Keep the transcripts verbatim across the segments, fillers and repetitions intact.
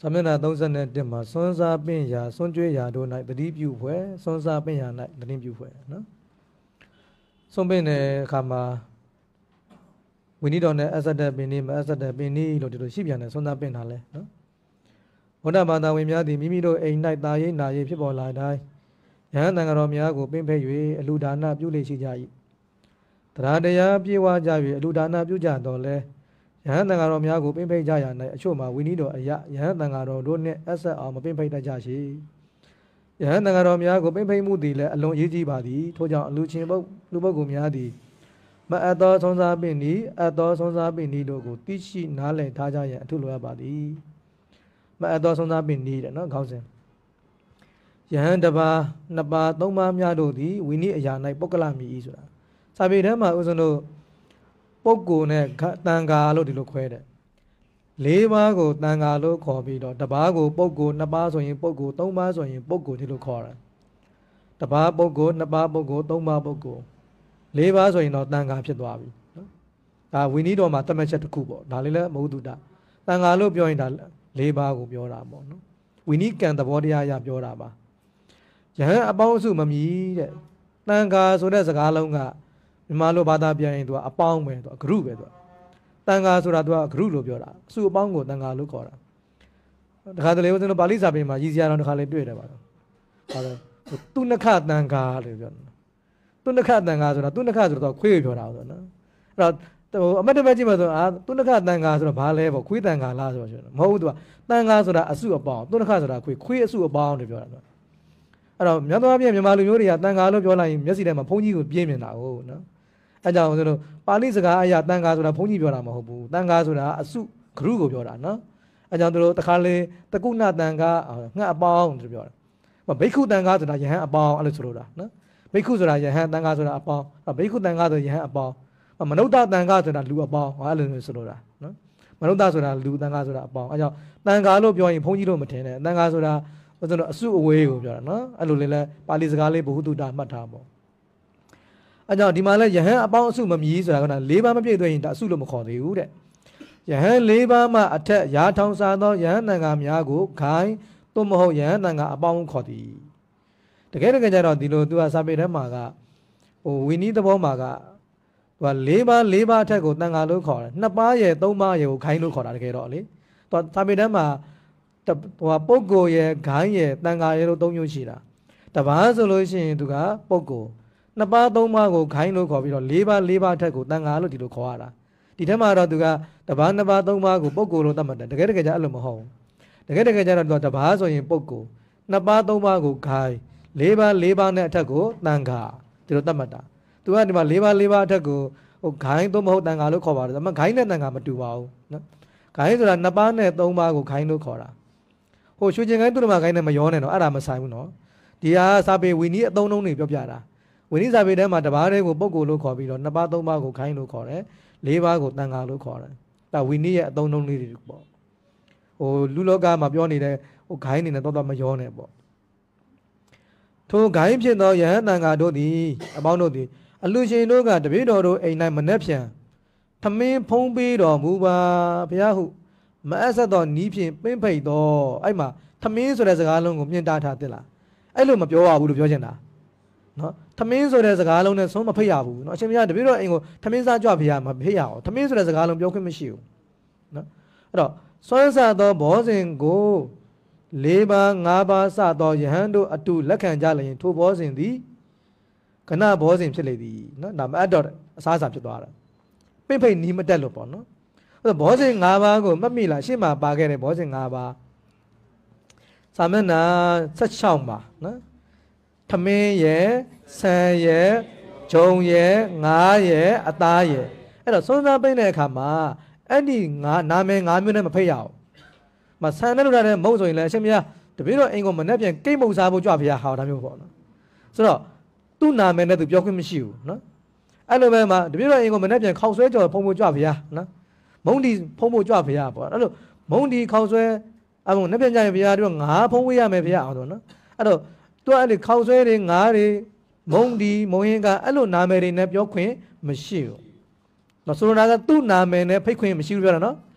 Samena thousand and Dima, Sonsa Pinya, Sonjay Yado night, the deep you where, Sonsa Pinya night, the deep you where, no? So bene Kama. We need on the Asada Bini, Asada Bini, or the Shibian, Sonda Penale, no? What about the Wimia, the Mimido, a night, die, naive people like die. Yanangaromia go Pimpay, Ludana, Bulishi Jai. Tradea, Piwa Javi, Ludana, Buja dole. Yanangaromia go Pimpay Jaya, Choma, we need a Yanangaro, Done, Asa, or Pimpay Jashi. Yanangaromia go Pimpay Mudi, alone Yiji body, Toja, Luchin, Lubagumiadi. Ma ato sonsa bini, ato sonsa bini dogo, tishi nale taja ya tulo abadi. Ma ato sonsa bini no gausen. Yahan daba naba toma miado di, we need a yanai pokalami isura. Sabi dema usono pogo ne tangalo di loquede. Leva go tangalo cobido, tabago pogo nabaso in pogo, tomaso in pogo di locora. Taba pogo, nababogo, toma pogo. Leva so in not Nanga Piedwabi. We need on Matamacha to Kubo, Dalila Moduda. Tangalo Bioinda, Leva go Bioramo. We need can the body aya Bioraba. Yaha about Sumami, Tanga, so there's a galonga, Malo Bada Bia into a pound with a group. Tanga Suradua, Grulo Biora, Subango, Tanga Lucora. The Hadley was in the Balisa Bima, easier on the Halley Duet. Tunaka Tanga. Tunaka Nanga, Tunaka, queer out. A mathematic, Tunaka Nanga, Pale, or Quitanga Lazo, Modua, Nanga, a sewer bomb, Tunaka, quick, queer sewer bomb of your. Around Yamabia, Maluria, Tanga, Yola, Messi, a pony with Yemen now. I don't know, Palisaga, Tanga, Pony Yorama, Tanga, a soup, crew of Yorana. I don't know, the Kale, the Kuna Tanga, not a bomb to your. But Beku Tanga, that you have a bomb on the Sura. Bekuzura, you had Nangazura upon a Beku Tanga, you had a ball. A Manoda Tanga, and Lu about Island Sura. Manoda, Lu Tangazura upon. I know Tangalo, you're in Ponyo Matena, Nangazura was a suit away of your no, Alula, Palisgale, Budu Matamo. I know Dimala, you had about Sumam years, I'm going to leave my baby in that Sulum called you. You had labor ma attack Yatown Sado, Yanangam Yago, Kai, Tomo Yananga about Cody. The Keragajaro Dilo do a Sabina Maga. Oh, we need the Bomaga. Well, labor, labor, tago, Nangalo call. Napaye, Toma, you kind of call Keroli. But Sabidama, the Pogo, ye, Kanye, Nanga, don't you see that? The Vasolution to ga, Pogo. Napa, Toma, go kind of copy, labor, labor, tago, Nangalo to Koala. The Tamara to ga, the Banaba, Toma, go Pogo, the Keragajalo home. The Keragajaro, the Baso in Pogo. Napa, Toma, go Kai. Leba, leba, netago, Nanga, Tirotamata. To animal, leba, leba, tago, or kind to mo Nangalo cover, the Makaina Nangama to wow. Kind of Nabane, Tomago, kind of Cora. Oh, should you go to the Makaina Mayon and Arama Simono? Dia Sabe, we need don't know Nipiara. We need Sabe them at the Bare, Bogo, Cobi, or Nabato Mago, kind of Core, Leva, go Nangalo Core. That we need don't know need. Oh, Luloga, Mabioni, or kind in a Dota Mayone. To Gaim no Yananga Dodi, about Nodi, a Lucianoga, the Vido, a nine manapia. Tame Pombi or Muba, Piahu, Masadon, Nipi, Pimpe, do, Ima, Tamin so there's a galon of Yendata Dilla. I look up your wood of Yojana. No, Tamin so there's a galon and some Payahu, no, Chimia, the Vido Ingo, Taminza job here, my Payao, Tamin so there's a galon of Yokim Mishu. No, so as I do, boys and go. Leba, Naba, Sado, Yahando, a two Lakan Jali, two boys in the Kana boys in Chile, no, Namador, Sasa Chudara. Pimpe Nimatelo, no? The boys in Nava go, Mamila, Shima, Bagare, boys in Nava. Samana, such Shamba, no? Tame ye, San ye, Chong ye, Nga ye, Ata ye. And a son of Bene Kama, any Name, Namin pay out. Mà sang nó ra mẫu rồi là xem nha, từ biết rồi anh còn mình nói chuyện cái mẫu sao mẫu cho phải hào làm như vậy, sau đó tu nào mình đã tự cho cái mình chịu, nó, anh nói mà từ biết rồi anh còn mình nói chuyện khâu suy cho phong mẫu cho phải à, nó, mẫu đi phong mẫu cho phải à, anh nói mẫu đi khâu suy, anh còn nói chuyện gì phải à, rồi ngã phong mẫu phải à, rồi nó, anh nói tôi anh đi khâu suy đi ngã đi, mẫu đi mẫu hiện cả, anh nói nào mình đi nói cho khuyên mình chịu, mà sau đó là tu nào mình nói phải khuyên mình chịu rồi nó.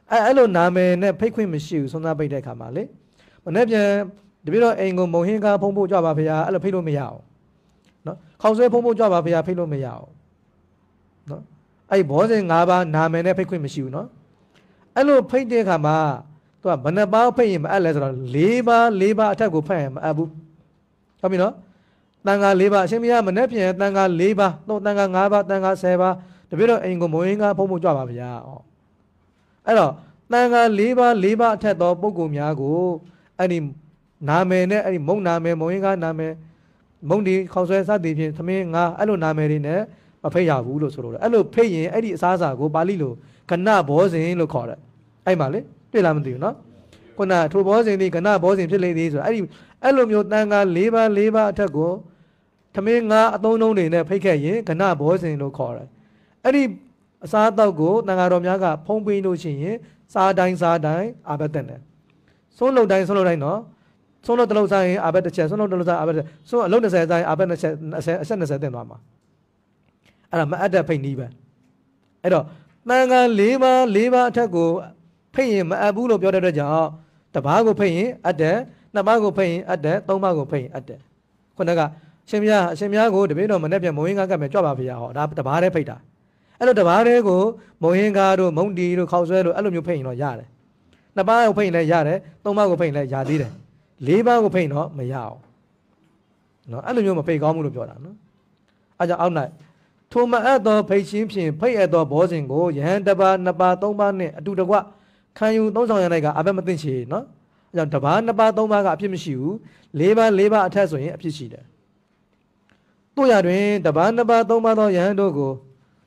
အဲအဲ့လိုနာမည်နဲ့ဖိတ်ခွင့်မရှိဘူးဆုံးသားပိတ်တဲ့ခါမှာလေမနေ့ပြန်တပည့်တော်အိမ်ကိုမုံဟင်းကားဖုံးဖို့ကြွပါဖေဟာအဲ့လိုဖိတ်လို့မရအောင်နော်ခေါင်းဆွဲဖုံးဖို့ကြွပါဖေဟာဖိတ်လို့မရအောင်နော်အဲ့ဘောဇင်၅ပါးနာမည်နဲ့ဖိတ်ခွင့်မရှိဘူးနော်အဲ့လိုဖိတ်တဲ့ခါမှာသူကဘယ်နှပါးဖိတ်ရင်မအပ်လဲဆိုတော့၄ပါး၄ပါးအထက်ကိုဖတ်ရင်မအပ်ဘူးဟုတ်ပြီနော်တန်ခါ၄ပါးအရှင်ဘုရားမနေ့ပြန်တန်ခါ၄ပါးတော့တန်ခါ၅ပါးတန်ခါ၁၀ပါးတပည့်တော်အိမ်ကိုမုံဟင်းကားဖုံးဖို့ကြွပါဖေဟာအဲ့တော့တန်ခါ၄ပါး၄ပါးအထက်သောပုဂ္ဂိုလ်များကိုအဲ့ဒီနာမည်နဲ့အဲ့ဒီမုံနာမည်မုံရင်းကားနာမည်မုံဒီခေါက်ဆွဲစသည်ဖြင့်သမင်းငါအဲ့လိုနာမည်တွေနဲ့မဖိတ်ရဘူးလို့ဆိုလို့အဲ့လိုဖိတ်ရင်အဲ့ဒီအစားအစာကိုပါဠိလိုကဏဘောဇင်လို့ခေါ်တယ်အဲ့မှာလေတွေ့လားမသိဘူးနော်ခုနထိုဘောဇင်ဒီကဏဘောဇင်ဖြစ်လေသည်ဆိုတော့အဲ့ဒီအဲ့လိုမျိုးတန်ခါ၄ပါး၄ပါးအထက်ကိုသမင်းငါအသုံးလုံးတွေနဲ့ဖိတ်ခဲ့ရင်ကဏဘောဇင်လို့ခေါ်တယ်အဲ့ဒီအစားအသောက်ကိုတန်ခါတော်များကဖုံးပေးလို့ရှိရင်စားတိုင်းစားတိုင်းအာဘတ်တဲ့တယ်ဆုံးလုံးတိုင်းဆုံးလုံးတိုင်းနော်ဆုံးလုံးတစ်လုံးစားရင်အာဘတ်တစ်ချက်ဆုံးလုံးတစ်လုံးစားအာဘတ်တစ်ဆုံးအလုံး၂၀စားရင်အာဘတ်၂ချက်အဆက်အဆက်၂၀တင်သွားမှာအဲ့ဒါမအပ်တဲ့ဖိတ်နည်းပဲအဲ့တော့တန်ခါ၄ပါး၄ပါးအထက်ကိုဖိတ်ရင်မအပ်ဘူးလို့ပြောတဲ့အတွက်ကြောင့်တစ်ပါးကိုဖိတ်ရင်အပ်တယ်နှစ်ပါးကိုဖိတ်ရင်အပ်တယ်သုံးပါးကိုဖိတ်ရင်အပ်တယ်ခုနကအရှင်မြတ်အရှင်မြတ်ကိုတပည့်တော်မနေ့ပြန်မုံရင်းကားကပ်မယ်ကြွပါဖေရဟောဒါတစ်ပါးတည်းဖိတ်တာအဲ့လိုတစ်ပါးတည်းကိုမုံရင်းကားတို့မုံတီတို့ခေါက်ဆွဲတို့အဲ့လိုမျိုးဖိတ်ရင်တော့ရတယ်နှစ်ပါးကိုဖိတ်ရင်လည်းရတယ်သုံးပါးကိုဖိတ်ရင်လည်းရသေးတယ်လေးပါးကိုဖိတ်တော့မရအောင်နော်အဲ့လိုမျိုးမဖိတ်ကောင်းဘူးလို့ပြောတာနော်အဲ့ကြောင့်အောက်၌ထိုမအပ်သောဖိတ်ချင်းဖြင့်ဖိတ်အပ်သောဘောဇင်ကိုယဟန်တစ်ပါးနှစ်ပါးသုံးပါးနဲ့အတူတကွခံယူသုံးဆောင်ရတဲ့ကအဘက်မသိချေနော်အဲ့ကြောင့်တစ်ပါးနှစ်ပါးသုံးပါးကအဖြစ်မရှိဘူးလေးပါးလေးပါးအထက်ဆိုရင်အဖြစ်ရှိတယ်တို့ရတွင်တစ်ပါးနှစ်ပါးသုံးပါးသောယဟန်တို့ကို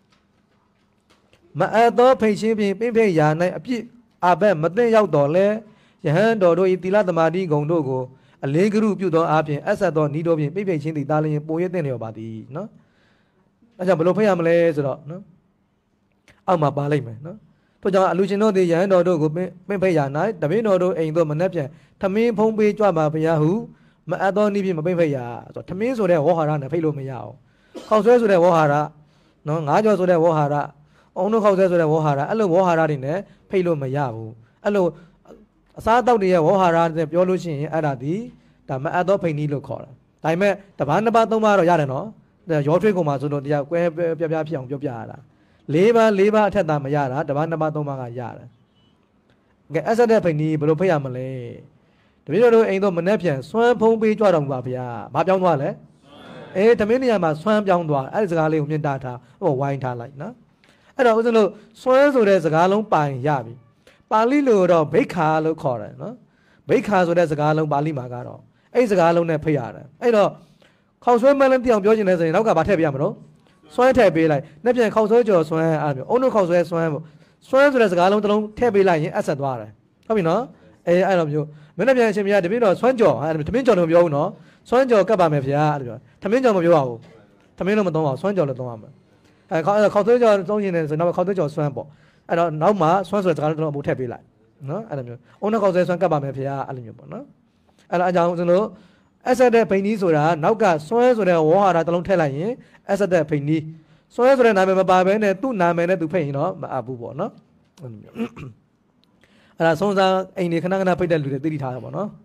မအပ်သောဖိတ်ချင်းဖြင့်ပြင်းဖိတ်ရာ၌အပြစ်အဘက်မသိရောက်တော်လဲယဟန်တော်တို့၏သီလသမာဓိဂုဏ်တို့ကိုအလေးကရုပြုသောအပြင်အဆက်သောဤတို့ဖြင့်ပြိပိတ်ချင်းသည်တာလျင်ပိုရတဲ့လျော်ပါသည်နော်အဲကြောင့်ဘယ်လိုဖိတ်ရမလဲဆိုတော့နော်အောက်မှာပါလိုက်မယ်နော်ထို့ကြောင့်အလူရှင်တို့သည်ယဟန်တော်တို့ကိုပင့်ဖိတ်ရာ၌တပည့်တော်တို့အိမ်သို့မနှက်ပြန်ထမင်းဖုံးပေးကြွပါဘုရားဟုမအပ်သောဤဖြင့်မပင့်ဖိတ်ရဆိုတော့ထမင်းဆိုတဲ့ဝေါဟာရနဲ့ဖိတ်လို့မရအောင်ခေါက်ဆွဲဆိုတဲ့ဝေါဟာရနော်ငါးကြော်ဆိုတဲ့ဝေါဟာရအောင်တို့ခေါက်ဆွဲဆိုတဲ့ဝေါဟာရအဲ့လိုဝေါဟာရတွေနဲ့ဖိတ်လို့မရဘူးအဲ့လိုအစားတောက်တွေရဲ့ဝေါဟာရနဲ့ပြောလို့ရှိရင်အဲ့ဒါဒီဒါမအပ်သောဖိတ်နည်းလို့ခေါ်တာဒါပေမဲ့တပားနှစ်ပါးသုံးပါးတော့ရတယ်နော်ရောထွေးကုန်မှာဆိုတော့တရားကွဲပြပြဖြစ်အောင်ပြောပြရတာလေးပါးလေးပါးအထက်သာမရတာတပားနှစ်ပါးသုံးပါးကရတယ်ကဲအဆက်တဲ့ဖိတ်နည်းဘယ်လိုဖိတ်ရမလဲတပည့်တော်တို့အိမ်တော့မနှက်ပြန်စွမ်းဖုံးပေးကြွတော်မူပါဗျာဘာပြောင်းသွားလဲအေးတမင်းနေရာမှာစွမ်းပြောင်းသွားအဲ့ဒီစကားလေးကိုမြင်တာထားဟိုဝိုင်းထားလိုက်နော်အဲ့တော့ဦးဇင်းတို့စွမ်းဆိုတဲ့စကားလုံးပိုင်ရပြီပါဠိလိုတော့ဘိက္ခာလို့ခေါ်တယ်နော်ဘိက္ခာဆိုတဲ့စကားလုံးပါဠိမှာကတော့အဲ့ဒီစကားလုံးနဲ့ဖိတ်ရတယ်အဲ့တော့ခေါက်ဆွဲမန်းလည်းပြောင်းပြောချင်တယ်ဆိုရင်နောက်ကဘာထည့်ပေးရမလို့စွမ်းထည့်ပေးလိုက်နှစ်ပြန်ခေါက်ဆွဲကြော်စွမ်းအဲ့လိုမျိုးအုံတို့ခေါက်ဆွဲစွမ်းပေါ့စွမ်းဆိုတဲ့စကားလုံးတစ်လုံးထည့်ပေးလိုက်ရင်အဆက်သွားတယ်ဟုတ်ပြီနော်အေးအဲ့လိုမျိုးမင်းပြန်အရှင်မြတ်တပည့်တော်စွမ်းကြော်အဲ့လိုသမင်းကြော်လို့မပြောဘူးနော်စွမ်းကြော်ကပ်ပါမယ်ဗျာအဲ့လိုပြောသမင်းကြော်မပြောပါဘူးသမင်းလို့မသုံးပါဘူးစွမ်းကြော်လို့သုံးရမယ်အဲခေါက်ခေါက်ဆွဲကြော်သုံးရင်လည်းဆိုတော့ခေါက်ဆွဲကြော်စွမ်းပေါ့အဲ့တော့နောက်မှစွမ်းဆိုတဲ့စကားလုံးတစ်လုံးအမှုထည့်ပေးလိုက်နော်အဲ့လိုမျိုးအုံတို့ခေါက်ဆွဲစွမ်းကပ်ပါမယ်ဗျာအဲ့လိုမျိုးပေါ့နော်အဲ့တော့အကြောင်းကျွန်တော်အဆက်တဲ့ဖိန်နီးဆိုတာနောက်ကစွဲဆိုတဲ့ဝေါဟာရတစ်လုံးထည့်လိုက်ရင်အဆက်တဲ့ဖိန်နီးစွဲဆိုတဲ့နာမည်မပါဘဲနဲ့သူ့နာမည်နဲ့သူဖိတ်ရင်တော့မအပ်ဘူးပေါ့နော်အဲ့လိုမျိုးအဲ့ဒါဆုံးစားအိမ်နေခဏခဏဖိတ်တဲ့လူတွေသိတိထားရပါတော့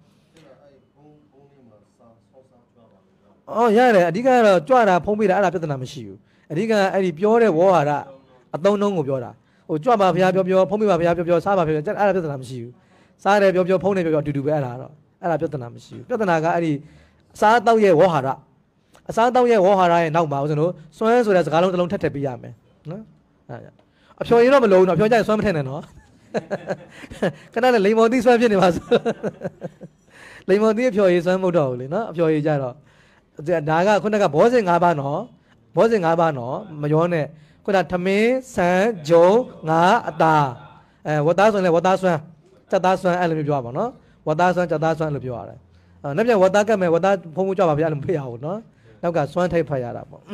အော်ရတယ်အဓိကကတော့ကြွတာဖုံးပေးတာအဲ့ဒါပြဿနာမရှိဘူးအဓိကအဲ့ဒီပြောတဲ့ဝေါဟာရအသုံးနှုန်းကိုပြောတာဟိုကြွပါဘုရားပြောပြောဖုံးပေးပါဘုရားပြောပြောစားပါပြောပြောအဲ့ဒါပြဿနာမရှိဘူးစားတယ်ပြောပြောဖုံးတယ်ပြောပြောအတူတူပဲအဲ့ဒါတော့အဲ့ဒါပြဿနာမရှိဘူးပြဿနာကအဲ့ဒီအစားအသောက်ရဲ့ဝေါဟာရအစားအသောက်ရဲ့ဝေါဟာရရဲ့နောက်မှာဦးဇင်းတို့စွမ်းဆိုတဲ့စကားလုံးတစ်လုံးထပ်ထည့်ပေးရမယ်နော်အဲ့အဖျော်ရည်တော့မလုံးတော့အဖျော်ကြရင်စွမ်းမထည့်နဲ့နော်ခဏနဲ့လိမ္မော်သီးစွမ်းဖြစ်နေပါဆိုလိမ္မော်သီးအဖျော်ရည်စွမ်းမဟုတ်တော့ဘူးလေနော်အဖျော်ရည်ကြတော့ဒါကခုနကဘောဇင်၅ပါးနော်ဘောဇင်၅ပါးနော်မရောနဲ့ခုနထမင်းဆန်ဂျုံငါအတာအဲဝတ်သားဆိုရင်လည်းဝတ်သားစွမ်းစက်သားစွမ်းအဲ့လိုမျိုးပြောပါနော်ဝတ်သားစွမ်းစက်သားစွမ်းလို့ပြောရတယ်အဲနောက်ပြန်ဝတ်သားကတ်မယ်ဝတ်သားဖုံးဖုံးကြပါဗျာလို့မဖေ့ရဘူးနော်နောက်ကစွမ်းထိတ်ဖတ်ရတာပေါ့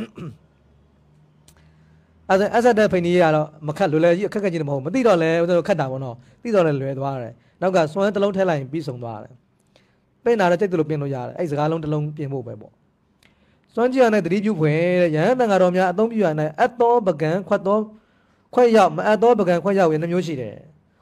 အဲ့ဒါအဆက်တဲ့ဖိနေရတော့မခက်လွယ်လွယ်ကြီးအခက်ခက်ကြီးမဟုတ်မသိတော့လဲဦးဇင်းတို့ခက်တာပေါ့နော်သိတော့လဲလွယ်သွားတယ်နောက်ကစွမ်းတစ်လုံးထည့်လိုက်ရင်ပြီးဆုံးသွားတယ်ပိတ်နာတော့စိတ်တလို့ပြင်လို့ရတယ်အဲ့စကားလုံးတစ်လုံးပြင်ဖို့ပဲပေါ့စွမ်းကြည့်ရတဲ့တတိပြုဖွယ်တဲ့ရဟန်းတန်ဃာတော်များအသုံးပြုရတဲ့အတ်တော်ပကံခွတ်တော်ခွက်ရောက်မအတ်တော်ပကံခွက်ရောက်ရင်နှမျိုးရှိတယ်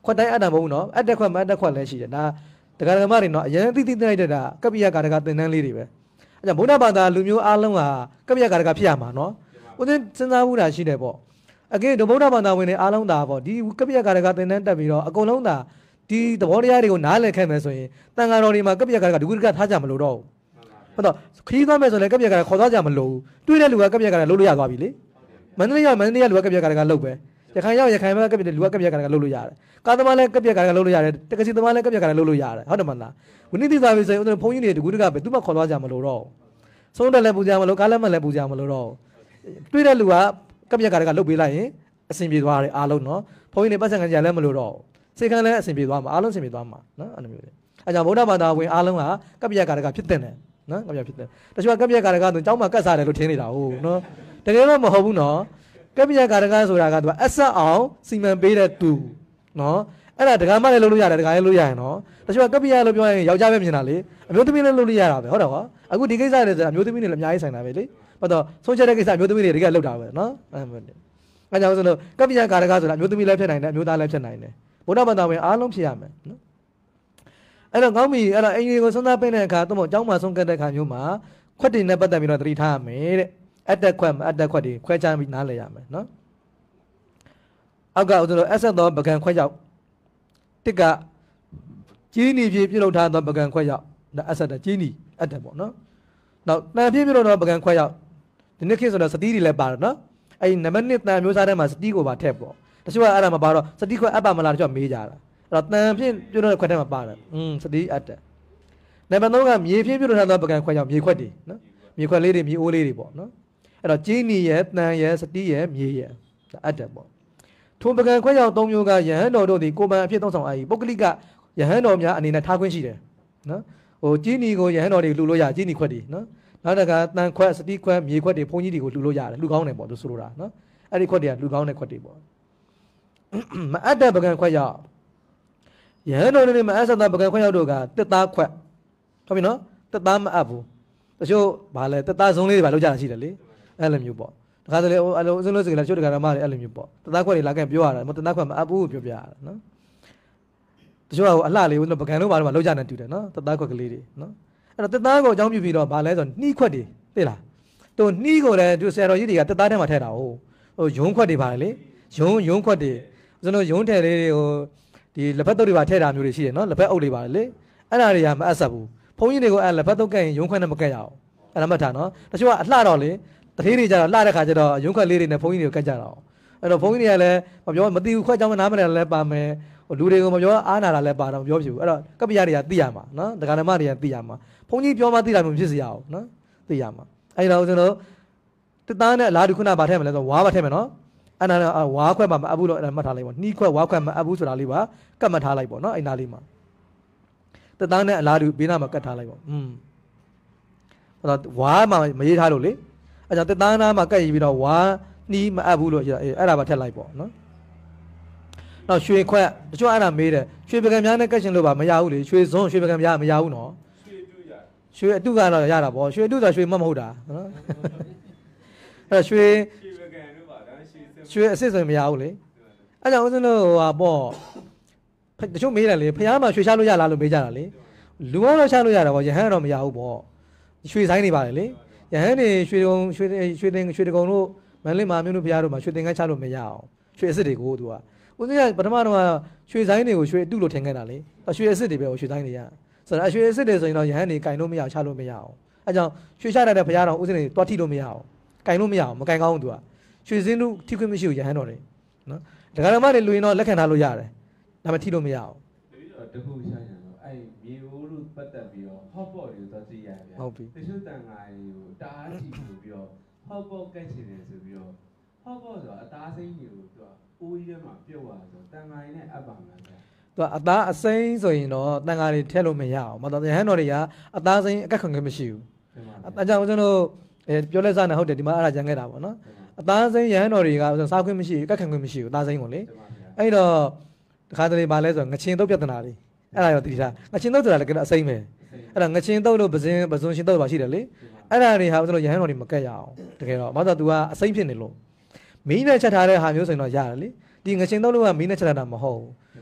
ခွက်တိုင်းအတ္တမဟုတ်နော်အတ္တခွက်မအတ္တခွက်လည်းရှိတယ်ဒါတရားဓမ္မတွေနော်အရင်သိသိသိလိုက်တဲ့ကပ္ပိယကာရကသင်္นานလေးတွေပဲအဲကြောင့်ဘုရားဘာသာလူမျိုးအားလုံးဟာကပ္ပိယကာရကဖြစ်ရမှာနော်ဦးဇင်းစဉ်းစားမှုတာရှိတယ်ပေါ့အကေဗုဒ္ဓဘာသာဝင်တွေအားလုံးသာပေါ့ဒီကပ္ပိယကာရကသင်္นานတက်ပြီးတော့အကုန်လုံးသာဒီသဘောတရားတွေကိုနားလည်ခဲ့မယ်ဆိုရင်တန်ဃာတော်တွေမှာကပ္ပိယကာရကဒုက္ခကထားကြမလို့တော့ဟုတ်တော့ခရီးသွားမယ်ဆိုလည်းကပ္ပိယကာရခေါ်သွားကြမလို့တွေ့တဲ့လူကကပ္ပိယကာရလုပ်လို့ရသွားပြီလေမန္တလေးရောက်မန္တလေးကလူကကပ္ပိယကာရကလုပ်ပဲရခိုင်ရောက်ရခိုင်ဘက်ကပ္ပိယလူကကပ္ပိယကာရကလုပ်လို့ရတယ်ကာသမားလည်းကပ္ပိယကာရကလုပ်လို့ရတယ်တက္ကစီသမားလည်းကပ္ပိယကာရလုပ်လို့ရတယ်ဟုတ်တယ်မလားဝိနည်းတိသာပြီဆိုရင်ဦးဇင်းဘုန်းကြီးတွေဒုက္ခကပဲသူမှခေါ်သွားကြမလို့တော့ဆုံးတယ်လည်းပူကြမလို့ကားလည်းမလည်းပူကြမလို့တော့တွေ့တဲ့လူကကပ္ပိယကာရကလုပ်ပေးလိုက်ရင်အဆင်ပြေသွားတယ်အားလုံးနော်ဘုန်းကြီးတွေပတ်စံခံကြလည်းမလို့တော့စေခံလည်းအဆင်ပြေသွားမှာအားလုံးအဆင်ပြေသွားမှာနော်အဲ့လိုမျိုးလေအဲကြောင့်ဗုဒ္ဓဘာသာဝင်အားလုံးကကပ္ပိယကာရကဖြစ်တဲ့တယ်နော်ကပ္ပိယဖြစ်တဲ့တချို့ကကပ္ပိယကာရကဆိုကျောင်းမှာကတ်စားတယ်လို့ထင်နေတာဟုတ်နော်တကယ်တော့မဟုတ်ဘူးနော်ကပ္ပိယကာရကဆိုတာကသူကအဆက်အောင်စီမံပေးတဲ့သူနော်အဲ့ဒါဒကာမလည်းလုပ်လို့ရတယ်ဒကာလည်းလုပ်ရရင်နော်တချို့ကကပ္ပိယလို့ပြောရင်ယောက်ျားပဲမြင်တာလေအမျိုးသမီးလည်းလုပ်လို့ရတာပဲဟုတ်တယ်ကွာအခုဒီကိစ္စတွေဆိုတာအမျိုးသမီးတွေလည်းအများကြီးဆိုင်တာပဲလေဘာတော့ဆုံးချက်တဲ့ကိစ္စအမျိုးသမီးတွေတကယ်လုပ်တာပဲနော်အဲ့ဒါအဲကြောင့်ဆိုလို့ကပ္ပိယကာရကဆိုတာအမျိုးသမီးလည်းဖြစ်နိုင်တယ်အမျိုးသားလည်းဖြစ်နိုင်တယ်ဘုရားဘာသာဝင်အားလုံးဖြစ်ရမယ်နော်အဲ့တော့ကောင်းပြီအဲ့တော့အင်္ဂလိပ်ကိုဆုံးသားပေးတဲ့အခါတော့အကြောင်းမှဆုံးကတ်တဲ့အခါမျိုးမှာခွက်တွေနဲ့ပတ်သက်ပြီးတော့သတိထားရမယ်တဲ့အတက်ခွက်မအတက်ခွက်တွေခွဲခြားပြီးနားလည်ရမယ်နော်အောက်ကဆိုတော့အဆက်သောပကံခွက်ရောက်တစ်ကကြီးနီပြည့်ပြုတ်ထားသောပကံခွက်ရောက်ဒါအဆက်တဲ့ကြီးနီအတက်ပေါ့နော်နောက်တန်ပြည့်ပြုတ်တော့ပကံခွက်ရောက်ဒီနေ့ခေတ်ဆိုတော့စတိတွေလည်းပါတယ်နော်အဲ့နံပါတ်နှစ်တန်မျိုးစားထဲမှာစတိကိုပါထည့်ပေါ့တချို့ကအဲ့ဒါမပါတော့စတိခွက်အပ်ပါမလားတချို့မေးကြတာအဲ့တော့တန်ပြည့်ပြုတ်တဲ့ခွက်ထဲမှာပါတယ်อืมစတိအတက်နံပါတ်သုံးကမြေပြည့်ပြုတ်ထားသောပကံခွက်ရောက်မြေခွက်တွေနော်မြေခွက်လေးတွေမြေအိုးလေးတွေပေါ့နော်အဲ့တော့ကြီးနီရဲ့တန်ရဲ့စတိရဲ့မြေရဲ့အတက်ပေါ့ထိုပကံခွဲရောက်သုံးမျိုးကယဟန်တော်တို့သည်ကိုပန်အဖြစ်သုံးဆောင်အား၏ပုဂ္ဂလိကယဟန်တော်များအနေနဲ့ထားခွင့်ရှိတယ်နော်ဟိုကြီးနီကိုယဟန်တော်တွေလှူလို့ရကြီးနီခွက်တွေနော်နောက်တကတန်ခွက်စတိခွက်မြေခွက်တွေဘုန်းကြီးတွေကိုလှူလို့ရတယ်လှူကောင်းတယ်ပေါ့သူဆိုလိုတာနော်အဲ့ဒီခွက်တွေကလှူကောင်းတဲ့ခွက်တွေပေါ့မအပ်တဲ့ပကံခွက်ရောက်ယဟန်တော်တွေမအပ်ဆက်တဲ့ပကံခွက်ရောက်တို့ကတက်သားခွက်ဟုတ်ပြီနော်တက်သားမအပ်ဘူးတချို့ဗာလဲတက်သားစုံလေးတွေဗာလောက်ကြတာရှိတယ်လေအဲ့လိုမျိုးပေါ့တခါတလေအလုံးစုံလို့စကလည်းချို့တကဓမ္မတွေအဲ့လိုမျိုးပေါ့တသားခွက်တွေလာခဲ့ပြောရတာမတသားခွက်မအပ်ဘူးပြောပြရတာနော်တချို့ကအလှလေးဦးပကံလို့ဘာလို့မလောက်ကြနေတူတယ်နော်တသားခွက်ကလေးတွေနော်အဲ့တော့တသားကိုအကြောင်းပြုပြီးတော့ဗာလဲဆိုနှီးခွက်တွေသိလားသူနှီးကိုလည်းသူဆရာတော်ကြီးတွေကတသားထဲမှာထည့်တာဟုတ်ဟိုယုံခွက်တွေပါလေယုံယုံခွက်တွေကျွန်တော်ယုံထဲလေးတွေဟိုဒီလက်ဖက်တုပ်တွေပါထည့်တာမျိုးတွေရှိတယ်နော်လက်ဖက်အုပ်တွေပါလေအဲ့ဒါတွေကမအပ်ဆက်ဘူးဘုန်းကြီးတွေကိုအဲ့လက်ဖက်တုပ်ကဲရင်ယုံခွက်နဲ့မကဲရအောင်အဲ့ဒါမှတ်ထားနော်တချို့ကအလှတော့လေတထေးတွေကြတော့လှတဲ့ခါကျတော့ရုံးခွက်လေးတွေနဲ့ဘုန်းကြီးတွေကိုကတ်ကြတော့အဲ့တော့ဘုန်းကြီးတွေကလည်းမပြောမသိဘူးခွက်ကြောင်းမနားမလဲလည်းပါမယ်ဟိုလူတွေကိုမပြောအားနာတာလည်းပါတော့မပြောဖြစ်ဘူးအဲ့တော့ကပ္ပိယတွေကသိရမှာနော်ဒကာဓမ္မတွေကသိရမှာဘုန်းကြီးပြောမှသိတာမျိုးဖြစ်စီရအောင်နော်သိရမှာအဲ့တော့ကျွန်တော်တသားနဲ့အလားတူခုနဗာထည့်မလဲဆိုဝါးပါထည့်မယ်နော်အဲ့ဒါဝါးခွက်ပါမအပ်ဘူးလို့အဲ့ဒါမှတ်ထားလိုက်ပါနှီးခွက်ဝါးခွက်မအပ်ဘူးဆိုတာလေးပါကတ်မှတ်ထားလိုက်ပေါ့နော်အဲ့နာလေးမှာတသားနဲ့အလားတူဘေးနားမှာကတ်ထားလိုက်ပေါ့อืมအဲ့တော့ဝါးမှာမရေးထားလို့လေအဲ့ကြောင့်တက်သားနာမှာကတ်ရပြီးတော့ဝါနှီးမအပ်ဘူးလို့အဲ့အဲ့ဒါပါထည့်လိုက်ပေါ့နော်နောက်ရွှေခွက်တချို့အဲ့ဒါမေးတယ်ရွှေပကံများနဲ့ကတ်ရှင်လို့ပါမရဘူးလေရွှေစုံရွှေပကံများမရဘူးနော်ရွှေအတုရရွှေအတုကတော့ရတာပေါ့ရွှေအတုဆိုရွှေမမဟုတ်တာနော်အဲ့ရွှေရွှေပကံလို့ပါဒါရွှေအစစ်ဆိုရင်မရဘူးလေအဲ့ကြောင့်ဦးဇင်းတို့ဟိုဟာပေါ့တချို့မေးတယ်လေဖះမှာရွှေချလို့ရလားလို့မေးကြတာလေလူမောတော့ချလို့ရတာပေါ့ယဟန်တော့မရဘူးပေါ့ရွှေဆိုင်နေပါလေလေယဟန်နေရွှေကုံရွှေရွှေတင်ရွှေတကုံတို့မန္တလေးမှာမြို့တို့ဘုရားတို့မှာရွှေတင်ကန်းချလို့မရအောင်ရွှေအစ်စ်တွေကိုသူကဦးဇင်းကပထမတော့ရွှေဆိုင်တွေကိုရွှေအတုလို့ထင်ခဲ့တာလေရွှေအစ်စ်တွေပဲရွှေဆိုင်တွေရဆိုတော့ရွှေအစ်စ်တွေဆိုရင်တော့ယဟန်နေကင်လို့မရအောင်ချလို့မရအောင်အဲကြောင့်ရွှေချတတ်တဲ့ဘုရားတော်ဦးဇင်းတွေတွားထိလို့မရအောင်ကင်လို့မရအောင်မကင်ကောင်းဘူးသူကရွှေစင်းတို့ထိခွင့်မရှိဘူးယဟန်တော်တွေနော်ဒကာဓမ္မတွေလူရင်တော့လက်ခံထားလို့ရတယ်ဒါပေမဲ့ထိလို့မရအောင်တခုရှာရအောင်အဲ့မြေအိုးလို့ပတ်သက်ပြီးတော့ဟော့ပေါ့တွေကိုသွားကြည့်ရဗျာဟုတ်ပြီတချို့တန်ဃာတွေကိုတားကြည့်ဆိုပြီးတော့ဟော့ပေါ့ကတ်ချင်တယ်ဆိုပြီးတော့ဟော့ပေါ့ဆိုတာအသားစိမ်းတွေကိုသူကအိုးကြီးထဲမှာပြုတ်သွားဆိုတန်ဃာတွေနဲ့အပ်ပါမှာဗျာသူကအသားအစိမ်းဆိုရင်တော့တန်ဃာတွေထည့်လို့မရအောင်မတော်ယဟန်တော်တွေကအသားစိမ်းအကက်ခံခွင့်မရှိဘူးအဲကြောင့်ကျွန်တော်ပြောလက်စားနေဟုတ်တယ်ဒီမှာအဲ့ဒါကြံခဲ့တာပေါ့နော်အသားစိမ်းယဟန်တော်တွေကစားခွင့်မရှိဘူးအကက်ခံခွင့်မရှိဘူးအသားစိမ်းကိုလေအဲ့တော့တခါတလေပါလဲဆိုငချင်းတုတ်ပြဿနာတွေအဲ့ဒါရောတတိထားငချင်းတုတ်ဆိုတာလည်းကအစိမ်းပဲအဲ့ဒါငချင်းတုတ်လို့ပဇင်းပဇွန်ရှင်တုတ်ပါရှိတယ်လေအဲ့ဒါတွေဟာကျွန်တော်ရဟန်းတော်တွေမကက်ရအောင်တကယ်တော့ဘာလို့ तू ကအစိမ်းဖြစ်နေလို့မီးနဲ့ချက်ထားတဲ့ဟာမျိုးဆိုရင်တော့ရတယ်လေဒီငချင်းတုတ်လို့ကမီးနဲ့ချက်ထားတာမဟုတ်ဘူး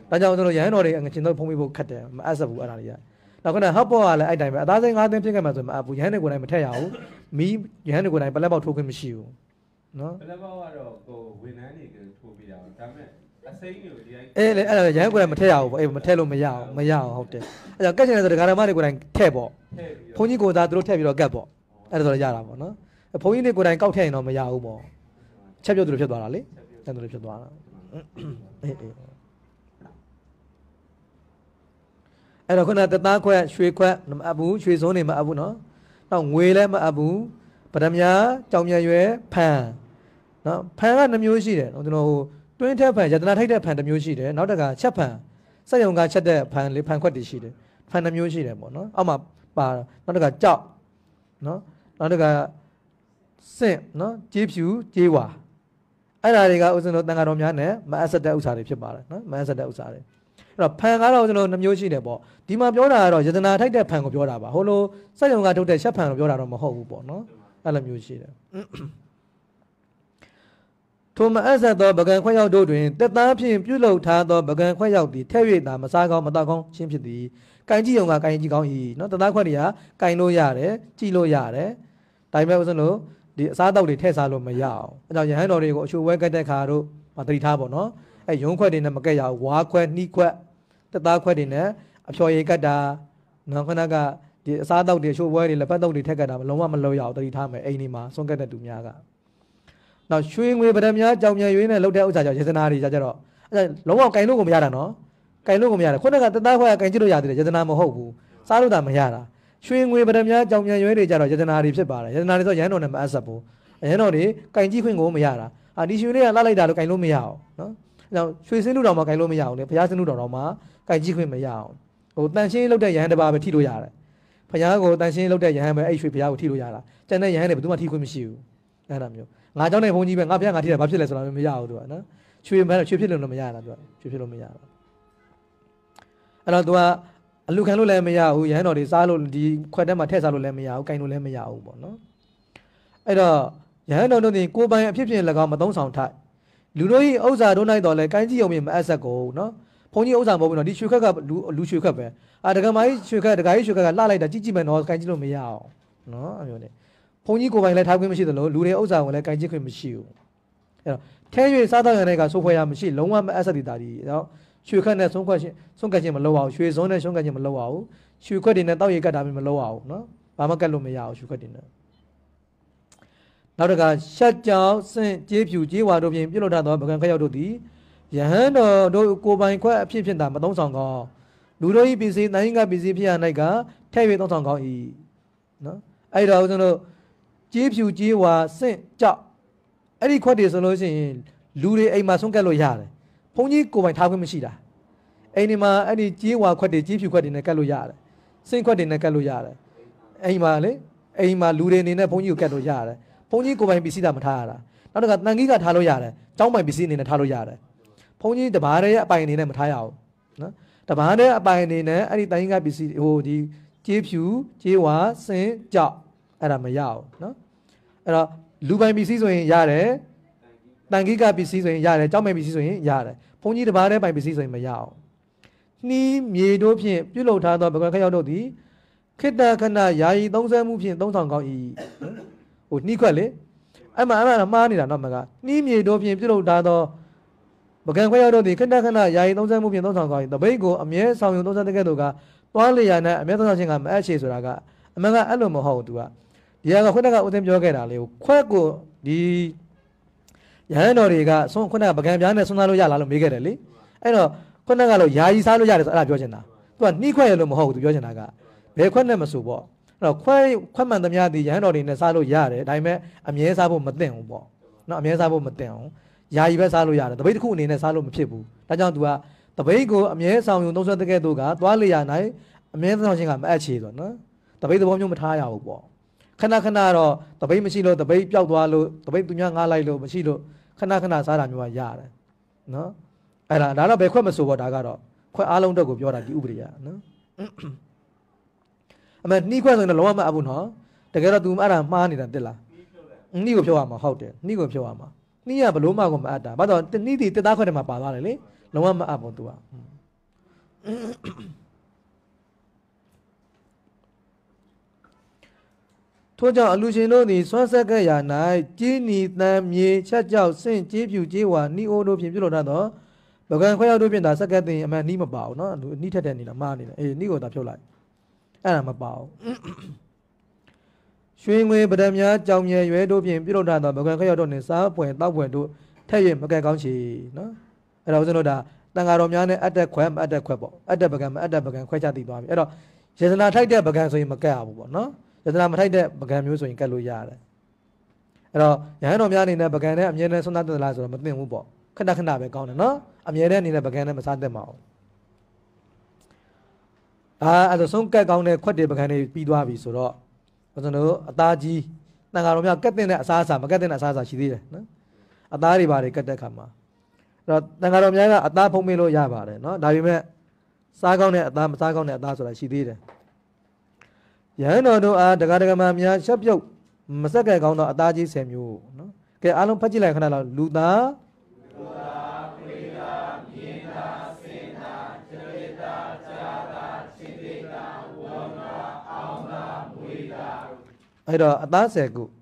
ဒါကြောင့်ကျွန်တော်ရဟန်းတော်တွေငချင်းတော့ဖုံးပြီးဖို့ခတ်တယ်မအပ်ဆက်ဘူးအဲ့ဒါတွေကနောက်ခဏဟော့ပေါ်ကလည်းအဲ့တိုင်းပဲအသားစိမ်းငါးသိန်းဖြစ်ခဲ့မှဆိုရင်မအပ်ဘူးရဟန်းတွေကိုယ်တိုင်မထက်ရဘူးမီးရဟန်းတွေကိုယ်တိုင်ပလက်ပေါက်ထိုးခွင့်မရှိဘူးနော်ပလက်ပေါက်ကတော့ကိုဝန်ထမ်းတွေထိုးပြတာဒါပေမဲ့အစိမ်းတွေကိုဒီတိုင်းအေးလေအဲ့ဒါရဟန်းကိုယ်တိုင်မထက်ရဘူးပေါ့အေးမထက်လို့မရအောင်မရအောင်ဟုတ်တယ်အဲ့တော့ကက်ချင်တယ်ဆိုဒကာဓမ္မတွေကိုယ်တိုင်ထက်ပေါ့ဘုန်းကြီးကိုယ်သားသူတို့ထက်ပြီးတော့ကတ်ပေါ့အဲ့ဒါဆိုတော့ရတာပေါ့နော်ဘုန်းကြီးတွေကိုယ်တိုင်ကောက်ထက်ရင်တော့မရဘူးပေါ့ချက်ပြုတ်သူတို့ဖြစ်သွားတာလေချက်သူတို့ဖြစ်သွားတာအေးအေးအဲ့တော့ခုနတသားခွက်ရွှေခွက်မအပ်ဘူးရွှေစုံးနေမအပ်ဘူးနော်နောက်ငွေလည်းမအပ်ဘူးပဒမြာကြောင်မြရွယ်ဖန်နော်ဖန်ကနှမျိုးရှိတယ်နော်ကျွန်တော်ဟိုတွင်းထက်ဖန်ယတနာထိုက်တဲ့ဖန်တစ်မျိုးရှိတယ်နောက်တကချက်ဖန်စက်ရုံကချက်တဲ့ဖန်လေးဖန်ခွက်တွေရှိတယ်ဖန်နှမျိုးရှိတယ်ပေါ့နော်အောက်မှာပါနောက်တကကြောက်နော်နောက်တကစင့်နော်ကြေးဖြူကြေးဝါအဲ့ဒါတွေကဥစဉ်တို့တန်ဃာတော်များနဲ့မအပ်ဆက်တဲ့ဥစ္စာတွေဖြစ်ပါတယ်နော်မအပ်ဆက်တဲ့ဥစ္စာတွေအဲ့တော့ဖန်ကတော့ကျွန်တော်နှမျိုးရှိတယ်ပေါ့ဒီမှာပြောတာကတော့ယတနာထိုက်တဲ့ဖန်ကိုပြောတာပါဟိုလိုစက်ရုံကထုတ်တဲ့ချက်ဖန်ကိုပြောတာတော့မဟုတ်ဘူးပေါ့နော်အဲ့လိုမျိုးရှိတယ်ထိုမအပ်ဆက်သောပကံခွက်ရောက်တို့တွင်တက်သားဖြင့်ပြုလုပ်ထားသောပကံခွက်ရောက်သည်ထဲ့၍သာမစားကောင်းမတောက်ကောင်းချင်းဖြစ်သည်ကင်ကြည့်ုံကကင်ကြည့်ကောင်း၏နော်တက်သားခွက်တွေကကင်လို့ရတယ်ကြည့်လို့ရတယ်ဒါပေမဲ့ဥစဉ်လို့ဒီအစားအသောက်တွေထည့်စားလို့မရအောင်အဲကြောင့်ယဟန်တော်တွေကိုအချို့ဝဲကတ်တဲ့ခါတို့မသတိထားပေါ့နော်အဲရုံးခွက်တွေနဲ့မကက်ရဘူးဝါခွက်နှီးခွက်တက်သားခွက်တွေနဲ့အဖျော်ရည်ကတ်တာနော်ခဏကဒီအစားအသောက်တွေအချို့ဝဲတွေလက်ပတ်တုပ်တွေထက်ကတ်တာလုံးဝမလုပ်ရအောင်သတိထားမယ်အိမ်ဒီမှာဆုံးကတ်တဲ့သူများကနောက်ရွှေငွေပဒမြကြောင်မြရွေးနဲ့လှုပ်တဲ့ဥစ္စာကြောင့်ယေသနာတွေကြကြတော့အဲလုံးဝကင်လို့ကိုမရတာနော်ကင်လို့ကိုမရတာခုနကတက်သားခွက်ကင်ကြည့်လို့ရသေးတယ်ယေသနာမဟုတ်ဘူးစားလို့တာမရတာရွှေငွေပဒမြကြောင်မြရွေးတွေကြတော့ယေသနာတွေဖြစ်ပါတယ်ယေသနာတွေဆိုရဟန်းတော်နဲ့မအပ်ဆက်ဘူးရဟန်းတော်တွေကင်ကြည့်ခွင့်ကိုမရတာအာဒီရွှေလေးကလှလိုက်တာလို့ကင်လို့မရအောင်နော်အဲကြောင့်ရွှေစင်းလူတော်မှာကင်လို့မရအောင်လေဘုရားစင်းလူတော်တော်မှာကင်ကြည့်ခွင့်မရအောင်ဟိုတန်ရှင်းလှုပ်တဲ့ယဟန်တစ်ပါးပဲထိလို့ရတယ်ဘုရားကိုတန်ရှင်းလှုပ်တဲ့ယဟန်ပဲအဲ့ရွှေဘုရားကိုထိလို့ရတာကျန်တဲ့ယဟန်တွေဘယ်သူမှထိခွင့်မရှိဘူးအဲ့ဒါမျိုးငါเจ้าနဲ့ဘုန်းကြီးပဲငါဘုရားငါထိတယ်ဘာဖြစ်လဲဆိုတာမရဘူးသူကနော်ရွှေမဲရွှေဖြစ်လို့မရတာသူကရွှေဖြစ်လို့မရတာအဲ့တော့သူကအလူခံလို့လည်းမရဘူးရဟန်းတော်တွေစားလို့ဒီခွက်ထဲမှာထည့်စားလို့လည်းမရဘူးကင်လို့လည်းမရဘူးပေါ့နော်အဲ့တော့ရဟန်းတော်တို့ဒီကိုယ်ပိုင်အဖြစ်ဖြစ်၎င်းမသုံးဆောင်ထိုက်လူတို့ဤဥစ္စာတို့၌တော့လဲကိုင်းကြီးုံမြင်မအပ်ဆက်ကိုနော်ဘုန်းကြီးဥစ္စာမဟုတ်ဘူးနော်ဒီရွှေခက်ကလူလူရွှေခက်ပဲအာဒကမာကြီးရွှေခက်ဒကာကြီးရွှေခက်ကလှလိုက်တာကြည့်ကြည့်မယ်နော်ကိုင်းကြည့်လို့မရအောင်နော်အမျိုးနဲ့ဘုန်းကြီးကိုယ်ပိုင်လည်းထားခွင့်မရှိသလိုလူတွေဥစ္စာကိုလည်းကိုင်းကြည့်ခွင့်မရှိဘူးအဲ့တော့ထဲရွေစားတော့ရတဲ့ကစိုးဖွဲရမရှိလုံးဝမအပ်ဆက်တည်တာဒီနော်ရွှေခက်နဲ့ဆုံးခွက်ချင်းဆုံးကတ်ချင်းမလုပ်အောင်ရွှေစုံနဲ့ဆုံးကတ်ချင်းမလုပ်အောင်ရွှေခွက်တွေနဲ့တောက်ရည်ကတ်တာမျိုးမလုပ်အောင်နော်ဘာမှကတ်လို့မရအောင်ရွှေခွက်တွေနဲ့နောက်တကရှက်ကြောင်စင့်ကြေးဖြူကြေးဝါတို့ဖြင့်ပြုလုပ်ထားသောပကံခရောက်တို့သည်ယဟန်တော်တို့ကိုပိုင်ခွက်အဖြစ်ဖြစ်တာမသုံးဆောင်ကောင်းလူတို့၏ပစ္စည်းတိုင်းကပစ္စည်းဖြစ်ရ၌ကထဲ့၍သုံးဆောင်ကောင်း၏နော်အဲ့တော့ဦးဇင်းတို့ကြေးဖြူကြေးဝါစင့်ကြောက်အဲ့ဒီခွက်တွေဆိုလို့ရှိရင်လူတွေအိမ်မှာဆုံးကတ်လို့ရတယ်ဘုန်းကြီးကိုပိုင်ထားခွင့်မရှိတာအိမ်ဒီမှာအဲ့ဒီကြေးဝါခွက်တွေကြေးဖြူခွက်တွေနဲ့ကတ်လို့ရတယ်စင့်ခွက်တွေနဲ့ကတ်လို့ရတယ်အိမ်မှာလေအိမ်မှာလူတွေအနေနဲ့ဘုန်းကြီးကိုကတ်လို့ရတယ်ဘုန်းကြီးကိုပိုင်ပစ္စည်းတာမထားရတာနောက်တစ်ခါတန်ကြီးကထားလို့ရတယ်ကျောင်းပိုင်ပစ္စည်းအနေနဲ့ထားလို့ရတယ်ဘုန်းကြီးတဘာရဲ့အပိုင်အနေနဲ့မထားရအောင်နော်တဘာရဲ့အပိုင်အနေနဲ့အဲ့ဒီတန်ကြီးကပစ္စည်းဟိုဒီကြေးဖြူကြေးဝါစင်ကြောက်အဲ့ဒါမရအောင်နော်အဲ့တော့လူပိုင်ပစ္စည်းဆိုရင်ရတယ်တန်ကြီးကပစ္စည်းဆိုရင်ရတယ်ကျောင်းပိုင်ပစ္စည်းဆိုရင်ရတယ်ဘုန်းကြီးတဘာရဲ့ပိုင်ပစ္စည်းဆိုရင်မရအောင်နှီးမြေတို့ဖြင့်ပြုလုပ်ထားသောပကံခရောက်တို့သည်ခိတ္တခဏယာယီသုံးဆမှုဖြင့်သုံးဆောင်ကောင်း၏ဟိုနှီးခွက်လေအဲ့မှာအဲ့မှာမှားနေတာနော်မကနှီးမြေတို့ဖြင့်ပြုလုပ်ထားသောပကံခွက်ရောက်တို့သည်ခိတ္တခဏယာယီသုံးဆမှုဖြင့်သုံးဆောင်ကောင်း၏တပိတ်ကိုအမြဲဆောင်ယုံသုံးဆတဲ့ကဲ့သို့ကသွားလျာနဲ့အမြဲသုံးဆောင်ခြင်းကမအပ်ချေဆိုတာကအမှန်ကအဲ့လိုမဟုတ်ဘူး तू ကဒီကခွက်ကဦးသိန်းပြောခဲ့တာလေခွက်ကိုဒီရဟန်းတော်တွေကဆုံးခွက်ကပကံပြားနဲ့ဆွမ်းသားလို့ရလားလို့မေးခဲ့တယ်လေအဲ့တော့ခွက်ကလို့ယာယီစားလို့ရတယ်ဆိုအဲ့ဒါပြောချင်တာ तू ကနှီးခွက်ရလို့မဟုတ်ဘူး तू ပြောချင်တာကဘယ်ခွက်နဲ့မဆိုပေါ့အဲ့တော့ခွက်ခွက်မှန်သမျှဒီရဟန်းတော်တွေနဲ့စားလို့ရတယ်ဒါပေမဲ့အမြဲစားဖို့မသင့်ဘူးပေါ့နော်အမြဲစားဖို့မသင့်အောင်ယာယီပဲစားလို့ရတယ်တပိတ်တစ်ခုအနေနဲ့စားလို့မဖြစ်ဘူးဒါကြောင့် तू ကတပိတ်ကိုအမြဲဆောင်ယုံသုံးဆွဲတဲ့ကဲ့သို့ကသွားလျာ၌အမြဲသုံးခြင်းကမအပ်ချေဆိုနော်တပိတ်သဘောမျိုးမထားရဘူးပေါ့ခဏခဏတော့တပိတ်မရှိလို့တပိတ်ပျောက်သွားလို့တပိတ်သူများငားလိုက်လို့မရှိလို့ခဏခဏစားတာမျိုးကရတယ်နော်အဲ့ဒါဒါတော့ဘယ်ခွက်မဆိုပေါ့ဒါကတော့ခွက်အားလုံးတော့ကိုပြောတာဒီဥပဒေကနော်အမေနှီးခွက်ဆိုရင်တော့လုံးဝမအပ်ဘူးနော်တကယ်တော့ तू အဲ့ဒါမှားနေတာတက်လားနှီးကိုဖြုတ်ရမှာဟုတ်တယ်နှီးကိုဖြုတ်ရမှာနှီးကဘလို့မှကိုမအပ်တာဘာလို့နှီးဒီတက်သားခွက်ထဲမှာပါသွားတယ်လေလုံးဝမအပ်ဘူး तू ကထို့ကြောင့်အလူရှင်တို့သည်ဆွမ်းဆက်ကဲ့ရာ၌ကြီးနီတန်မြေချက်ကြောက်ဆင့်ကြီးဖြူကြီးဝါနှီးအိုးတို့ဖြင့်ပြုလုပ်တတ်သောပကံခွဲရောက်တို့ဖြင့်ဒါဆက်ကဲ့တင်အမှန်နှီးမပါဘူးနော်နှီးထက်တဲ့နေလားမှားနေတယ်အေးနှီးကိုသာဖြုတ်လိုက်အဲ့ဒါမပါဘူးရွှေငွေပဒံများကြောင်မြဲရွဲတို့ဖြင့်ပြုလုပ်တတ်သောပကံခွဲရောက်တို့နှင့်စားပွင့်တောက်ပွင့်တို့ထက်၍မကဲကောင်းချေနော်အဲ့တော့ဦးဇင်းတို့ဒါတန်ဃာတော်များနဲ့အတက်ခွဲမအတက်ခွဲပေါ့အတက်ပကံမအတက်ပကံခွဲချတည်သွားပြီအဲ့တော့ယေဇနာထိုက်တဲ့ပကံဆိုရင်မကဲရဘူးပေါ့နော်ယတနာမထိုက်တဲ့ပကံမျိုးဆိုရင်ကတ်လို့ရတယ်အဲ့တော့ရဟန်းတော်များအနေနဲ့ပကံနဲ့အမြဲတမ်းဆွမ်းသားတက်လားဆိုတော့မသိဘူးပေါ့ခဏခဏပဲကောင်းတယ်နော်အမြဲတမ်းအနေနဲ့ပကံနဲ့မစားတတ်ပါဘူးအာအဲ့ဒါဆုံးကတ်ကောင်းတဲ့ခွက်တွေပကံတွေပြီးသွားပြီဆိုတော့ကျွန်တော်တို့အသားကြီးတန်ဃာတော်များကတ်တဲ့အစားအစာမကတ်တဲ့အစားအစာရှိသေးတယ်နော်အသားတွေပါတယ်ကတ်တဲ့ခါမှာအဲ့တော့တန်ဃာတော်များကအသားဖုံးမေးလို့ရပါတယ်နော်ဒါပေမဲ့စားကောင်းတဲ့အသားမစားကောင်းတဲ့အသားဆိုတာရှိသေးတယ်ယဟန်တော်တို့အားတက္ကະတက္ကမများရှက်ပြုတ်မဆက်ကဲကောင်းသောအသားကြီးဆယ်မျိုးနော်ကဲအားလုံးဖတ်ကြည့်လိုက်ခဏလောက်လူသားလူသားခွေးသားမြင်းသားစင်သားကျရိသားကြာသားချင်းသေးသားဝေါသားအောင်သားမွေးသားအဲ့တော့အသားဆယ်ခု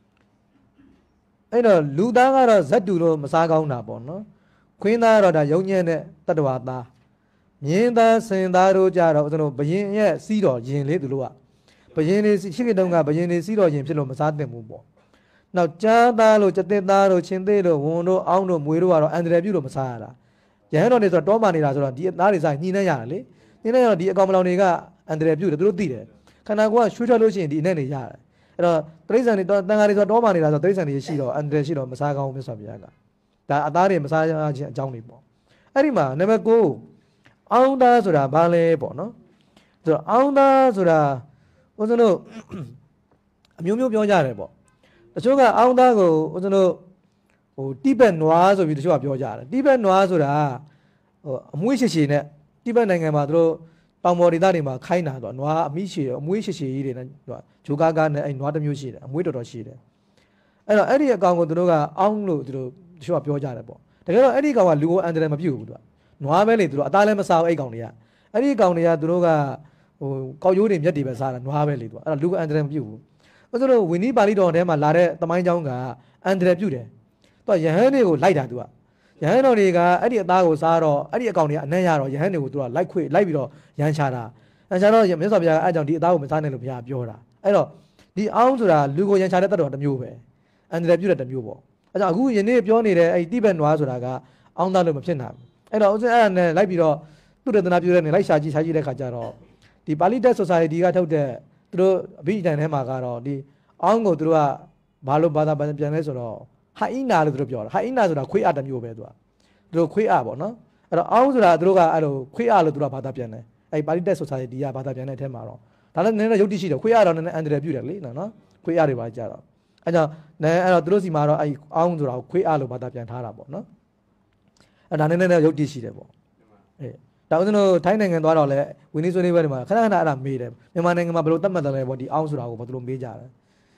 အဲ့တော့လူသားကတော့ဇတ်တူလို့မစားကောင်းတာပေါ့နော်ခွင်းသားကတော့ဒါယုံညံ့တဲ့တတ္တဝါသားမြင်းသားစင်သားတို့ကြတော့ကျွန်တော်ဘယင်ရဲ့စီးတော်ရင်လေးသူတို့ကဘယင်လေးရှိခဲ့တုန်းကဘယင်လေးစီးတော်ရင်ဖြစ်လို့မစားသင့်ဘူးပေါ့နောက်ကြားသားလို့ကျတဲ့သားတို့ချင်းသေးတို့ဝန်တို့အောင်းတို့မွေတို့ကတော့အန်ဒရယ်ပြုလို့မစားရတာရဟန်းတော်တွေဆိုတော့တောမှနေတာဆိုတော့ဒီအသားတွေစားညှိနှဲရတယ်လေညှိနှဲရတော့ဒီအကောင်မလောင်တွေကအန်ဒရယ်ပြုတယ်သူတို့သိတယ်ခန္ဓာကိုယ်ကရွှေထွက်လို့ရှိရင်ဒီအနဲ့တွေရတယ်အဲ့တော့တိရစ္ဆာန်တွေတန်ဃာတွေဆိုတော့တောမှနေတာဆိုတော့တိရစ္ဆာန်တွေရှိတော့အန်ဒရယ်ရှိတော့မစားကောင်းမြတ်စွာဘုရားကဒါအသားတွေမစားခြင်းအကြောင်းတွေပေါ့အဲ့ဒီမှာနံပါတ်၉အောင်းသားဆိုတာဘာလဲပေါ့နော်ဆိုတော့အောင်းသားဆိုတာဦးဇင်းတို့အမျိုးမျိုးပြောကြတယ်ပေါ့တချို့ကအောင်းသားကိုဦးဇင်းတို့ဟိုတိဘက်နွားဆိုပြီးတချို့ကပြောကြတယ်တိဘက်နွားဆိုတာဟိုအမွှေးရှည်ရှည်နဲ့တိဘက်နိုင်ငံမှာသူတို့တောင်ပေါ်ဒေသတွေမှာခိုင်းတာတော့နွားအမိရှည်အမွှေးရှည်ရှည်ကြီးတွေနဲ့ဂျိုကားကားနဲ့အဲ့နွားတစ်မျိုးရှိတယ်အမွှေးတော်တော်ရှိတယ်အဲ့တော့အဲ့ဒီအကောင်ကိုသူတို့ကအောင်းလို့သူတို့တချို့ကပြောကြတယ်ပေါ့တကယ်တော့အဲ့ဒီကောင်ကလူကိုအန်တရယ်မပြုတ်ဘူးသူကနွားပဲလေသူတို့အသားလည်းမစားဘူးအဲ့ကောင်တွေကအဲ့ဒီကောင်တွေကသူတို့ကဟိုကောက်ရိုးတွေမြက်တွေပဲစားတာနွားပဲလေသူကအဲ့တော့လူကအန်တရယ်မပြုတ်ဘူးအဲ့ဆိုတော့ဝီနီပါဠိတော်ထဲမှာလာတဲ့သမိုင်းကြောင်းကအန်တရယ်ပြုတ်တယ်သူကယဟန်တွေကိုလိုက်တာသူကယဟန်တော်တွေကအဲ့ဒီအသားကိုစားတော့အဲ့ဒီအကောင်တွေကအနံ့ရတော့ယဟန်တွေကိုသူကလိုက်ခွေလိုက်ပြီးတော့ရန်ချတာရန်ချတော့မြတ်စွာဘုရားကအဲ့ကြောင့်ဒီအသားကိုမစားနဲ့လို့ဘုရားပြောတာအဲ့တော့ဒီအောင်းဆိုတာလူကိုရန်ချတဲ့တတ်တော်တစ်မျိုးပဲအန်တရယ်ပြုတ်တဲ့တစ်မျိုးပေါ့အဲ့ကြောင့်အခုယနေ့ပြောနေတဲ့အဲ့ဒီတိဘက်နွားဆိုတာကအောင်းသားလို့မဖြစ်နိုင်ဘူးအဲ့တော့ဦးဇင်းအဲ့ဒါနဲ့လိုက်ပြီးတော့သူတဒနာပြုတဲ့နေလိုက်ရှာကြည့်ရှာကြည့်တဲ့ခါကျတော့ဒီပါဠိတက် society ကထုတ်တဲ့သူတို့အဘိဓမ္မာထဲမှာကတော့ဒီအောင်းကိုသူတို့ကဘာလို့ဘာသာပြန်လဲဆိုတော့ဟာအီနာလို့သူတို့ပြောတာဟာအီနာဆိုတာခွေးအတစ်မျိုးပဲသူကသူတို့ခွေးအပေါ့နော်အဲ့တော့အောင်းဆိုတာသူတို့ကအဲ့လိုခွေးအလို့သူတို့ကဘာသာပြန်တယ်အဲ့ပါဠိတက် society ကဘာသာပြန်တဲ့အထဲမှာတော့ဒါလည်းနည်းနည်းရုပ်တိရှိတယ်ခွေးအတော့နည်းနည်းအန်တရယ်ပြုတယ်လေနော်ခွေးအတွေပါကြတော့အဲ့ကြောင့်နည်းအဲ့တော့သူတို့စီမှာတော့အဲ့အောင်းဆိုတာကိုခွေးအလို့ဘာသာပြန်ထားတာပေါ့နော်အဲ့ဒါနည်းနည်းရုပ်တိရှိတယ်ပေါ့အေးဒါဦးဇင်းတို့ထိုင်းနိုင်ငံသွားတော့လဲဝင်းနီးဆွေးနွေးပွဲတွေမှာခဏခဏအဲ့ဒါမေးတယ်မြန်မာနိုင်ငံမှာဘယ်လိုသတ်မှတ်တယ်လဲပေါ့ဒီအောင်းဆိုတာကိုဘာလို့မေးကြတယ်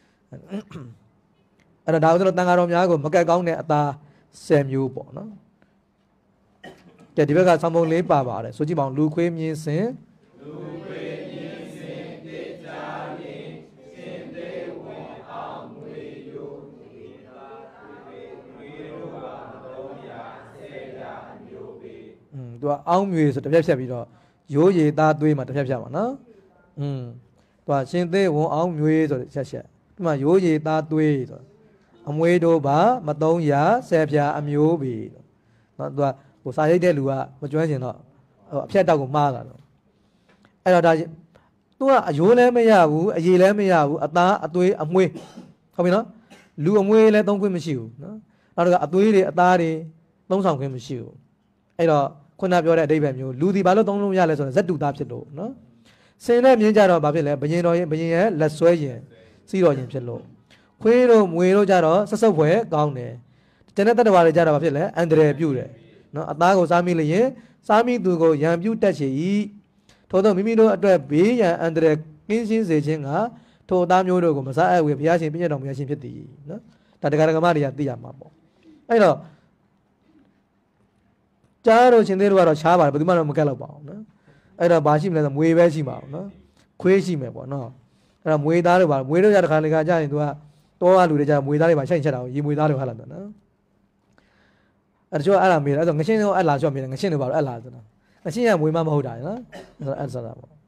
အဲ့တော့ဒါဦးဇင်းတို့တန်ဃာတော်များကိုမကက်ကောင်းတဲ့အသားဆယ်မျိုးပေါ့နော်ကဲဒီဘက်ကဆောင်းပုံလေးပါပါတယ်ဆိုကြည့်ပါဦးလူခွေးမြင်းစင်လူခွေးမြင်းစင်တေချာရင်စင်သေးဝင်အောင်မွေယူဒီသာခွေးခွေးတို့ပါတော့ရဆယ်ရမျိုးပဲอืมသူကအောင်းမျိုးဆိုတစ်ဖြတ်ဖြတ်ပြီးတော့ရိုးရည်သားသွေးမှာတစ်ဖြတ်ဖြတ်ပါနော်อืมသူကရှင်သေးဝင်အောင်မျိုးဆိုတဲ့ချက်ချက်ဒီမှာရိုးရည်သားသွေးဆိုအမွေတို့ပါမသုံးရဆယ်ဖြာအမျိုးပဲနော်သူကဟိုစာရိတ်တဲ့လူကမကျွမ်းကျင်တော့ဟိုအဖြတ်တောက်ကိုမှားတာတော့အဲ့တော့ဒါသူကအယိုးလည်းမရဘူးအရေလည်းမရဘူးအသားအသွေးအမွေးဟုတ်ပြီနော်လူအမွေးလည်းသုံးခွင့်မရှိဘူးနော်နောက်တော့အသွေးတွေအသားတွေသုံးဆောင်ခွင့်မရှိဘူးအဲ့တော့ခုနပြောတဲ့အဓိပ္ပာယ်မျိုးလူဒီဘာလို့သုံးလို့ရလဲဆိုတော့ဇက်တူသားဖြစ်လို့နော်စင်နဲ့မြင်းကြတော့ဘာဖြစ်လဲဘယင်တော်ရင်ဘယင်ရဲ့လက်ဆွဲရင်စီးတော်ရင်ဖြစ်လို့ခွေးတို့မွေတို့ကြတော့ဆက်စုပ်ဖွယ်ကောင်းတယ်ကျန်တဲ့တတ္တဝါတွေကြတော့ဘာဖြစ်လဲအန္တရာယ်ပြုတယ်နော်အသားကိုစားမိလျင်စားမိသူကိုရံပြုတ်တက်ချေ၏ထို့သောမိမိတို့အတွက်ဘေးရန်အန္တရာယ်ကင်းရှင်းစေခြင်းကထိုအသားမျိုးတို့ကိုမစားအပ်ဝေဘုရားရှင်ပြည့်ညတ်တော်မူရရှင်ဖြစ်သည်နော်ဒါတရားဓမ္မတွေကသိရမှာပေါ့အဲ့တော့ကြားတော့ချင်းသေးတို့ကတော့ရှားပါတယ်ဘယ်သူမှတော့မကက်တော့ပါဘူးနော်အဲ့တော့ဘာရှိမလဲဆိုမွေပဲရှိမှာပေါ့နော်ခွေးရှိမယ်ပေါ့နော်အဲ့တော့မွေသားတို့ပါမွေတို့ကြတဲ့ခါလေကကြာရင်သူကတောကလူတွေကြမွေသားတွေပါရှိုက်ချက်တာကိုရေမွေသားတွေဟာလာတယ်နော်အဲ့တော့အဲ့ဒါမေးတယ်အဲ့တော့ငရှင်းတော့အဲ့လာဆိုမေးတယ်ငရှင်းတို့ပါတော့အဲ့လာဆိုတော့ငရှင်းရမွေမမဟုတ်တာနော်အဲ့ဆိုအဲ့ဆိုတာပေါ့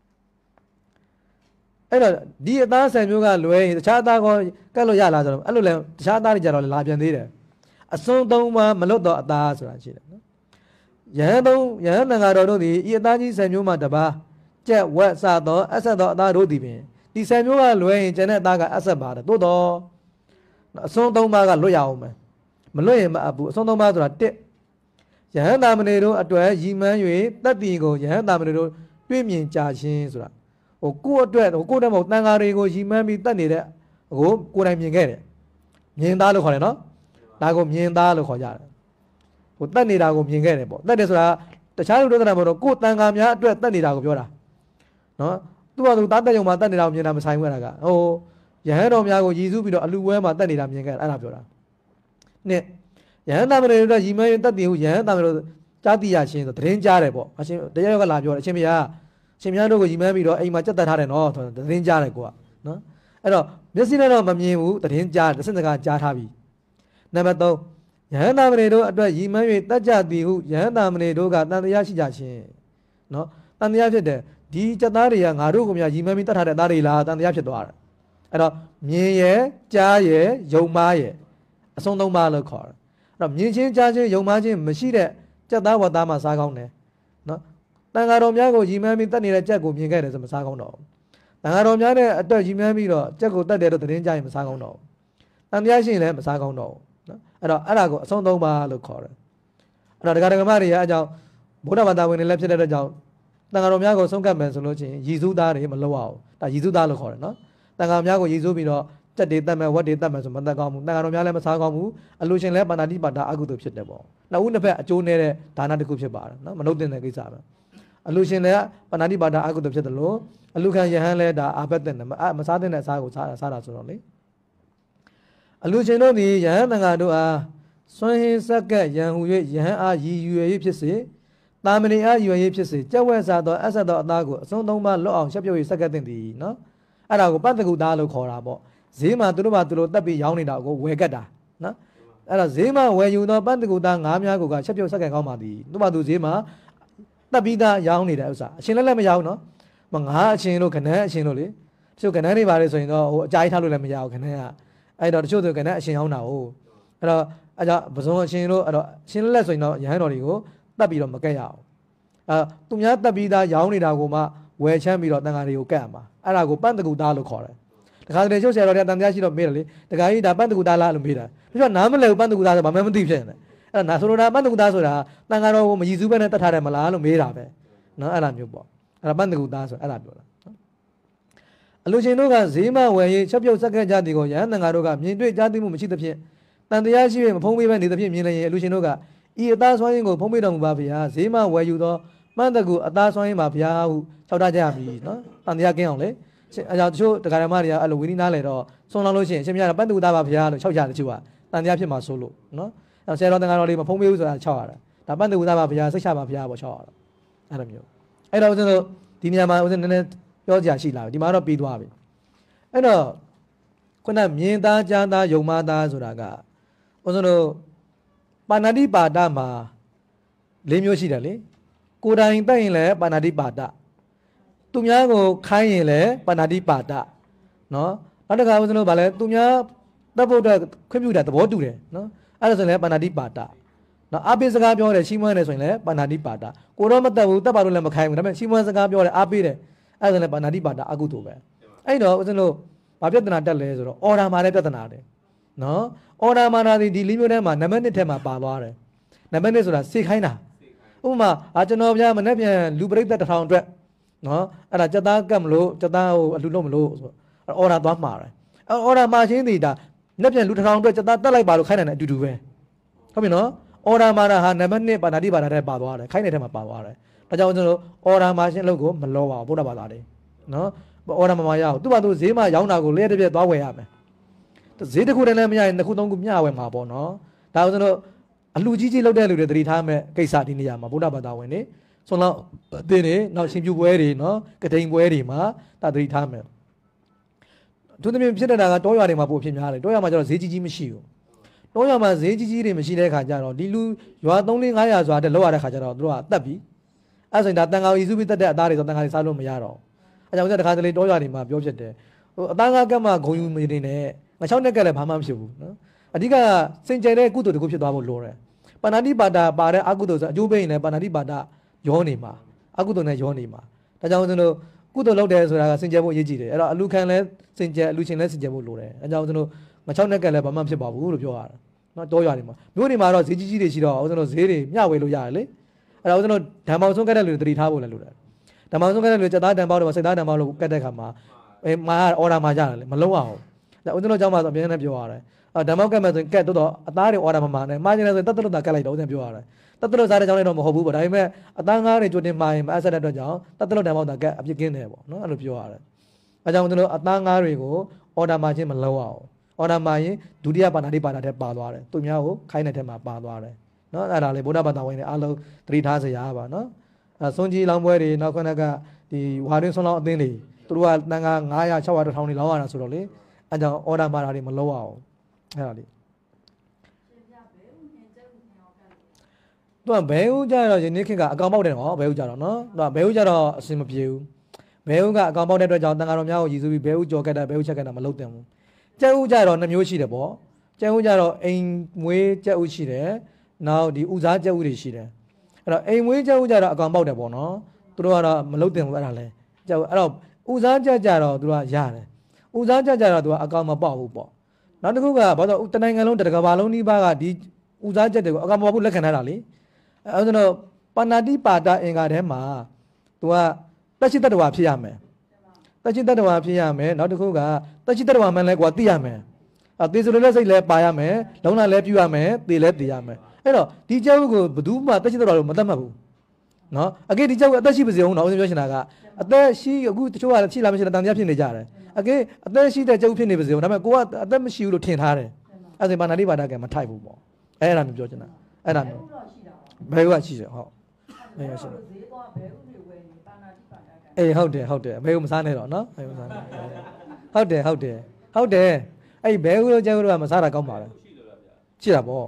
အဲ့တော့ဒီအသားဆန်မျိုးကလွဲရင်တခြားအသားကကတ်လို့ရလားဆိုတော့အဲ့လိုလဲတခြားအသားတွေကြတော့လာပြန်သေးတယ်အစွန်းသုံးပါမလွတ်တော့အသားဆိုတာရှိတယ်နော်ယဟန်သုံးယဟန်တန်ဃာတော်တို့သည်ဤအသားကြီးဆန်မျိုးမှတပါးကြက်ဝက်စသောအဆက်သောအသားတို့သည်ပင်ဒီဆန်မျိုးကလွဲရင်ကျန်တဲ့အသားကအဆက်ပါတယ်သို့တော့အစွန်းသုံးပါးကလွတ်ရအောင်မယ်မလွတ်ရင်မအပ်ဘူးအစွန်းသုံးပါးဆိုတာတစ်ယဟန်တာမဏေတို့အတွက်ရည်မှန်း၍တတ်တည်ကိုယဟန်တာမဏေတို့တွေ့မြင်ကြခြင်းဆိုတာဟိုကိုယ့်အတွက်ဟိုကိုယ့်တည်းမဟုတ်တန်ဃာတွေကိုရည်မှန်းပြီးတတ်နေတဲ့ကိုကိုယ်တိုင်မြင်ခဲ့တယ်မြင်သားလို့ခေါ်တယ်နော်ဒါကိုမြင်သားလို့ခေါ်ကြတယ်ဟိုတတ်နေတာကိုမြင်ခဲ့တယ်ပေါ့တတ်တယ်ဆိုတာတခြားလူတို့ကမဟုတ်တော့ကိုယ်တန်ဃာများအတွက်တတ်နေတာကိုပြောတာနော်သူကသူတားတက်ရုံမှာတတ်နေတာကိုမြင်တာမဆိုင်ဘူးအဲ့ဒါကဟိုယဟန်တော်များကိုရည်စူးပြီးတော့အလူဝဲမှာတတ်နေတာမြင်ခဲ့တယ်အဲ့ဒါပြောတာနှစ်ယဟန်တာမဏေတို့ရည်မှန်း၍တတ်တည်ဟုယဟန်တာမဏေတို့ကြားသိရခြင်းဆိုသတင်းကြားတယ်ပေါ့အရှင်တရားရောက်ကလာပြောတယ်အရှင်ဘုရားရှင်များတို့ကိုရည်မှန်းပြီးတော့အိမ်မှာကြက်တက်ထားတယ်နော်ဆိုတော့သတင်းကြားတယ်ကိုကနော်အဲ့တော့မျက်စိနဲ့တော့မမြင်ဘူးသတင်းကြားတယ်စင်စကားကြားထားပြီနံပါတ်သုံးယဟန်တာမဏေတို့အတွက်ရည်မှန်း၍တတ်ကြသည်ဟုယဟန်တာမဏေတို့ကတန်တရားရှိကြခြင်းနော်တန်တရားဖြစ်တယ်ဒီကြက်သားတွေကငါတို့ကများရည်မှန်းပြီးတတ်ထားတဲ့သားတွေလားတန်တရားဖြစ်သွားတယ်အဲ့တော့မြင်ရဲ့ကြားရဲ့ယုံမားရဲ့အဆုံးသုံးပါလို့ခေါ်တယ်အဲ့တော့မြင်ချင်းကြားချင်းယုံမားချင်းမရှိတဲ့ကြက်သားဝတ်သားမှစားကောင်းတယ်နော်တန်ဃာတော်များကိုရည်မှန်းပြီးတတ်နေတဲ့ကြက်ကိုမြင်ခဲ့တယ်ဆိုမစားကောင်းတော့ဘူးတန်ဃာတော်များတဲ့အတွက်ရည်မှန်းပြီးတော့ကြက်ကိုတတ်တယ်တော့သတင်းကြရင်မစားကောင်းတော့ဘူးတန်တရားရှိရင်လည်းမစားကောင်းတော့ဘူးနော်အဲ့တော့အဲ့ဒါကိုအဆုံးသုံးပါလို့ခေါ်တယ်အဲ့တော့ဒကာဒကမတွေကအကြောင်းဗုဒ္ဓဘာသာဝင်တွေလည်းဖြစ်တဲ့အတွက်ကြောင့်တန်ဃာတော်များကိုဆုံးကပ်မယ်ဆိုလို့ချင်းရည်စူးသားတွေမလုပ်အောင်ဒါရည်စူးသားလို့ခေါ်တယ်နော်တန်ဃာများကိုရည်စူးပြီးတော့ကြက်တွေတတ်မယ်ဝက်တွေတတ်မယ်ဆိုမတတ်ကောင်းဘူးတန်ဃာတော်များလည်းမစားကောင်းဘူးအလူရှင်လည်းပါဏာတိပါဒအကုသိုလ်ဖြစ်တယ်ပေါ့နှစ်ဦးနှစ်ဖက်အကျိုးနေတဲ့ဒါနတစ်ခုဖြစ်ပါတယ်နော်မနှုတ်တင်တဲ့ကိစ္စပဲအလူရှင်လည်းပါဏာတိပါဒအကုသိုလ်ဖြစ်တယ်လို့အလူခံယဟန်လည်းဒါအာဘက်တဲ့မစားတဲ့အစားကိုစားတာစားတာဆိုတော့လေအလူရှင်တို့သည်ယဟန်တန်ဃာတို့အားစွန့်ဟင်းဆက်ကပ်ယံဟူ၍ယဟန်အားရည်ရွယ်၍ဖြစ်စေတာမဏေအားရည်ရွယ်၍ဖြစ်စေကြက်ဝဲစားသောအဆက်သောအသားကိုအစွန်းသုံးပါလွတ်အောင်ရှက်ပြုတ်၍ဆက်ကပ်တင်သည်နော်အဲ့ဒါကိုပတ္တကုသားလို့ခေါ်တာပေါ့ဈေးမှာသူတို့ဘာသူတို့တက်ပြီးရောင်းနေတာကိုဝယ်ကတ်တာနော်အဲ့တော့ဈေးမှာဝယ်ယူသောပတ္တကုသားငါးများကိုကချက်ပြုတ်ဆက်ကပ်ကောင်းပါသည်သူဘာသူဈေးမှာတက်ပြီးသားရောင်းနေတဲ့ဥစ္စာအရှင်လည်းလည်းမရောင်းနော်မငါးအရှင်လို့ခဏအရှင်လို့လေတချို့ခဏတွေပါလေဆိုရင်တော့ဟိုအကြိုက်ထားလို့လည်းမရဘူးခဏကအဲ့တော့တချို့သူခဏအရှင်ရောင်းတာဟုတ်အဲ့တော့အဲ့ကြောင့်ပစုံအရှင်လို့အဲ့တော့အရှင်လက်ဆိုရင်တော့ရဟန်းတော်တွေကိုတက်ပြီးတော့မကက်ရအောင်အဲသူများတက်ပြီးသားရောင်းနေတာကိုမှဝယ်ချမ်းပြီးတော့တန်ဃာတွေကိုကက်ရမှာအဲ့ဒါကိုပန့်တကူသားလို့ခေါ်တယ်တခါတလေကျုပ်ဆရာတော်တွေကတန်တရားရှိတော့မေးတယ်လေတခါကြီးဒါပန့်တကူသားလားလို့မေးတာသူကနားမလဲဘူးပန့်တကူသားဆိုဘာမှမသိဖြစ်နေတယ်အဲ့ဒါနာဆိုလိုတာပန့်တကူသားဆိုတာတန်ဃာတော်ကိုမရည်စူးပဲနဲ့တတ်ထားတယ်မလားလို့မေးတာပဲနော်အဲ့ဒါမျိုးပေါ့အဲ့ဒါပန့်တကူသားဆိုအဲ့ဒါပြောတာအလူရှင်တို့ကဈေးမဝယ်ရေးချက်ပြုတ်ဆက်ကက်ကြသည်ကိုရဟန်းတန်ဃာတို့ကမြင်တွေ့ကြားသိမှုမရှိသဖြင့်တန်တရားရှိ၍မဖုံးပေးပဲနေသဖြင့်မြင်လည်းရင်အလူရှင်တို့ကဤအသားဆွမ်းရင်ကိုဖုံးပေးတော်မူပါဗျာဈေးမဝယ်ယူသောပန့်တကူအသားဆွမ်းရင်ပါဗျာဟုခြောက်ထားကြရမည်နော်တန်တရားကင်းအောင်လေအဲကြောင့်တချို့တရားဓမ္မတွေကအဲ့လိုဝိနည်းနားလေတော့ဆွမ်းလောင်းလို့ရှိရင်အရှင်မြတ်ကပန့်တကူသားပါဗျာလို့ခြောက်ကြတယ်တချို့ကတန်တရားဖြစ်မှာဆိုလို့နော်အဲဆရာတော်တန်ဃာတော်တွေမဖုံးပေးဘူးဆိုတာခြောက်ရတာဒါပန့်တကူသားပါဗျာစိတ်ချပါဗျာပေါ့ခြောက်ရတာအဲ့လိုမျိုးအဲ့တော့ဦးဇင်းတို့ဒီနေရာမှာဦးဇင်းနည်းနည်းပြောကြရှိလာပြီဒီမှာတော့ပြီးသွားပြီအဲ့တော့ခုနမြင်သားကြားသားယုံမာသားဆိုတာကဦးဇင်းတို့ပါဏာတိပါဒမှာ၄မျိုးရှိတယ်လေကိုယ်တိုင်တက်ရင်လည်းပါဏာတိပါဒသူများကိုခိုင်းရင်လည်းပါဏာတိပါဒနော်နောက်တစ်ခါဦးဇင်းတို့ဗာလဲသူများတပ်ဖို့အတွက်ခွင့်ပြုတဲ့သဘောတူတယ်နော်အဲ့ဒါဆိုရင်လည်းပါဏာတိပါဒနော်အားပေးစကားပြောတယ်ရှင်းမွန်းတယ်ဆိုရင်လည်းပါဏာတိပါဒကိုတော့မတက်ဘူးတက်ပါလို့လည်းမခိုင်းဘူးဒါပေမဲ့ရှင်းမွန်းစကားပြောတယ်အားပေးတယ်အဲ့ဒါဆိုရင်လည်းပါဏာတိပါဒအကုသိုလ်ပဲအဲ့တော့ဦးဇင်းတို့ဘာပြဿနာတက်လဲဆိုတော့အော်ဒါမှာလည်းပြဿနာတယ်နော်အော်ဒါမှာဒီဒီလေးမျိုးထဲမှာနံပါတ်တစ်ထဲမှာပါသွားတယ်နံပါတ်တစ်ဆိုတာစေခိုင်းတာဥပမာအာကျွန်တော်ဗျာမနေ့ပြန်လူပရိသတ်တစ်ထောင်အတွက်နော်အဲ့ဒါစက်သားကတ်မလို့စက်သားဟိုအလှလုံးမလို့ဆိုအော်ဒါသွားမှာတယ်အော်ဒါမှာချင်းဒီဒါနေ့ပြန်လူတစ်ထောင်အတွက်စက်သားတက်လိုက်ပါလို့ခိုင်းတယ်အတူတူပဲဟုတ်ပြီနော်အော်ဒါမှာဟာနံပါတ်နှစ်ပါဏာတိပါဒထဲပါသွားတယ်ခိုင်းတဲ့ထဲမှာပါသွားတယ်ဒါကြောင့်ကျွန်တော်အော်ဒါမှာရှင်းလို့ကိုမလောပါဘူးဗုဒ္ဓဘာသာတွေနော်အော်ဒါမှာမရအောင်သူ့ဘာသူဈေးမှာရောင်းတာကိုလျှက်တစ်ပြက်သွားဝယ်ရမယ်ဈေးတစ်ခုတည်းလည်းမရရင်တစ်ခုသုံးခုမျှဝယ်မှာပေါ့နော်ဒါဆိုတော့အလူကြီးကြီးလောက်တဲ့လူတွေတတိထားမဲ့ကိစ္စဒီနေရာမှာဗုဒ္ဓဘာသာဝင်နေဆုံးတော့အတင်းနေနောက်ရှင်ပြူပွဲတွေနော်ကတိန်ပွဲတွေမှာတတတိထားမဲ့သူသမီးဖြစ်တဲ့တာကတောရွာတွေမှာပို့ဖြစ်များတယ်တောရွာမှာကျတော့ဈေးကြီးကြီးမရှိဘူးတောရွာမှာဈေးကြီးကြီးတွေမရှိတဲ့ခါကျတော့ဒီလူရွာသုံးလေးငါးရာရွာတဲ့လောက်ရတဲ့ခါကျတော့သူတို့ကတက်ပြီအဲ့ဆိုရင်ဒါတန်ခါရီစုပြီးတက်တဲ့အသားတွေဆိုတန်ခါရီစားလို့မရတော့အဲကြောင့်တခါတလေတောရွာတွေမှာပြောဖြစ်တယ်ဟိုအသားငါးကက်မှဂုံယူနေနေငါချောင်းနဲ့ကက်လည်းဘာမှမဖြစ်ဘူးနော်အဓိကစင်ကြယ်တဲ့ကုသိုလ်တစ်ခုဖြစ်သွားဖို့လိုတယ်ပါဏာတိပါဒပါတဲ့အကုသိုလ်ဆိုအကျိုးပေးရင်လည်းပါဏာတိပါဒရောနေမှာအကုသိုလ်နဲ့ရောနေမှာဒါကြောင့်ကျွန်တော်ကုသိုလ်လုပ်တယ်ဆိုတာကစင်ကြယ်ဖို့အရေးကြီးတယ်အဲ့တော့အလူခံလဲစင်ကြယ်အလူချင်းလဲစင်ကြယ်ဖို့လိုတယ်အဲကြောင့်ကျွန်တော်ငါချောင်းနဲ့ကက်လည်းဘာမှမဖြစ်ပါဘူးလို့ပြောရတယ်နော်တောရွာတွေမှာမြို့တွေမှာတော့ဈေးကြီးကြီးတွေရှိတော့ကျွန်တော်ဈေးတွေမျှဝေလို့ရတယ်လေအဲ့တော့ကျွန်တော်ဓမ္မောင်ဆုံးကက်တဲ့လူတွေတတိထားဖို့လည်းလိုတယ်ဓမ္မောင်ဆုံးကက်တဲ့လူစက်သားဓမ္မောင်တွေမှာစိတ်သားဓမ္မောင်လို့ကက်တဲ့ခါမှာအဲမာအော်ဒါမှာရတယ်လေမလုံးအောင်ဒါဦးကျွန်တော်ကြောင်းမှာဆိုအမြဲတမ်းပြောရတယ်ဓမ္မောက်ကက်မဲ့ဆိုရင်ကက်တော့အသားတွေအော်ဒါမမှန်နဲ့မှားနေတယ်ဆိုရင်တတ်တလို့သာကက်လိုက်တော့ဦးကျွန်ပြောရတယ်တတ်တလို့စားတဲ့ကြောင်းလည်းတော့မဟုတ်ဘူးပေါ့ဒါပေမဲ့အသားငါးတွေကြိုတင်မှာရင်မအဆက်တဲ့အတွက်ကြောင့်တတ်တလို့ဓမ္မောက်သာကက်အပြစ်ကင်းတယ်ပေါ့နော်အဲ့လိုပြောရတယ်အဲကြောင့်ကျွန်တော်အသားငါးတွေကိုအော်ဒါမှာချင်းမလုံးအောင်အော်ဒါမှာရင်ဒုတိယပါဏာတိပါဒတဲ့ပါသွားတယ်သူများကိုခိုင်းတဲ့ထဲမှာပါသွားတယ်နော်အဲ့ဒါလေဗုဒ္ဓဘာသာဝင်တွေအားလုံးသတိထားစရာပါနော်အဲဆွန်ကြီးလောင်းပွဲတွေနောက်ခဏကဒီဝါရင်းဆွန်လောင်းအသင်းတွေသူတို့ကတန်ခါငါးရာ၆ရာတစ်ထောင်တွေလောင်းရတာဆိုတော့လေအဲကြောင့်အော်ဒါမှာတာတွေမလုံးအောင်အဲ့ဒါလေသူကဘဲဦးကြတော့ယနေ့ခေတ်ကအကောင်ပေါက်တယ်နော်ဘဲဦးကြတော့နော်သူကဘဲဦးကြတော့အစင်မပြေဘူးဘဲဦးကအကောင်ပေါက်တဲ့အတွက်ကြောင့်တန်ခါတော်များကိုရည်စူးပြီးဘဲဦးကြော်ကက်တာဘဲဦးချက်ကက်တာမလုပ်တင်ဘူးကျဲဦးကြတော့နှမျိုးရှိတယ်ပေါ့ကျဲဦးကြတော့အိမ်မွေးကျဲဦးရှိတယ်နောက်ဒီဥစားကျဲဦးတွေရှိတယ်အဲ့တော့အိမ်မွေးကျဲဦးကြတော့အကောင်ပေါက်တယ်ပေါ့နော်သူတို့ကတော့မလုပ်တင်ဘူးအဲ့ဒါလဲကျဲဦးအဲ့တော့ဥစားကျက်ကြတော့သူကရတယ်ဥစားကျက်ကြတော့သူကအကောင်မပေါက်ဘူးပေါ့နောက်တစ်ခုကဘာလို့တနိုင်ငံလုံးတကဘာလုံးနှီးပါးကဒီဥစားကျက်တွေကိုအကောင်မပေါက်ဘူးလက်ခံထားတာလေအဲ့တော့ပါဏာတိပါဒအင်္ဂါထဲမှာသူကတက်ရှိတ္တဝါဖြစ်ရမယ်တက်ရှိတ္တဝါဖြစ်ရမယ်နောက်တစ်ခုကတက်ရှိတ္တဝါမှန်လဲကွာသိရမယ်အသေးစလိုလက်စိတ်လဲပါရမယ်လုံးလာလဲပြူရမယ်သေလဲသေရမယ်အဲ့တော့ဒီကျောက်ကိုဘယ်သူမှတက်ရှိတ္တဝါလို့မတတ်မှတ်ဘူးနော်အကေဒီကျောက်ကအသက်ရှိပါစေအောင်တော့ဦးဇင်းပြောချင်တာကအသက်ရှိအခုတချို့ကရှိလာမရှိလာတန်တရားဖြစ်နေကြတယ်အကေအသက်ရှိတဲ့ကျောက်ဖြစ်နေပါစေအောင်ဒါပေမဲ့ကိုကအသက်မရှိဘူးလို့ထင်ထားတယ်အဲ့ဒါပါဏာတိပါဒကမထိုက်ဘူးပေါ့အဲ့ဒါမျိုးပြောချင်တာအဲ့ဒါမျိုးဘယ်ကရှိတယ်ဟုတ်ဘယ်ကရှိတယ်အေးဟုတ်တယ်ဟုတ်တယ်ဘယ်ကိုမစားနဲ့တော့နော်ဘယ်ကိုမစားနဲ့ဟုတ်တယ်ဟုတ်တယ်ဟုတ်တယ်အဲ့ဘဲဦးတို့ကျဲဦးတို့ကမစားတာကောင်းပါလားရှိတာပေါ့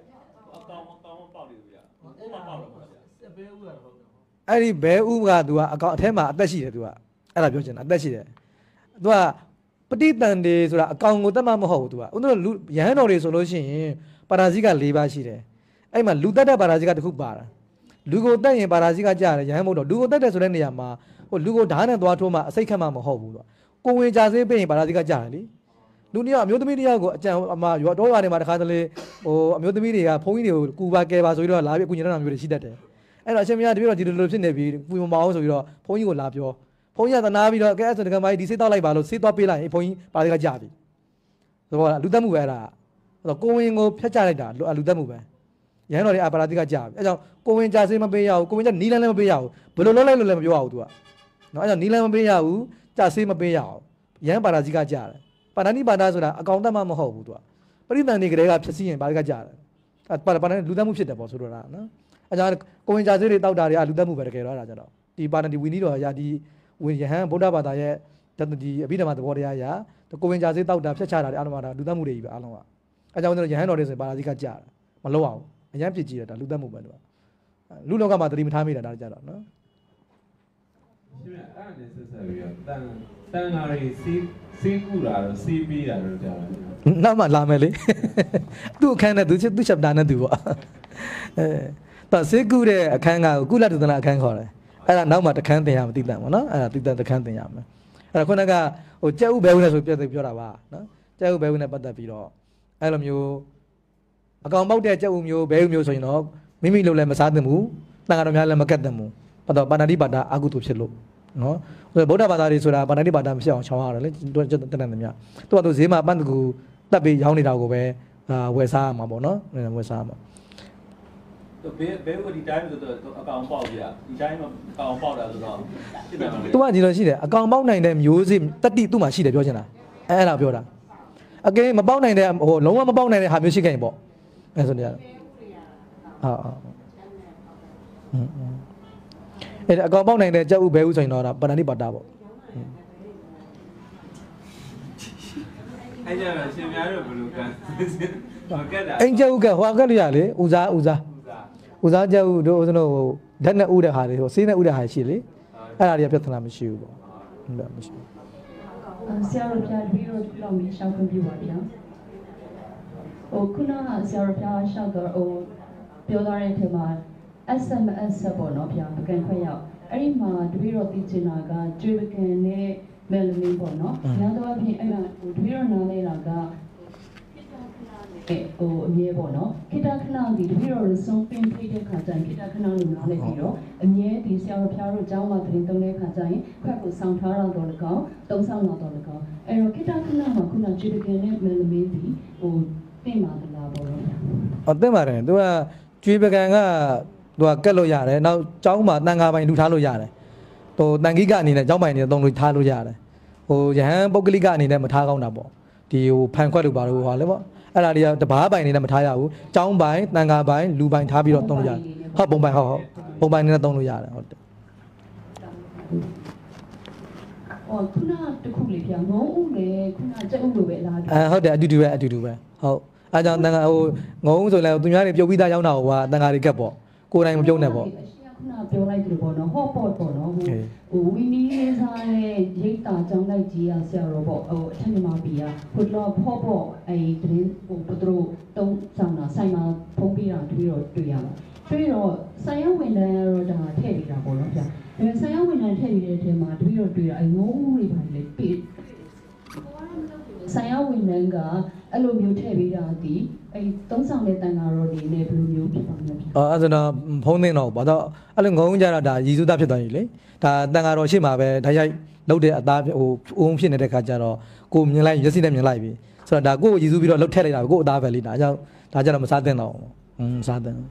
အဲ့ဒီဘဲဦးက तू ကအကောင်အထဲမှာအသက်ရှိတယ် तू ကအဲ့ဒါပြောချင်တာအသက်ရှိတယ် तू ကပဋိတန်တွေဆိုတာအကောင်ကိုတတ်မှမဟုတ်ဘူး तू ကဦးတို့လူရဟန်းတော်တွေဆိုလို့ရှိရင်ပါရာဇိက၄ပါးရှိတယ်အဲ့မှာလူတတ်တဲ့ပါရာဇိကတစ်ခုပါတာလူကိုတတ်ရင်ပါရာဇိကကြားတယ်ရဟန်းမို့တော့လူကိုတတ်တယ်ဆိုတဲ့နေရာမှာဟိုလူကိုဓာတ်နဲ့သွားထိုးမှအစိတ်ခတ်မှမဟုတ်ဘူး तू ကိုဝင်ကြစေးပေးရင်ပါရာဇိကကြားတယ်လေလူတယောက်အမျိုးသမီးတယောက်ကိုအကြံအမရွာတော့ရွာနေမှာတခါတလေဟိုအမျိုးသမီးတွေကဘုန်းကြီးတွေကိုကူပါကဲပါဆိုပြီးတော့လာပြီးအကူညီတဲ့နာမျိုးတွေရှိတတ်တယ်အဲ့တော့အရှင်မရတပြည့်တော့ဒီလိုလိုဖြစ်နေပြီပူမမအောင်ဆိုပြီးတော့ဘုန်းကြီးကိုလာပြောဘုန်းကြီးကသနာပြီးတော့ကဲအဲ့ဆိုတကယ်မကြီးဒီစိတ်တောက်လိုက်ပါလို့စိတ်သွားပေးလိုက်ရင်ဘုန်းကြီးပါရာဇိကကြားပြီဆိုတော့လူသက်မှုပဲအဲ့ဒါဆိုတော့ကိုဝင်ကိုဖျက်ချလိုက်တာလူသက်မှုပဲရဟန်းတော်တွေအပါရာဇိကကြားပြီအဲ့ကြောင့်ကိုဝင်ကြစေးမပေးရဘူးကိုဝင်ကြနီးလန်းလည်းမပေးရဘူးဘယ်လိုလုပ်လိုက်လို့လည်းမပြောရဘူး तू ကနော်အဲ့ကြောင့်နီးလန်းမပေးရဘူးကြစေးမပေးရအောင်ရဟန်းပါရာဇိကကြားတယ်ပါဏာတိပါဒဆိုတာအကောင်တတ်မှမဟုတ်ဘူး तू ကပရိသန်တွေကလေးကဖြစ်စီရင်ပါရာဇိကကြားတယ်ပါပါဏာလူသက်မှုဖြစ်တယ်ပေါ့ဆိုတော့လားနော်အဲ့ကြောင့်ကိုဝင်ကြစေးတွေတောက်တာတွေကလူသက်မှုပဲတကယ်တော့အဲ့ဒါကြတော့ဒီပါဏာတိဝီနီးတော်ရာဒီဝင်ယဟန်ဗုဒ္ဓဘာသာရဲ့ဒီအဘိဓမ္မာသဘောတရားရာကိုဝင်ကြစေးတောက်တာဖျက်ချတာတွေအားလုံးကလူသက်မှုတွေကြီးပဲအားလုံးကအဲ့ကြောင့်ရဟန်းတော်တွေဆိုပါရာဇိကကြားတယ်မလုပ်အောင်အရန်ဖြစ်ကြည့်တယ်ဒါလူသက်မှုပဲ तू ကလူလောကမှာသတိမထားမိတာဒါကြတော့နော်ရှင်အဲ့ဒါနဲ့ဆက်ဆက်ပြီးတော့တန်တန်ဃာတွေစီးစီးကူတာတော့စီးပြီးတာတော့ကြားတယ်နောက်မှလာမယ်လေသူ့အခန်းနဲ့သူသူ့ chapter နဲ့သူပေါ့အဲတော့စေကူတဲ့အခန်းကကုလတုဒနာအခန်းခေါ်တယ်အဲ့ဒါနောက်မှတခန်းတင်ရမသိတတ်ဘူးနော်အဲ့ဒါသိတတ်တခန်းတင်ရမယ်အဲ့ဒါခုနကဟိုကြက်ဥဘဲဦးနဲ့ဆိုပြပြောတာပါနော်ကြက်ဥဘဲဦးနဲ့ပတ်သက်ပြီးတော့အဲ့လိုမျိုးအကောင်ပေါက်တဲ့ကြက်ဥမျိုးဘဲဥမျိုးဆိုရင်တော့မိမိလုံးလည်းမစားသင့်ဘူးတန်ဃာတော်များလည်းမကတ်သင့်ဘူးဘာတော့ပါဏာတိပါဒအကုသိုလ်ဖြစ်လို့နော်ဗုဒ္ဓဘာသာတွေဆိုတာပါဏာတိပါဒမဖြစ်အောင်ရှောင်ရတယ်လေတွတ်တက်တယ်များသူကသူဈေးမှာပန်းတကူတက်ပြီးရောင်းနေတာကိုပဲဝယ်စားရမှာပေါ့နော်ဝယ်စားရမှာဘယ်ဘယ်ကိုဒီတိုင်းဆိုတော့အကောင်ပေါက်ပြဒီတိုင်းမှာအကောင်ပေါက်တာဆိုတော့ဖြစ်တယ်မလားသူကဒီလိုရှိတယ်အကောင်ပေါက်နိုင်တဲ့မျိုးစေ့တတိသူ့မှာရှိတယ်ပြောချင်တာအဲအဲ့ဒါပြောတာအကယ်မပေါက်နိုင်တဲ့ဟိုလုံးဝမပေါက်နိုင်တဲ့ဟာမျိုးရှိခဲ့ရင်ပေါ့အဲဆိုနေရတယ်ဟဟုတ်อืมအဲ့အကောင်ပေါက်နိုင်တဲ့ကြက်ဥဘဲဥဆိုရင်တော့ဒါပဏ္ဏိပါတာပေါ့အဲ့ကြတော့ရှင်များတို့ဘယ်လိုကန်မကက်တာအင်ကြက်ဥကဟိုကက်လို့ရလေဥစားဥစားဥစားကြက်ဥတို့ဦးဇင်းတို့ဓာတ်နဲ့ဥတဲ့ဟာတွေဟိုစေးနဲ့ဥတဲ့ဟာရှိလေအဲ့ဒါတွေကပြဿနာမရှိဘူးပေါ့ဟုတ်တယ်မရှိဘူးဆရာတော်ဖျားပြီးတော့လောက်ပြီးရှောက်ခွင့်ပြုပါဗျာဟိုခုနကဆရာတော်ဖျားရှောက်တော့ဟိုပြောသွားတဲ့အချိန်မှာ S M S ပေါ့နော်ဗျာပကံခွင့်ရောက်အဲ့ဒီမှာတပည့်တော်သိချင်တာကကျွေးပကံနဲ့မယ်လမင်းပေါ့နော်များသောအားဖြင့်အဲ့မှာဟိုတပည့်တော်နားလဲတာကဟိုအမြဲပေါ့နော်ခိတခဏဒီတပည့်တော်ရဆုံးပင်ဖိတဲ့ခါကျရင်ခိတခဏလို့နားလဲပြီးတော့အမြဲဒီဆရာတော်ဖျားတို့ကျောင်းမှာတင်သုံးတဲ့ခါကျရင်ခွက်ကိုဆောင်ထားတော့လည်းကောင်းသုံးဆောင်တော့လည်းကောင်းအဲ့တော့ခိတခဏမှာခုနကျွေးပကံနဲ့မယ်လမင်းဒီဟိုသိမှာသလားပေါ့နော်အော်သိပါတယ်သူကကျွေးပကံကသူကကက်လို့ရတယ်နောက်ကျောင်းမှာတန်ခါပိုင်လူထားလို့ရတယ်ဟိုတန်ခိကအနေနဲ့ကျောင်းပိုင်နေသုံးလို့ထားလို့ရတယ်ဟိုယဟန်ပုဂ္ဂလိကအနေနဲ့မထားကောင်းတာပေါ့ဒီဟိုဖန်ခွက်လို့ပါလို့ဟောလေပေါ့အဲ့ဒါတွေကတဘာပိုင်နေနဲ့မထားရဘူးကျောင်းပိုင်တန်ခါပိုင်လူပိုင်ထားပြီးတော့သုံးလို့ရတယ်ဟုတ်ပုံပိုင်ဟုတ်ဟုတ်ပုံပိုင်နေနဲ့သုံးလို့ရတယ်ဟုတ်တယ်အော်ခုနတခုလေးပြငုံဥလေခုနကြက်ဥလိုပဲလားအဲဟုတ်တယ်အတူတူပဲအတူတူပဲဟုတ်အဲကြောင့်တန်ခါဟိုငုံဆိုလဲသူများတွေပြုတ်ပြီးသားရောက်တာဟိုကတန်ခါတွေကက်ပေါ့ကိုယ်တိုင်မပြုံးနဲ့ပေါ့ခုနပြောလိုက်တယ်ပေါ့နော်ဟော့ပေါ့ပေါ့နော်ဟိုဟိုဝီနီလေးစားတဲ့ရိတ်တာကြောင်းလိုက်ကြီးอ่ะဆရာတော်ပေါ့ဟိုအထက်မြမပီอ่ะဟိုတော့ဟော့ပေါ့အဲတရင်ဟိုပထရိုတုံးဆောင်တာဆိုင်မှာဖုံးပြတာတွေ့တော့တွေ့ရမှာတွေ့တော့ဆိုင်ရဝန်တန်းရောဒါထည့်ပြီးတာပေါ့နော်ဗျာအဲဆိုင်ရဝန်တန်းထည့်ပြီးတဲ့အချိန်မှာတွေ့တော့တွေ့တာအဲငုံဦးတွေပါလေပြေဆိုင်ရဝန်တန်းကအဲ့လိုမျိုးထည့်ပြီးတာဒီအဲသုံးဆောင်တဲ့တန်ဃာတော်တွေနဲ့ဘယ်လိုမျိုးဖြစ်ပါမလဲဗျာအော်အဲ့ဒါတော့ဖုံးသိန်းတော့ဘာတော့အဲ့လိုငုံကြတော့ဒါရည်စူးသားဖြစ်သွားပြီလေဒါတန်ဃာတော်ရှိမှာပဲဒါရိုက်လှုပ်တဲ့အသားဟိုအုံဖြစ်နေတဲ့ခါကျတော့ကိုမြင်လိုက်ရက်စီနဲ့မြင်လိုက်ပြီဆိုတော့ဒါကိုကိုရည်စူးပြီးတော့လှုပ်ထည့်လိုက်တာကိုအသားပဲလေဒါကြောင့်ဒါကြတော့မစားသင့်တော့ဘူးอืมစားသင့်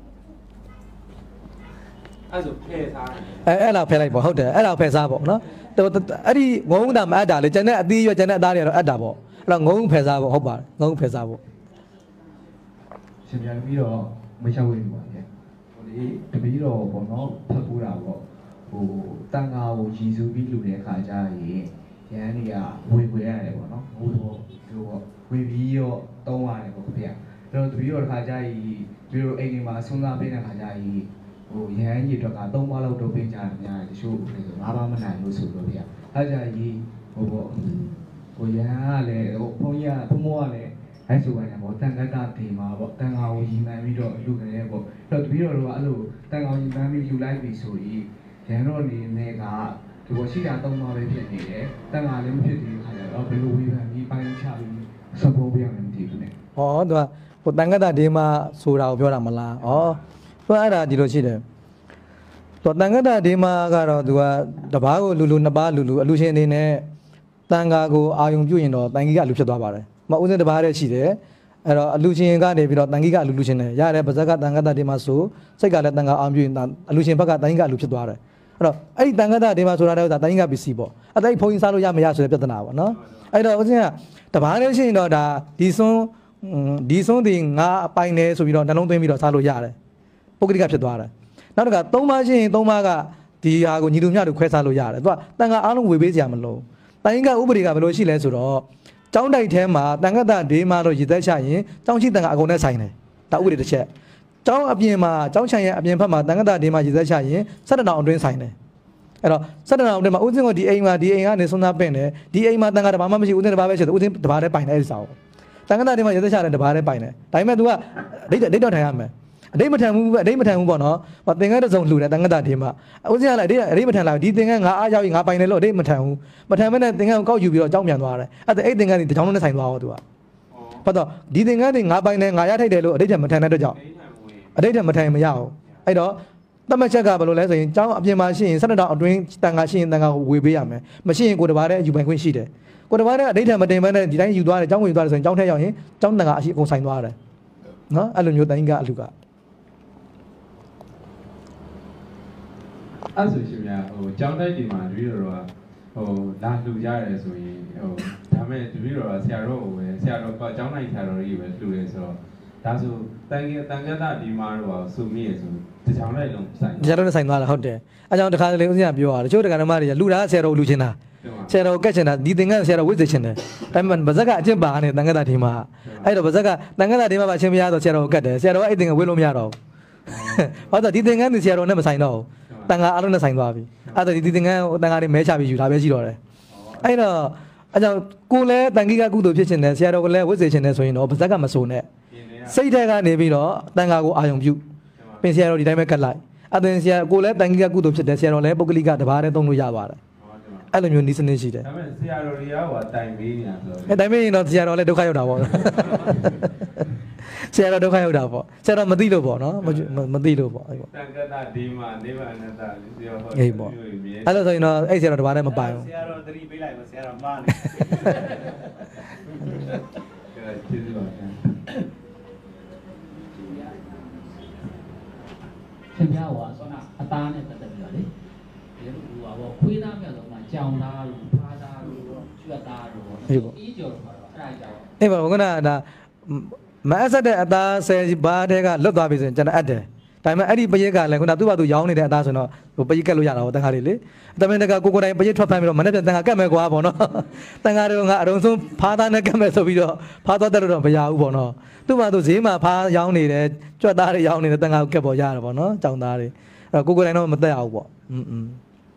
အဲ့ဆိုဖဲစားအဲအဲ့လောက်ဖဲလိုက်ပေါ့ဟုတ်တယ်အဲ့လောက်ဖဲစားပေါ့နော်အဲ့ဒီငုံတာမအပ်တာလေကျန်တဲ့အသီးရွက်ကျန်တဲ့အသားတွေကတော့အပ်တာပေါ့အဲ့တော့ငုံဖဲစားပေါ့ဟုတ်ပါတယ်ငုံဖဲစားပေါ့ရှင်ပြန်ပြီးတော့မရှောက်ဝေးပါဗျာဟိုလေတပီးတော့ပေါ့နော်ဖတ်ဖို့တာပေါ့ဟိုတန်ဃာကိုရည်စူးပြီးလူတဲ့အခါကျရင်ရန်တွေကဝေခွေရတယ်ပေါ့နော်ဟိုတော့ဒီပေါ့ဝေပြီးတော့တုံးရတယ်ပေါ့ဗျာအဲ့တော့တပီးတော့တစ်ခါကျရင်ဒီလိုအိမ်တွေမှာဆွမ်းစားပေးတဲ့အခါကျရင်ဟိုရန်ကြီးတော့ကသုံးပါးလောက်တော့ပေးကြတယ်များတယ်တချို့ဆိုငါးပါးမနိုင်လို့ဆိုလို့ဗျာအဲ့ကြရင်ဟိုပေါ့ကိုရန်ကလည်းဟိုဘုန်းကြီးကဘုံမောကလည်းအဲ့ဆိုရင်ပေါ့တန်ခတ်တာဒီမှာပေါ့တန်ခါကိုရင်မှန်ပြီးတော့လူငယ်ပေါ့အဲ့တော့တပည့်တော်တို့ကအဲ့လိုတန်ခါကိုရင်မှန်ပြီးလူလိုက်ပြီဆိုရင်ရန်တော်နေနဲ့ကဒီပေါ်ရှိတာသုံးပါပဲဖြစ်နေတယ်တန်ခါလည်းမဖြစ်သေးဘူးခါကြတော့ဘယ်လိုဝေဖန်ပြီးပိုင်းချပြီးစပ်ဖို့ပြရမယ်မသိဘူးနဲ့ဟောသူကဟိုတန်ခတ်တာဒီမှာဆိုတာကိုပြောတာမလားဩသူအဲ့ဒါဒီလိုရှိတယ်သူတန်ခတ်တာဒီမှာကတော့သူကတပားကိုလူလူနှစ်ပါးလူလူအလူရှင်အနေနဲ့တန်ခါကိုအာယုံပြုရင်တော့တန်ကြီးကလူဖြစ်သွားပါတယ်မဦးစင်းတပားတည်းရှိတယ်အဲ့တော့အလူရှင်ကနေပြီးတော့တန်ကြီးကအလူလူရှင်တယ်ရတယ်ပါဇက်ကတန်ခတ်တာဒီမှာဆိုစိတ်ကလည်းတန်ခါအောင်ပြုရင်အလူရှင်ဘက်ကတန်ကြီးကအလူဖြစ်သွားတယ်အဲ့တော့အဲ့ဒီတန်ခတ်တာဒီမှာဆိုတာလည်းတန်ကြီးကပစ္စည်းပေါ့အဲ့ဒါဖုန်းကြီးစားလို့ရမရဆိုတဲ့ပြဿနာပေါ့နော်အဲ့တော့ဦးစင်းကတပားတည်းရှိရင်တော့ဒါဒီစွန်းဒီစွန်းဒီငါအပိုင်နေဆိုပြီးတော့နှလုံးသွင်းပြီးတော့စားလို့ရတယ်ပုဂ္ဂလိကဖြစ်သွားတယ်နောက်တစ်ခါသုံးပါးရှိရင်သုံးပါးကဒီဟာကိုညီလူမျှတို့ခွဲစားလို့ရတယ်သူကတန်ခါအားလုံးဝေပေးစရာမလိုတန်ကြီးကဥပဒေကဘယ်လိုရှိလဲဆိုတော့ကျောင်းတိုက်ထဲမှာတန်ခတ်တာဒေးမှာတော့ရည်သက်ချရင်ကျောင်းရှိတန်ခါအကုန်နဲ့ဆိုင်တယ်ဒါဥပဒေတစ်ချက်ကျောင်းအပြင်မှာကျောင်းချန်ရဲ့အပြင်ဘက်မှာတန်ခတ်တာဒေးမှာရည်သက်ချရင်စက်တနောင်အတွင်းဆိုင်တယ်အဲ့တော့စက်တနောင်အတွင်းမှာဦးစင်းကဒီအိမ်မှာဒီအိမ်ကနေဆုံးသားပင့်တယ်ဒီအိမ်မှာတန်ခါတဘာမှမရှိဦးစင်းတဘာပဲရှိတယ်ဦးစင်းတဘာနဲ့ပိုင်တယ်အဲ့ဒီစာကိုတန်ခတ်တာဒေးမှာရည်သက်ချတယ်တဘာနဲ့ပိုင်တယ်ဒါပေမဲ့ तू ကဒိတ်ဒိတ်တော့ထိုင်ရမယ်အတိတ်မထန်ဘူးအတိတ်မထန်ဘူးပေါ့နော်။သင်္ကန်းတစ်စုံလှူတယ်တန်ခတ်တာဒီမှာ။ဦးစင်းကလည်းအတိတ်အတိတ်မထန်လာဒီသင်္ကန်းငါအားရောက်ရင်ငါပိုင်တယ်လို့အတိတ်မထန်ဘူး။မထန်မဲ့နဲ့သင်္ကန်းကိုကောက်ယူပြီးတော့အကြောင်းပြန်သွားတယ်။အဲ့ဒါအဲ့သင်္ကန်းဒီတကြောင်လုံးနဲ့ဆိုင်သွားတော့သူက။ဟုတ်တော့ဒီသင်္ကန်းတွေငါပိုင်တယ်ငါရထိုက်တယ်လို့အတိတ်ထက်မထန်တဲ့အတွက်ကြောင့်အတိတ်ထက်မထန်မရဘူး။အဲ့တော့တတ်မှတ်ချက်ကဘယ်လိုလဲဆိုရင်ကျောင်းအပြင်မှာရှိရင်စက်တောင်အတွင်းတန်ခါရှိရင်တန်ခါကိုဝေပေးရမယ်။မရှိရင်ကိုတဘာတဲ့ယူပိုင်ခွင့်ရှိတယ်။ကိုတဘာတဲ့အတိတ်ထက်မတင်ဘဲနဲ့ဒီတိုင်းယူသွားတယ်ကျောင်းဝင်သွားတယ်ဆိုရင်ကျောင်းထက်ရောက်ရင်ကျောင်းတန်ခါအရှိအကုန်ဆိုင်သွားတယ်။နော်အဲ့လိုမျိုးတန်ကြီးကအလူကအဲ့ဆိုရှင်များဟိုကျောင်းတိုက်ဒီမှာတပည့်တော်ကဟိုလာလှူကြရဲဆိုရင်ဟိုဒါမဲ့တပည့်တော်ကဆရာတော်ကိုပဲဆရာတော်ကကျောင်းတိုက်ဆရာတော်ကြီးပဲလှူရဲဆိုတော့ဟဒါဆိုတန်တန်ကြတာဒီမှာတော့စုမိရဆိုတချောင်းလိုက်လုံးဆိုင်တချောင်းလုံးဆိုင်သွားတာဟုတ်တယ်အဲကြောင့်တခါလေဦးစင်းကပြောရတယ်တချို့တက္ကသမားတွေကလူတာဆရာတော်လူချင်းတာဆရာတော်ကတ်ချင်တာဒီသင်္ကန်းဆရာတော်ဝိသေချင်တယ်ဒါပေမဲ့ဗဇက်ကအကျင့်ပါနဲ့တန်ခါတာဒီမှာအဲ့တော့ဗဇက်ကတန်ခါတာဒီမှာပါအချင်းမရတော့ဆရာတော်ကတ်တယ်ဆရာတော်ကအဲ့သင်္ကန်းဝေးလို့မရတော့ဘူးဘာလို့ဒီသင်္ကန်းဒီဆရာတော်နဲ့မဆိုင်တော့ဘူးတန်ခါအားလုံးနဲ့ဆိုင်သွားပြီအဲ့တော့ဒီသင်္ကန်းတန်ခါတွေမဲချပြီးယူတာပဲရှိတော့တယ်အဲ့တော့အဲကြောင့်ကိုလည်းတန်ခိကကုသိုလ်ဖြစ်ချင်တယ်ဆရာတော်ကလည်းဝိသေချင်တယ်ဆိုရင်တော့ဗဇက်ကမစိုးနဲ့စိတ်ထဲကနေပြီးတော့တန်ခါကိုအာယုံပြုပင်ဆရာတော်ဒီတိုင်းပဲကတ်လိုက်အသင်ဆရာကိုလည်းတန်ခိကကုသိုလ်ဖြစ်တယ်ဆရာတော်လည်းပုဂ္ဂလိကတဘာနဲ့သုံးလို့ရပါတယ်အဲ့လိုမျိုးနီးစနစ်ရှိတယ်ဒါပေမဲ့ဆရာတော်တွေကဟိုတိုင်ပေးနေတာဆိုတော့အဲတိုင်ပေးရင်တော့ဆရာတော်လည်းဒုက္ခရောက်တာပေါ့ဆရာတော်ဒုက္ခရောက်တာပေါ့ဆရာတော်မသိလို့ပေါ့နော်မသိလို့ပေါ့အဲ့ပေါ့တန်ခါတာဒီမှာနိဗ္ဗာန်တဆရာဟောအေးပေါ့အဲ့လိုဆိုရင်တော့အဲ့ဆရာတော်တဘာနဲ့မပိုင်ဘူးဆရာတော်သတိပေးလိုက်ပါဆရာတော်မှားနေကျေးဇူးပါဗျာခင်ဗျားဟောဆောနာအသားနဲ့ပတ်သက်ပြီးတော့လေဒီလိုဟောခွေးသားမြတ်ဆုံးမှာကြောင်သားလို့ဖားသားလို့ကျွတ်သားလို့အေးကြော်တော့အဲ့ဒါကြောင့်အေးပါဘုကနာဒါမအဆက်တဲ့အသားဆယ်ဘားတဲ့ကလွတ်သွားပြီဆိုရင်ကျွန်တော်အပ်တယ်ဒါပေမဲ့အဲ့ဒီပရိက်ကလည်းခုနသူ့ဘာသူရောင်းနေတဲ့အသားဆိုတော့ဟိုပရိက်ကက်လို့ရတာပေါ့တန်ခါလေးလေတမင်တကကိုကိုတိုင်းပရိက်ထွက်ဖမ်းပြီးတော့မနေ့ပြန်တန်ခါကက်မယ်ကွာပေါ့နော်တန်ခါတွေကငါအရုံဆုံးဖားသားနဲ့ကက်မယ်ဆိုပြီးတော့ဖားသွားတဲ့တော့မရဘူးပေါ့နော်သူ့ဘာသူဈေးမှာဖားရောင်းနေတယ်ကြွက်သားတွေရောင်းနေတယ်တန်ခါကိုကက်ပေါ်ရတယ်ပေါ့နော်ကြောင်သားတွေအဲ့တော့ကိုကိုတိုင်းတော့မသက်အောင်ပေါ့อืมอืม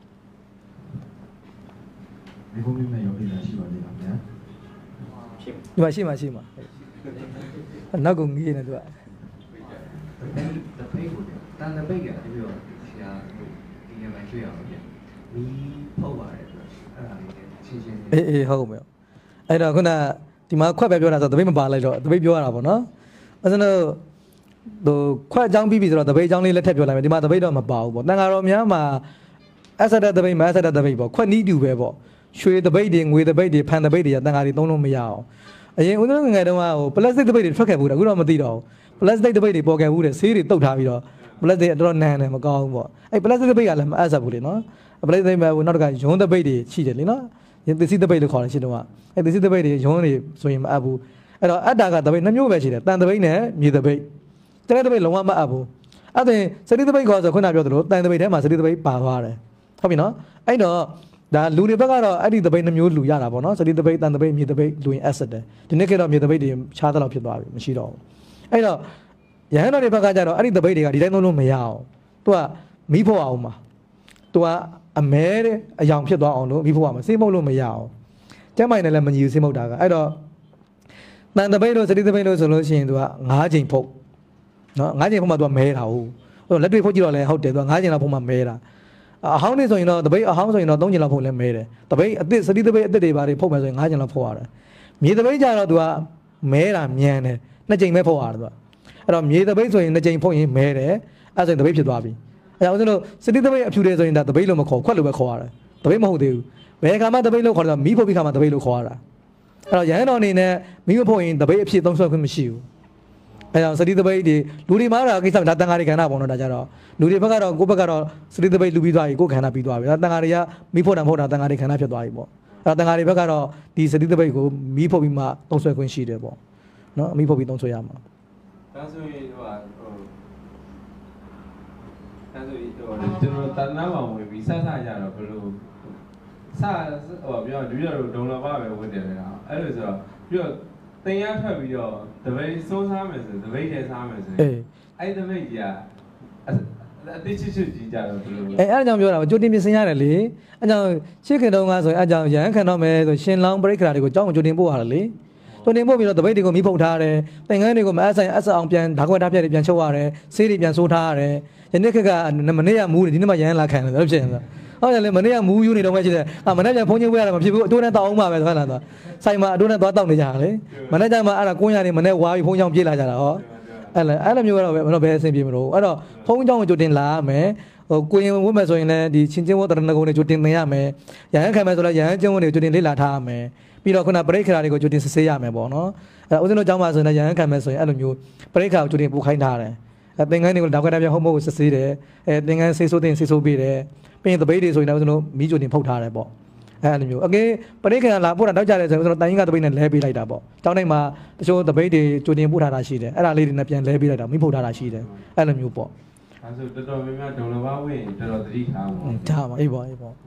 ဒီကုန်းလေးနဲ့ရောပြတာရှိပါသေးလားဗျာဒီမှာရှိမှာရှိမှာနောက်ကငေးနေသူကတပိတ်ကိုတန်တပိတ်ကပြီးတော့ဆရာဒီနေရာတွေ့ရအောင်ဗျမီးဖုတ်ပါတယ်ဆိုတော့အဲ့ဒါလေးချင်းချင်းအေးအေးဟုတ်မယ်အဲ့တော့ခုနဒီမှာခွက်ပဲပြောတာဆိုတပိတ်မပါလိုက်တော့တပိတ်ပြောရတာပေါ့နော်အဲဆိုတော့ဟိုခွက်အကြောင်းပြီးပြီဆိုတော့တပိတ်အကြောင်းလေးလက်ထပ်ပြောလိုက်မယ်ဒီမှာတပိတ်တော့မပါဘူးပေါ့တန်ဃာတော်များမှာအဆက်တဲ့တပိတ်မအဆက်တဲ့တပိတ်ပေါ့ခွက်နီးတူပဲပေါ့ရွှေတပိတ်တွေငွေတပိတ်တွေဖန်တပိတ်တွေကတန်ဃာတွေသုံးလို့မရအောင်အရင်ဦးဇင်းငယ်တုန်းကဟိုပလတ်စတစ်တပိတ်တွေထွက်ခဲ့ဘူးတာအခုတော့မသိတော့ဘူးပလတ်စတစ်တပိတ်တွေပေါ်ခဲ့ဘူးတဲ့ဆေးတွေတုတ်ထားပြီးတော့ပလတ်စတစ်တော်တော်နန်းတယ်မကောင်းဘူးပေါ့အဲ့ပလတ်စတစ်တပိတ်ကလည်းမအပ်ဆက်ဘူးလေနော်ပလတ်စတစ်ပဲနောက်တစ်ခါယွန်းတပိတ်တွေရှိတယ်လေနော်ရင်သစ်စီတပိတ်လို့ခေါ်တယ်ရှင်းတော့အဲ့သစ်စီတပိတ်တွေယွန်းတွေဆိုရင်မအပ်ဘူးအဲ့တော့အတ္တာကတပိတ်နှမျိုးပဲရှိတယ်တန်တပိတ်နဲ့မြေတပိတ်တကယ်တပိတ်လုံးဝမအပ်ဘူးအဲ့ဒါစတိတပိတ်ခေါ်ဆိုခုနပြောသလိုတန်တပိတ်ထဲမှာစတိတပိတ်ပါသွားတယ်ဟုတ်ပြီနော်အဲ့တော့ဒါလူတွေဘက်ကတော့အဲ့ဒီတပိတ်နှမျိုးလူရတာပေါ့နော်စတိတပိတ်တန်တပိတ်မြေတပိတ်လူရင် asset တယ်ဒီနေ့ကတော့မြေတပိတ်တွေခြားသလောက်ဖြစ်သွားပြီမရှိတော့ဘူးအဲ့တော့ရဟန်းတော်တွေဘက်ကကြတော့အဲ့ဒီတပိတ်တွေကဒီတိုင်းသုံးလို့မရအောင်သူကမီးဖို့အောင်မှာသူကအမဲတဲ့အယောင်ဖြစ်သွားအောင်လို့မီးဖို့အောင်မှာစေးမုတ်လို့မရအောင်ကျမ်းမိုင်နဲ့လည်းမညီဘူးစေးမုတ်တာကအဲ့တော့တန်တပိတ်လို့စတိတပိတ်လို့ဆိုလို့ရှိရင်သူက၅ချိန်ဖုတ်နော်၅ချိန်ဖုတ်မှသူကမဲတာဟုတ်ဟိုလက်တွေ့ဖုတ်ကြည့်တော့လည်းဟုတ်တယ်သူက၅ချိန်လောက်ဖုတ်မှမဲတာအဟောင်းနေဆိုရင်တော့တပိတ်အဟောင်းဆိုရင်တော့၃ချိန်လောက်ဖုတ်လဲမဲတယ်တပိတ်အစ်စ်စတိတပိတ်အစ်စ်တွေပါတွေဖုတ်မယ်ဆိုရင်၅ချိန်လောက်ဖုတ်ရတယ်မြေတပိတ်ကြတော့သူကမဲတာမြန်တယ်နှစ်ချိန်ပဲဖုတ်ရတယ်သူကအဲ့တော့မြေတပိတ်ဆိုရင်နှစ်ချိန်ဖုတ်ရင်မဲတယ်အဲ့ဆိုရင်တပိတ်ဖြစ်သွားပြီအဲ့ဒါဦးဇင်းတို့စတိတပိတ်အဖြူတယ်ဆိုရင်ဒါတပိတ်လို့မခေါ်ခွက်လို့ပဲခေါ်ရတယ်တပိတ်မဟုတ်သေးဘူးဘယ်ခါမှတပိတ်လို့ခေါ်တယ်မီးဖုတ်ပြီးခါမှတပိတ်လို့ခေါ်ရတာအဲ့တော့ရဟန်းတော်အနေနဲ့မီးမဖုတ်ရင်တပိတ်အဖြစ်သုံးဆွဲခွင့်မရှိဘူးအဲ့တော့စတိတပိတ်တွေလူတွေမှားတာကိစ္စဒါတန်ဃာတွေခန္ဓာပေါ့နော်ဒါကြတော့လူတွေဘက်ကတော့ကိုယ့်ဘက်ကတော့စတိတပိတ်လူပြီးသွားပြီကိုယ်ခန္ဓာပြီးသွားပြီဒါတန်ဃာတွေကမီးဖုတ်တာမဟုတ်တာတန်ဃာတွေခန္ဓာဖြစ်သွားပြီပေါ့အဲ့တော့တန်ဃာတွေဘက်ကတော့ဒီစတိတပိတ်ကိုမီးဖုတ်ပြီးမှသုံးဆွဲခွင့်ရှိတယ်ပေါ့နော်မီးဖုတ်ပြီးသုံးဆွဲရမှာဒါဆိုရင်ဟိုဟာဟိုဒါဆိုရင်ဟိုကျွန်တော်တဏ္ဍာမှာဝင်ပြီးဆက်ဆက်ကြတော့ဘယ်လိုစဟိုပြောလူရတို့ဒုံလဘပဲဝင်တယ်လေအဲ့လိုဆိုတော့ပြီးတော့တင်ရထွက်ပြီးတော့တပိတ်စိုးစားမယ်ဆိုတပိတ်ထဲစားမယ်ဆိုရင်အဲ့တပိတ်ကြီးကအတိချစ်ချစ်ကြီးကြတော့ဘယ်လိုလဲအဲ့အဲ့ကြောင့်ပြောတာကြိုတင်ပြင်ဆင်ရတယ်လေအဲ့ကြောင့်ရှေ့ခင်တုန်းကဆိုရင်အဲ့ကြောင့်ရဟန်းခံတော့မယ်ဆိုရှင်လောင်းပရိက္ခရာတွေကိုကြောင်းကြိုတင်ပို့ရတယ်လေကြိုတင်ပို့ပြီးတော့တပိတ်တွေကိုမိဖုတ်ထားရတယ်သင်္ကန်းတွေကိုမအပ်ဆိုင်အပ်အောင်ပြန်ဓာခွက်ထားပြက်တွေပြန်ချုပ်ရတယ်ဆေးတွေပြန်ဆိုးထားရတယ်ယနေ့ခက်ကမနေ့ကမူးဒီနေ့မှရဟန်းလာခံတယ်လို့ဖြစ်နေတာဟုတ်တယ်လေမနေ့ကမူးယူနေတော့မှရှိတယ်အာမနေ့ပြန်ဖုန်းချင်းဝဲရတာမဖြစ်ဘူးအတိုးနဲ့တောက်အောင်ပါပဲဆိုဟဲ့လားတော့ဆိုင်မှာအတိုးနဲ့သွားတောက်နေကြတာလေမနေ့ကျမှအဲ့ဒါကွန်းရတယ်မနေ့ဝါပြီးဖုန်းချောင်းပြေးလာကြတာဟောအဲ့လေအဲ့လိုမျိုးကတော့ဘယ်တော့ဘယ်အဆင်ပြေမလို့အဲ့တော့ဖုန်းချောင်းကိုကြိုတင်လာရမယ်ဟိုကိုရင်ဝတ်မယ်ဆိုရင်လည်းဒီချင်းချင်းဝတ်တရဏဂုံတွေကြိုတင်သင်ရမယ်ရဟန်းခံမယ်ဆိုလည်းရဟန်းကျင့်ဝတ်တွေကြိုတင်လေ့လာထားရမယ်ပြီးတော့ခုနပရိက္ခရာတွေကိုကြိုတင်စစ်ဆေးရမယ်ပေါ့နော်အဲ့ဦးဇင်းတို့ကျောင်းမှာဆိုရင်ရဟန်းခံမယ်ဆိုရင်အဲ့လိုမျိုးပရိက္ခရာကိုကြိုတင်ပို့ခိုင်းထားတယ်အဲသင်္ကန်းတွေကိုဓာတ်ခွက်တာပြဟုတ်မဟုတ်စစ်ဆေးတယ်အဲသင်္ကန်းဆေးဆိုးတင်ဆေးဆိုးပေးတယ်ပြီးရင်တပိတ်တွေဆိုရင်လည်းဦးဇင်းတို့မီးကြိုတင်ဖုတ်ထားတယ်ပေါ့အဲ့လိုမျိုးအကဲပရိက္ခဏလာပို့တာတောက်ကြတယ်ဆိုတော့တိုင်းကတပိတ်နဲ့လဲပေးလိုက်တာပေါ့တောင်းတိုင်းမှာတချို့တပိတ်တွေကြိုတင်ပို့ထားတာရှိတယ်အဲ့ဒါလေးတွေနဲ့ပြန်လဲပေးလိုက်တာမိဖို့ထားတာရှိတယ်အဲ့လိုမျိုးပေါ့အဲဆိုတော်တော်များများဒုံလဘဝင်တော်တော်သတိထားပါဘူးထားပါအေးပေါ့အေးပေါ့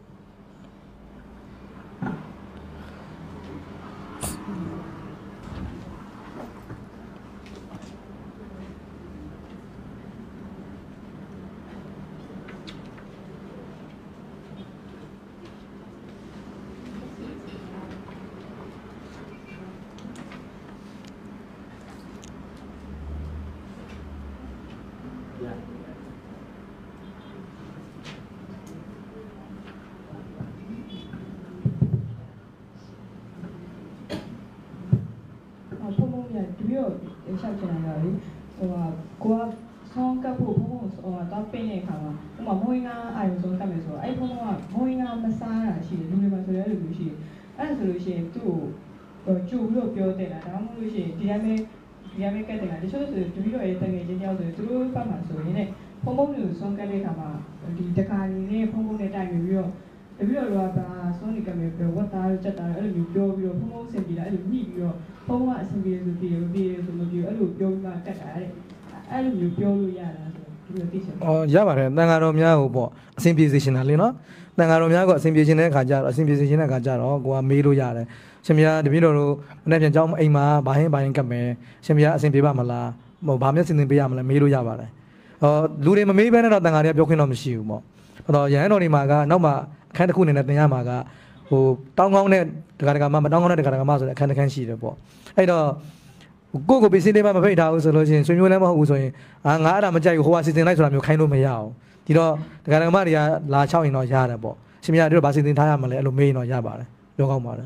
ရှောက်ချင်တာလေဟိုကကိုကဆောင်းကပ်ဖို့ဘုံဘုံဟိုတော့ပင်းတဲ့ခါမှာဟိုမှာမွေးငါအာရုံဆုံးကပ်မယ်ဆိုတော့အဲ့ဘုံကမွေးငါမစားတာရှိတယ်လူတွေမှာဆိုရတဲ့လူရှိတယ်အဲ့ဒါဆိုလို့ရှိရင်သူ့ကိုကြိုပြီးတော့ပြောတင်တာဒါမှမဟုတ်လို့ရှိရင်ဒီတိုင်းပဲဒီတိုင်းပဲကတ်တင်တာတချို့ဆိုတပီတော့ရဲ့တငယ်ချင်းတယောက်ဆိုသူတို့ပတ်မှာဆိုရင်လည်းဘုံဘုံတွေကိုဆောင်းကပ်တဲ့ခါမှာဒီတကာရီနဲ့ဘုံဘုံနဲ့တိုင်ပြီးတော့တပီတော့တော့ပါဆောင်းနေကမယ်ပြောဝတ်သားကြက်သားအဲ့လိုမျိုးပြောပြီးတော့ဘုံဘုံဆင်ပြီးတာအဲ့လိုညှိပြီးတော့ဘုံကအဆင်ပြေဆိုပြေပြေဆိုမပြေအဲ့လိုပြောပြီးမှတက်တာတဲ့အဲ့လိုမျိုးပြောလို့ရတာဆိုဒီလိုသိချင်အော်ရပါတယ်တန်ဃာတော်များကိုပေါ့အဆင်ပြေစေချင်တာလေနော်တန်ဃာတော်များကိုအဆင်ပြေချင်တဲ့ခါကျတော့အဆင်ပြေစေချင်တဲ့ခါကျတော့ကိုကမေးလို့ရတယ်ရှင်ဗျာတပည့်တော်တို့မနေ့ပြန်ကြောင်းအိမ်မှာဘာဟင်းဘာဟင်းကပ်မယ်ရှင်ဗျာအဆင်ပြေပါမလားဟိုဘာမျက်စင်သင်ပေးရမလဲမေးလို့ရပါတယ်ဟောလူတွေမမေးဘဲနဲ့တော့တန်ဃာတွေကပြောခွင့်တော့မရှိဘူးပေါ့ဟောတော့ရဟန်းတော်တွေမှာကနောက်မှအခန်းတစ်ခုအနေနဲ့သင်ရမှာကဟိုတောင်းကောင်းတဲ့ဒကာဒကာမမတောင်းကောင်းတဲ့ဒကာဒကာမဆိုတဲ့အခန်းတစ်ခန်းရှိတယ်ပေါ့အဲ့တော့ကိုကိုပစ္စည်းလေးမှမဖိတ်ထားဘူးဆိုလို့ရှိရင်ဆွေမျိုးလည်းမဟုတ်ဘူးဆိုရင်အာငါအဲ့ဒါမကြိုက်ဘူးဟိုကစီစဉ်လိုက်ဆိုတာမျိုးခိုင်းလို့မရအောင်ဒီတော့ဒကာဒကာမတွေကလာချောက်ရင်တော့ရတယ်ပေါ့ရှင်မရတို့ဘာစီစဉ်ထားရမလဲအဲ့လိုမေးရင်တော့ရပါတယ်ပြောကောင်းပါတယ်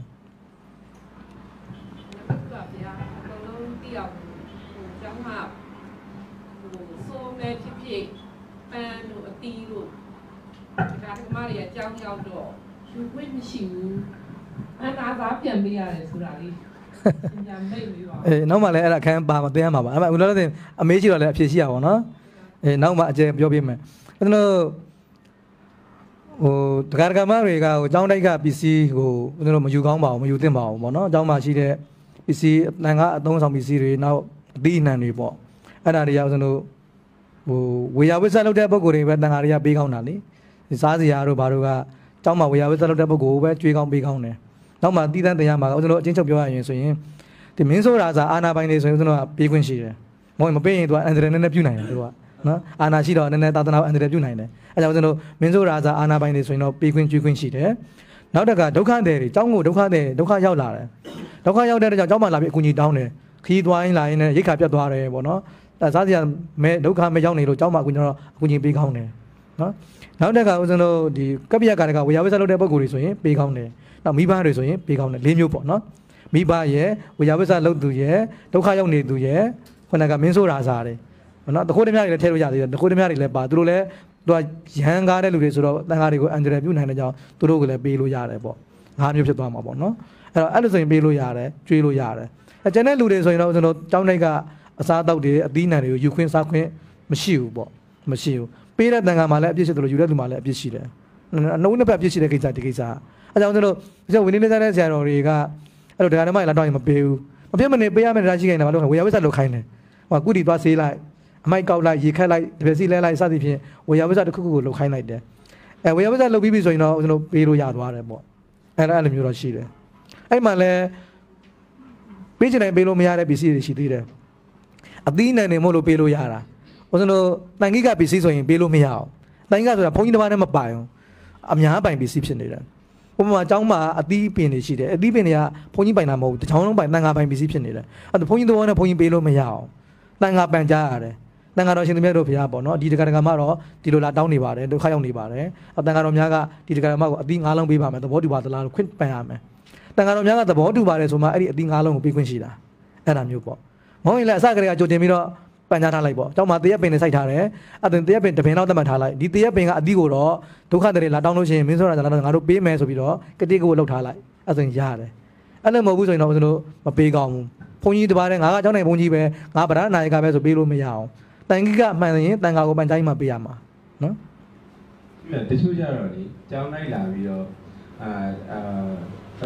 ပန်းတို့အတီးတို့ဒီကကမတွေအကြောင်းရောက်တော့ယူခွင့်မရှိဘူးအနာသာပြန်ပေးရတယ်ဆိုတာလေးညံမိတ်ပြီးပါအေးနောက်မှလည်းအဲ့ဒါအခန်းပါမသိရမှာပါအဲ့မဲ့ဦးလည်းအမေးရှိတော့လည်းအဖြေရှိရပါဘောနော်အေးနောက်မှအကျယ်ပြောပြမယ်ကျွန်တော်ဟိုဒကာဒကာမတွေကဟိုအကြောင်းတိုက်ကပစ္စည်းဟိုကျွန်တော်မယူကောင်းပါဘူးမယူသင့်ပါဘူးပေါ့နော်အကြောင်းမှာရှိတဲ့ပစ္စည်းတန်ခါအသုံးဆောင်ပစ္စည်းတွေနောက်အသီးအနှံတွေပေါ့အဲ့ဒါတွေရောက်ကျွန်တော်ဟိုဝေယဝိဆလုပ်တဲ့ပုံကိုယ်တွေပဲတန်ခါတွေကပေးကောင်းတာလေစားစရာတို့ဘာတို့ကကျောင်းမှာဝေယဝိဆလုပ်တဲ့ပုံကိုယ်ပဲကြွေးကောင်းပေးကောင်းတယ်နောက်မှတီးတန်းတင်ရမှာကျွန်တော်အချင်းချုပ်ပြောရရင်ဆိုရင်ဒီမင်းဆိုရာစာအာနာပိုင်းတွေဆိုရင်ကျွန်တော်ကပေးခွင့်ရှိတယ်မဟုတ်မပေးရင်သူကအန်ဒရယ်နဲ့နဲ့ပြုတ်နိုင်တယ်သူကနော်အာနာရှိတော့နည်းနည်းသာသနာ့အန်ဒရယ်ပြုတ်နိုင်တယ်အဲကြောင့်ကျွန်တော်မင်းဆိုရာစာအာနာပိုင်းတွေဆိုရင်တော့ပေးခွင့်ကြွေးခွင့်ရှိတယ်နောက်တက်ကဒုက္ခတဲ့တွေကျောင်းကိုဒုက္ခတဲ့ဒုက္ခရောက်လာတယ်ဒုက္ခရောက်တဲ့ကြောင့်ကျောင်းမှာလာပြီးအကူအညီတောင်းတယ်ခီးသွားရင်လာရင်လည်းရိတ်ခါပြတ်သွားတယ်ပေါ့နော်အဲစားစရာမဲဒုက္ခမရောက်နေလို့ကျောင်းမှာအကူကျွန်တော်အကူအညီပေးကောင်းတယ်နော်နောက်တက်ကဦးဇင်းတို့ဒီကပ္ပိယကာရကဝေယဝိဆလုပ်တဲ့ပုံကိုယ်တွေဆိုရင်ပေးကောင်းတယ်နောက်မိဘတွေဆိုရင်ပေးကောင်းတယ်လေးမျိုးပေါ့နော်မိဘရဲ့ဝေယဝိဆလုပ်သူရဲ့ဒုက္ခရောက်နေသူရဲ့ခုနကမင်းဆိုးရာစားတယ်နော်တခိုးတမတွေလည်းထည့်လို့ရသေးတယ်တခိုးတမတွေလည်းပါသူတို့လည်းသူကရဟန်းကားတဲ့လူတွေဆိုတော့တန်ခါတွေကိုအန်ဒရယ်ပြုတ်နိုင်တဲ့ကြောင့်သူတို့ကလည်းပေးလို့ရတယ်ပေါ့ငါးမျိုးဖြစ်သွားမှာပေါ့နော်အဲ့တော့အဲ့လိုဆိုရင်ပေးလို့ရတယ်ကျွေးလို့ရတယ်အဲကျန်တဲ့လူတွေဆိုရင်တော့ကျွန်တော်ကျောင်းတိုက်ကအစားအသောက်တွေအသီးနှံတွေကိုယူခွင့်စားခွင့်မရှိဘူးပေါ့မရှိဘူးပေးတဲ့တန်ခါမှာလည်းအပြစ်ရှိတယ်လို့ယူတဲ့လူမှာလည်းအပြစ်ရှိတယ်အနှုတ်နှစ်ဖက်အပြစ်ရှိတဲ့ကိစ္စဒီကိစ္စအဲကြောင့်ကျွန်တော်ကျွန်တော်ဝင်းနေနေတဲ့ဆရာတော်တွေကအဲ့လိုဒကာဓမ္မတွေလာတော့ရင်မပေးဘူးမဖြစ်မနေပေးရမယ့်တရားရှိခိုင်းတယ်မလို့ဝေယဝိဆလုပ်ခိုင်းတယ်ဟိုကုတီသွားဆေးလိုက်အမိုက်ကောက်လိုက်ရေခတ်လိုက်တပည့်စီလဲလိုက်စသဖြင့်ဝေယဝိဆတစ်ခုခုကိုလုပ်ခိုင်းလိုက်တယ်အဲဝေယဝိဆလုပ်ပြီးပြီဆိုရင်တော့ကျွန်တော်ပေးလို့ရသွားတယ်ပေါ့အဲ့ဒါအဲ့လိုမျိုးတော့ရှိတယ်အဲ့မှာလည်းပေးချင်တယ်ပေးလို့မရတဲ့ပစ္စည်းတွေရှိသေးတယ်အသီးနှံနေမို့လို့ပေးလို့ရတာဦးဇင်းတို့တန်ခိကပစ္စည်းဆိုရင်ပေးလို့မရအောင်တန်ခိကဆိုတာဘုန်းကြီးတစ်ပါးနဲ့မပိုင်အောင်အများပိုင်ပစ္စည်းဖြစ်နေတယ်ဥပမာအကြောင်းမှာအသီးပင်တွေရှိတယ်အသီးပင်တွေကဘုန်းကြီးပိုင်တာမဟုတ်ဘူးတချောင်းလုံးပိုင်တန်ခါပိုင်ပစ္စည်းဖြစ်နေတယ်အဲ့ဒါဘုန်းကြီးတော်နဲ့ဘုန်းကြီးပေးလို့မရအောင်တန်ခါပန်ကြရတယ်တန်ခါတော်ရှင်သူမြတ်တို့ဘုရားပေါ့နော်ဒီတက္ကရာမတော့ဒီလိုလာတောင်းနေပါတယ်ဒုက္ခရောက်နေပါတယ်အတန်ခါတော်များကဒီတက္ကရာမကိုအသီးငါးလုံးပေးပါမယ်သဘောတူပါသလားလို့ခွင့်ပန်ရမယ်တန်ခါတော်များကသဘောတူပါတယ်ဆိုမှအဲ့ဒီအသီးငါးလုံးကိုပေးခွင့်ရှိတာအဲ့ဒါမျိုးပေါ့မဟုတ်ရင်လည်းအစကတည်းကကြိုတင်ပြီးတော့ပန်ကြားထားလိုက်ပေါ့ကျောင်းမှာတရက်ပင်နဲ့စိုက်ထားတယ်အဲ့ဒါတရက်ပင်တပင်တော့သတ်မှတ်ထားလိုက်ဒီတရက်ပင်ကအသီးကိုတော့ဒုက္ခတွေလာတောင်းလို့ရှိရင်မင်းဆိုရတာငါတို့ပေးမယ်ဆိုပြီးတော့ကတိကိုလှုပ်ထားလိုက်အဲ့ဒါဆိုရင်ရတယ်အဲ့လိုမဟုတ်ဘူးဆိုရင်တော့ကျွန်တော်မပေးကောင်းဘူးဘုန်းကြီးတပါးနဲ့ငါကကျောင်းနိုင်ဘုန်းကြီးပဲငါဗဒနာယကပဲဆိုပေးလို့မရအောင်တန်ခိကမှန်ရင်တန်ခါကိုပန်ကြားမှပေးရမှာနော်ပြီးတော့တချို့ကြတော့လေကျောင်းလိုက်လာပြီးတော့အာ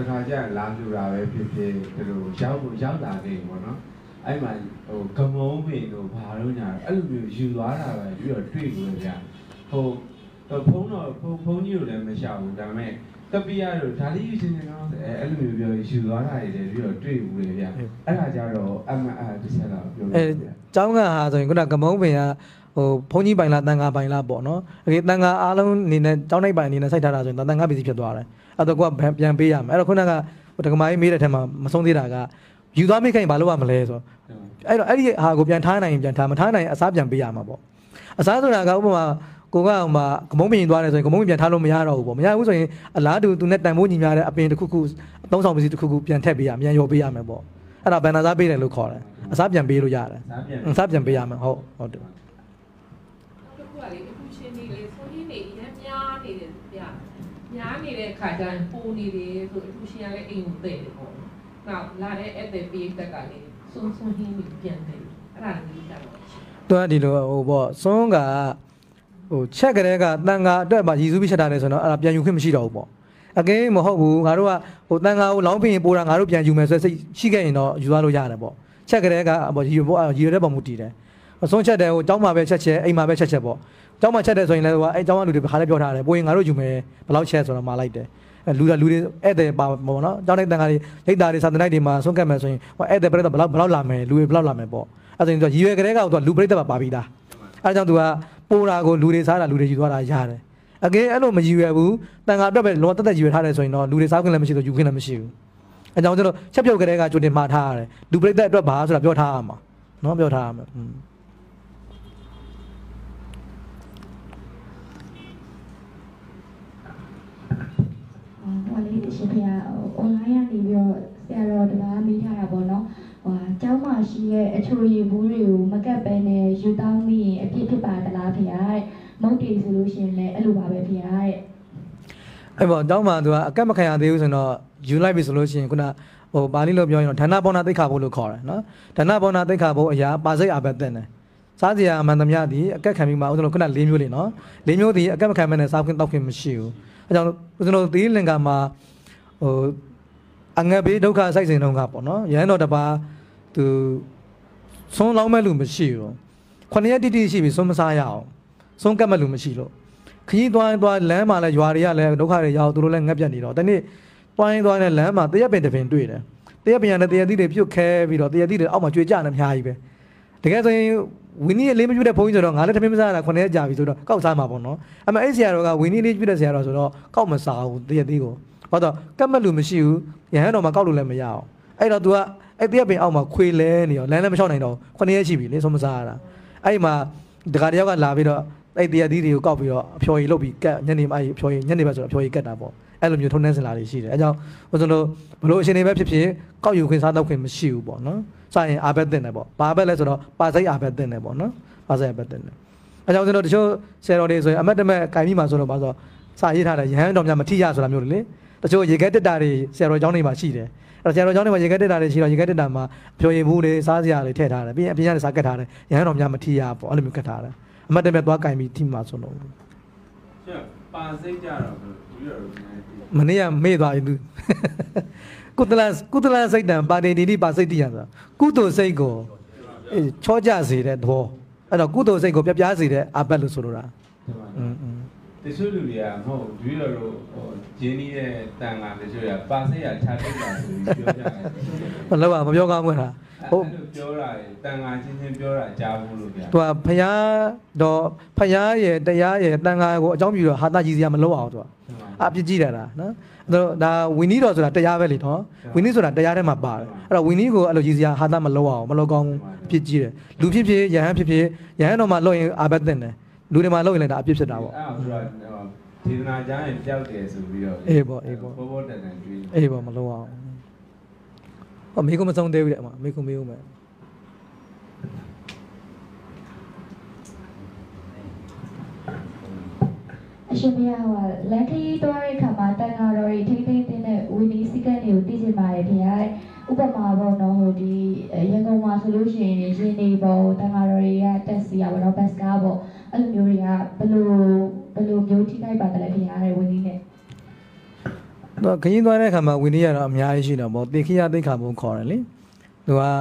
ခါကျလာလူတာပဲဖြစ်ဖြစ်ဒီလိုရောက်ကိုရောက်လာနေပေါ့နော်အဲ့မှာဟိုကမုံပင်တို့ဘာလို့ညာအဲ့လိုမျိုးယူသွားတာပဲပြီးတော့တွေ့ဘူးဗျာဟိုဖုန်းတော့ဖုန်းဖုန်းကြီးတို့လည်းမရှောက်ဘူးဒါပေမဲ့တပီရတို့ဒါလေးယူချင်တယ်နော်အဲအဲ့လိုမျိုးပြောယူသွားတာတွေပြီးတော့တွေ့ဘူးလေဗျာအဲ့ဒါကြတော့အမအတစ်ချက်တော့ပြောလို့ဗျာကျောင်းကဟာဆိုရင်ခုနကမုံပင်ကဟိုဘုန်းကြီးပိုင်လားတန်ခါပိုင်လားပေါ့နော်အဲတန်ခါအားလုံးအနေနဲ့ကျောင်းနိုင်ပိုင်အနေနဲ့စိုက်ထားတာဆိုရင်တန်ခါပစ္စည်းဖြစ်သွားတယ်အဲ့တော့ကိုကပြန်ပေးရမယ်အဲ့တော့ခုနကဒကမာကြီးမေးတဲ့ထက်မှာမဆုံးသေးတာကယူသွားမိခိုင်ဘာလို့ရမလဲဆိုအဲ့တော့အဲ့ဒီဟာကိုပြန်ထားနိုင်ရင်ပြန်ထားမထားနိုင်ရင်အစားပြန်ပေးရမှာပေါ့အစားဆိုတာကဥပမာကိုကဟိုမှာကမုံပင်သွားတယ်ဆိုရင်ကမုံပင်ပြန်ထားလို့မရတော့ဘူးပေါ့မရဘူးဆိုရင်အလားတူသူနဲ့တန်ဖိုးညီများတဲ့အပင်တစ်ခုခုအသုံးဆောင်ပစ္စည်းတစ်ခုခုပြန်ထည့်ပေးရပြန်ရောပေးရမယ်ပေါ့အဲ့ဒါဘန်နာစားပေးတယ်လို့ခေါ်တယ်အစားပြန်ပေးလို့ရတယ်အစားပြန်ပေးရမယ်ဟုတ်ဟုတ်တယ်အခုကလေအခုချင်းနေလေဆိုရင်နေရမ်းများနေတယ်ဗျာများနေတဲ့ခါကျရင်ပူနေတယ်ဆိုအခုချင်းကလည်းအိမ်ကိုတဲ့တယ်ပေါ့နောက်လာတဲ့အဲ့တဲ့ပေးတက်ကလေစွန်းစွန်းဟင်းပြီးပြန်တယ်အဲ့ဒါလေးကြတော့သူကဒီလိုဟိုပေါ့စွန်းကဟိုချက်ကလေးကတန်ခါအတွက်မှာရည်စူးပြီးချက်ထားတယ်ဆိုတော့အဲ့ဒါပြန်ယူခွင့်မရှိတော့ဘူးပေါ့အကင်းမဟုတ်ဘူးငါတို့ကဟိုတန်ခါကိုလောင်းပင်ပိုးတာငါတို့ပြန်ယူမယ်ဆိုစိတ်ရှိခဲ့ရင်တော့ယူသွားလို့ရတယ်ပေါ့ချက်ကလေးကပေါ့ရည်ပေါ့ရည်ရတဲ့ပုံမူတည်တယ်စွန်းချက်တယ်ဟိုကျောင်းမှာပဲချက်ချက်အိမ်မှာပဲချက်ချက်ပေါ့ကျောင်းမှာချက်တယ်ဆိုရင်လည်းဟိုအဲ့ကျောင်းကလူတွေခါလေးပြောထားတယ်ပိုရင်ငါတို့ယူမယ်ဘယ်လောက်ချက်ဆိုတော့မှာလိုက်တယ်အဲလူလူတွေဧည့်သည်ပါပေါ့နော်ကျောင်းတိုင်းတန်ခါတွေရိတ်သားတွေစာသင်တိုက်တွေမှာဆုံးကတ်မယ်ဆိုရင်ဟိုဧည့်သည်ပြည့်တော့ဘယ်လောက်ဘယ်လောက်လာမယ်လူတွေဘယ်လောက်လာမယ်ပေါ့အဲ့ဒါဆိုရင်ရည်ရွယ်ကလေးကတော့လူပြည့်တော့ပါပြီးသားအဲ့ဒါကြောင့်သူကပိုးတာကိုလူတွေစားတာလူတွေယူသွားတာရတယ်အကဲအဲ့လိုမယူရဘူးတန်ခါအတွက်ပဲလောတက်တက်ယူရထားတယ်ဆိုရင်တော့လူတွေစားခွင့်လည်းမရှိတော့ယူခွင့်လည်းမရှိဘူးအဲကြောင့်ကျွန်တော်ချက်ပြုတ်ကလေးကကြိုတင်မှားထားရတယ်လူပြိတ္တအတွက်ဘာဆိုတာပြောထားရမှာနော်ပြောထားရမှာอืมဟိုလေးရှင်ဖေ။ online ကနေပြီးတော့ဆရာတော်တလားမေးထားတာပေါ့နော်ဟိုကျောင်းမှာရှိတဲ့အချိုရည်ဘူးတွေကိုမကတ်ပဲနဲ့ယူတောင်းမိရင်အပြစ်ဖြစ်ပါတလားဖေတဲ့မုတ်တီဆိုလို့ရှိရင်လည်းအဲ့လိုပါပဲဖေတဲ့အဲ့ပေါ့ကျောင်းမှာသူကအကက်မခံရသေးဘူးဆိုတော့ယူလိုက်ပြီဆိုလို့ရှိရင်ခုနဟိုပါဠိလိုပြောရင်တော့ဌာနဘောနာသိက္ခာဘုလို့ခေါ်တယ်နော်ဌာနဘောနာသိက္ခာဘုအရာပါစိတ်အာဘတ်တဲ့တယ်စားစရာအမှန်သမျှဒီအကက်ခံပြီးမှဦးဇင်းတို့ခုန၄မျိုးလေးနော်၄မျိုးဒီအကက်မခံမဲနဲ့စားခွင့်တောက်ခွင့်မရှိဘူးအဲကြောင့်ဦးဇင်းတို့သီလင်္ကာမှာဟိုအငတ်ဘေးဒုက္ခစိုက်စိန်တုန်းကပေါ့နော်ရဟန်းတော်တပါးသူဆုံးလောင်းမဲ့လူမရှိဘူးခொနရက်တိတိရှိပြီဆုံးမစားရအောင်ဆုံးကတ်မဲ့လူမရှိလို့ခကြီးသွားသွားလမ်းမှာလဲရွာတွေကလည်းဒုက္ခတွေရောက်သူတို့လည်းငတ်ပြတ်နေတော့တနေ့တွိုင်းသွားတဲ့လမ်းမှာတရက်ပင်တစ်ပင်တွေ့တယ်တရက်ပင်ရတဲ့တရက်သီးတွေပြုတ်ခဲပြီးတော့တရက်သီးတွေအောက်မှာကျွေကြနေအများကြီးပဲတကယ်ဆိုရင်ဝင်းကြီးလေးမကျွတဲ့ဘုန်းကြီးဆိုတော့ငါလည်းတမင်မစားတာခொနရက်ကြာပြီဆိုတော့ကောက်စားမှာပေါ့နော်အမေအဲ့ဆရာတော်ကဝင်းကြီးလေးကျွတဲ့ဆရာတော်ဆိုတော့ကောက်မစားဘူးတရက်သီးကိုဘာတော့ကတ်မဲ့လူမရှိဘူးရဟန်းတော်မှာကောက်လို့လည်းမရအောင်အဲ့တော့ तू ကအဲ့တရက်ပင်အောက်မှာခွေလဲနေရောလမ်းလည်းမလျှောက်နိုင်တော့ခொနရက်ရှိပြီလေဆုံးမစားရတာအဲ့မှာဒကာတယောက်ကလာပြီးတော့အဲ့တရက်သီးတွေကိုကောက်ပြီးတော့အဖျော်ရည်လုပ်ပြီးကတ်ညနေမှအဲ့အဖျော်ရည်ညနေဘက်ဆိုတော့အဖျော်ရည်ကတ်တာပေါ့အဲ့လိုမျိုးထုံးနှန်းစင်လာတွေရှိတယ်အဲကြောင့်ဘုရားတို့ဘလို့အရှင်တွေပဲဖြစ်ဖြစ်ကောက်ယူခွင့်စားတော့ခွင့်မရှိဘူးပေါ့နော်စားရင်အာဘက်တင်တယ်ပေါ့ဘာဘက်လဲဆိုတော့ပါစိတ်အာဘက်တင်တယ်ပေါ့နော်ပါစိတ်အာဘက်တင်တယ်အဲကြောင့်ကျွန်တော်တချို့ဆယ်တော်တွေဆိုရင်အမတ်တမဲ့ကင်ပြီးမှဆိုတော့ဘာဆိုစာရေးထားတယ်ရဟန်းတော်များမထိရဆိုတာမျိုးလေတချို့ရေခဲတက်တာတွေဆယ်တော်ကျောင်းတွေမှာရှိတယ်အဲ့တော့ဆယ်တော်ကျောင်းတွေမှာရေခဲတက်တာတွေရှိတော့ရေခဲတက်တာမှာဖြိုရည်ဘူးတွေစားစရာတွေထည့်ထားတယ်ပြီးရင်အပြင်ကနေစားကတ်ထားတယ်ရဟန်းတော်များမထိရပေါ့အဲ့လိုမျိုးကတ်ထားတယ်အမတ်တမဲ့သွားကင်ပြီးထိမှဆိုတော့ပါစိတ်ကြတော့ဒီလိုမနေ့ကမေ့သွားပြီသူကုသလကုသလစိတ်တံပါတိတိပါစိတ်တိယဆိုတာကုသိုလ်စိတ်ကိုအေးချောကြစေတဲ့သဘောအဲ့တော့ကုသိုလ်စိတ်ကိုပြပြစေတဲ့အဘက်လို့ဆိုလိုတာอืมတချို့လူတွေကမဟုတ်ဒီလိုလိုဟိုဂျင်းကြီးရဲ့တန်ကတချို့ကပါစိတ်ရခြားထုတ်တာဆိုပြီးပြောကြတယ်မလို့မပြောကောင်းဘူးလားဟုတ်ပြောတာတန်ဃာချင်းချင်းပြောတာကြားဘူးလို့ဗျာသူကဖယားတော့ဖယားရဲ့တရားရဲ့တန်ဃာကိုအကြောင်းပြုတော့ဟာတာကြီးစရာမလုပ်အောင်သူကအပြစ်ကြီးတယ်လားနော်အဲ့တော့ဒါဝီနီးတော်ဆိုတာတရားပဲလေနော်ဝီနီးဆိုတာတရားထဲမှာပါတယ်အဲ့တော့ဝီနီးကိုအဲ့လိုကြီးစရာဟာတာမလုပ်အောင်မလုပ်ကောင်းပြစ်ကြီးတယ်လူဖြစ်ဖြစ်ယဟန်ဖြစ်ဖြစ်ယဟန်တော်မှာလုပ်ရင်အာဘတ်တင်တယ်လူတွေမှာလုပ်ရင်လည်းဒါအပြစ်ဖြစ်တာပေါ့အဲ့ဒါဆိုတော့ဒေသနာကြားရင်ကြောက်တယ်ဆိုပြီးတော့အေးပေါ့အေးပေါ့ဘောဘောတန်တန်ကျွေးအေးပေါ့မလုပ်အောင်ဟောမိကုမဆုံးသေးဘူးတဲ့အမမိကုမေးဦးမယ်အရှင်ဘုရားဟိုလန်ခီတွားတဲ့ခါမှာတန်ဃာတော်တွေထိမ့်သိမ့်တဲ့ဝီနီစီကန်တွေကိုသိချင်ပါတယ်ဘုရားဥပမာပေါ့နော်ဟိုဒီရန်ကုန်မှာဆိုလို့ရှိရင်ရင်းနေပေါ့တန်ဃာတော်တွေကတက်စီရပါတော့ဘတ်စကားပေါ့အဲ့လိုမျိုးတွေကဘယ်လိုဘယ်လိုမျိုးထိခိုက်ပါတလဲဘုရားတဲ့ဝီနီနဲ့သူခရင်သွားတဲ့အခါမှာဝီနီရတော့အများကြီးရှိတော့ဗောတေခိယသိက္ခာဘုံခေါ်တယ်လေသူက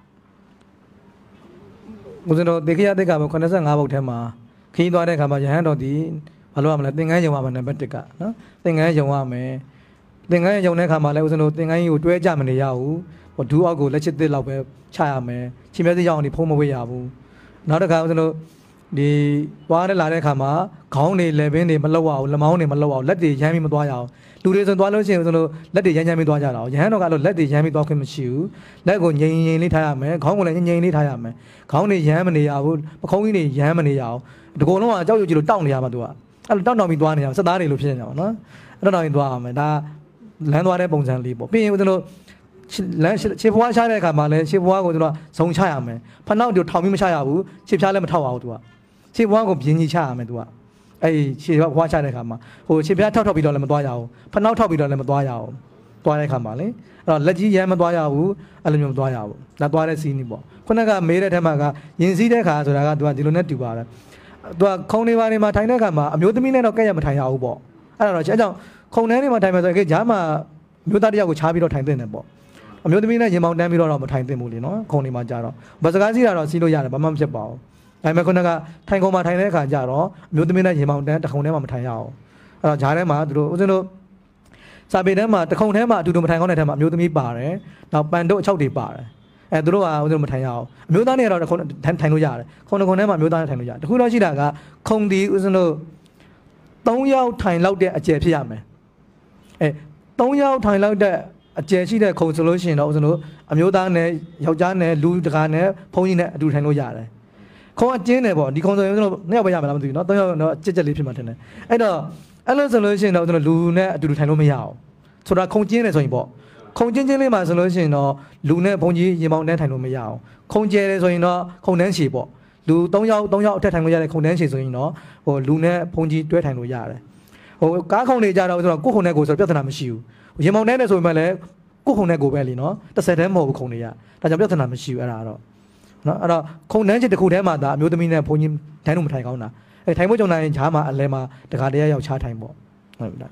ဦးဇင်းတို့တေခိယသိက္ခာဘုံeighty-fiveဘုတ်ထဲမှာခရင်သွားတဲ့အခါမှာယဟန်တော်ဒီဘာလို့ရမလဲသင်္ကန်းယုံရမှာနံပါတ်oneကနော်သင်္ကန်းယုံရမယ်သင်္ကန်းယုံတဲ့အခါမှာလည်းဦးဇင်းတို့သင်္ကန်းကြီးကိုတွဲကြမနေရဘူးဟိုဒူးအောက်ကိုလက်ချစ်သစ်လောက်ပဲချရမယ်ချင်းမြတ်သိရောက်အောင်ဒီဖုံးမဝေးရဘူးနောက်တစ်ခါဦးဇင်းတို့ဒီသွားတဲ့လာတဲ့အခါမှာခေါင်းတွေလက်ဘင်းတွေမလောက်အောင်လက်မောင်းတွေမလောက်အောင်လက်တွေရမ်းပြီးမသွားရအောင်လူတွေဆိုသွားလို့ရှိရင်ဦးဇင်းတို့လက်တွေရမ်းရမ်းပြီးသွားကြတာရဟန်းတော်ကတော့လက်တွေရမ်းပြီးသွားခွင့်မရှိဘူးလက်ကိုငြိမ်ငြိမ်လေးထားရမယ်ခေါင်းကိုလည်းငြိမ်ငြိမ်လေးထားရမယ်ခေါင်းတွေရမ်းမနေရဘူးပခုံးကြီးတွေရမ်းမနေရအောင်ဒီကုံလုံးကအကြောက်ရွံ့ကြည့်လို့တောက်နေရမှာသူကအဲ့လိုတောက်တောက်ပြီးသွားနေရအောင်စက်သားတွေလိုဖြစ်နေကြပါနော်အဲ့တော့တောက်ရင်သွားရမယ်ဒါလမ်းသွားတဲ့ပုံစံလေးပေါ့ပြီးရင်ဦးဇင်းတို့လမ်းခြေဖွားချတဲ့အခါမှာလည်းခြေဖွားကိုကျွန်တော်ဇုံချရမယ်ဖနှောက်တို့ထောင်ပြီးမချရဘူးခြေဖြားလည်းမထောက်အောင်သူကခြေဖွားကိုပြင်းကြီးချရမယ်သူကအဲ့ခြေဖွားချတဲ့အခါမှာဟိုခြေဖြားထောက်ထောက်ပြီးတော့လည်းမသွားရအောင်ဖနှောက်ထောက်ပြီးတော့လည်းမသွားရအောင်သွားတဲ့အခါမှာလေအဲ့တော့လက်ကြီးရမ်းမသွားရဘူးအဲ့လိုမျိုးမသွားရဘူးဒါသွားတဲ့စီးနီးပေါ့ခုနကမေးတဲ့ထက်မှာကရင်စည်းတဲ့အခါဆိုတာကသူကဒီလိုနဲ့တူပါတယ်သူကခုံနေပါနေမှာထိုင်တဲ့အခါမှာအမျိုးသမီးနဲ့တော့ကဲ့ရမထိုင်ရဘူးပေါ့အဲ့ဒါတော့အဲကြောင့်ခုံထဲနေမှာထိုင်မှာဆိုရင်ကြားမှာမျိုးသားတယောက်ကိုချားပြီးတော့ထိုင်သင့်တယ်ပေါ့အမျိုးသမီးနဲ့ရင်မောင်တန်းပြီးတော့မထိုင်သင့်ဘူးလေနော်ခုံနေမှာကြာတော့ဘစကားစီးတာတော့စီးလို့ရတယ်ဘာမှမဖြစ်ပါဘူးဒါပေမဲ့ခုနကထိုင်ခုံမှာထိုင်တဲ့အခါကျတော့အမျိုးသမီးနဲ့ရင်မောင်တန်းတစ်ခုံထဲမှာမထိုင်ရအောင်အဲ့တော့ဂျားထဲမှာသူတို့ဦးဇင်းတို့စာပေထဲမှာတစ်ခုံထဲမှာအတူတူမထိုင်ကောင်းတဲ့ထဲမှာအမျိုးသမီးပါတယ်နောက်ပန်တို့အချောက်တွေပါတယ်အဲသူတို့ကဦးဇင်းတို့မထိုင်ရအောင်အမျိုးသားတွေကတော့တစ်ခုံထိုင်လို့ရတယ်ခုံတစ်ခုံထဲမှာအမျိုးသားနဲ့ထိုင်လို့ရတယ်တခုတော့ရှိတာကခုံဒီဦးဇင်းတို့သုံးယောက်ထိုင်လောက်တဲ့အကျယ်ဖြစ်ရမယ်အဲသုံးယောက်ထိုင်လောက်တဲ့အကျယ်ရှိတဲ့ခုံဆိုလို့ရှိရင်တော့ဦးဇင်းတို့အမျိုးသားနဲ့ယောက်ျားနဲ့လူတကာနဲ့ဘုန်းကြီးနဲ့အတူထိုင်လို့ရတယ်ခုံအကျင်းတယ်ပေါ့ဒီခုံဆိုရင်ဦးဇင်းတို့နှစ်ယောက်ပဲရမှာလားမသိဘူးเนาะသုံးယောက်တော့ကြက်ကြက်လေးဖြစ်မှထင်တယ်အဲ့တော့အဲ့လိုဆိုလို့ရှိရင်တော့ဦးဇင်းတို့လူနဲ့အတူတူထိုင်လို့မရအောင်ဆိုတာခုံကျင်းတယ်ဆိုရင်ပေါ့ခုံကျင်းချင်းလေးမှာဆိုလို့ရှိရင်တော့လူနဲ့ဘုန်းကြီးရင်ပေါင်းတန်းထိုင်လို့မရအောင်ခုံကျဲတယ်ဆိုရင်တော့ခုံတန်းရှည်ပေါ့လူသုံးယောက်သုံးယောက်အထက်ထိုင်လို့ရတဲ့ခုံတန်းရှည်ဆိုရင်တော့ဟိုလူနဲ့ဘုန်းကြီးတွဲထိုင်လို့ရတယ်ဟိုကားခုံတွေကြတော့ဆိုတော့ကိုယ်ခုံနဲ့ကိုယ်ဆိုပြဿနာမရှိဘူးရင်ပေါင်းတန်းတယ်ဆိုရင်လည်းကိုယ်ခုံနဲ့ကိုယ်ပဲလीနော်တစ်ဆက်တည်းမဟုတ်ဘူးခုံတွေကဒါကြောင့်ပြဿနာမရှိဘူးအဲ့ဒါတော့နော်အဲ့တော့ခုံတန်းချစ်တစ်ခုတည်းမှာဒါအမျိုးသမီးနဲ့ဘုန်းကြီးထိုင်လို့မထိုင်ကောင်းတာအဲထိုင်ဖို့ကြုံနိုင်ရင်ဈာမှာအလဲမှာတခါတည်းရောက်ချထိုင်ပေါ့ဟုတ်ပြီလား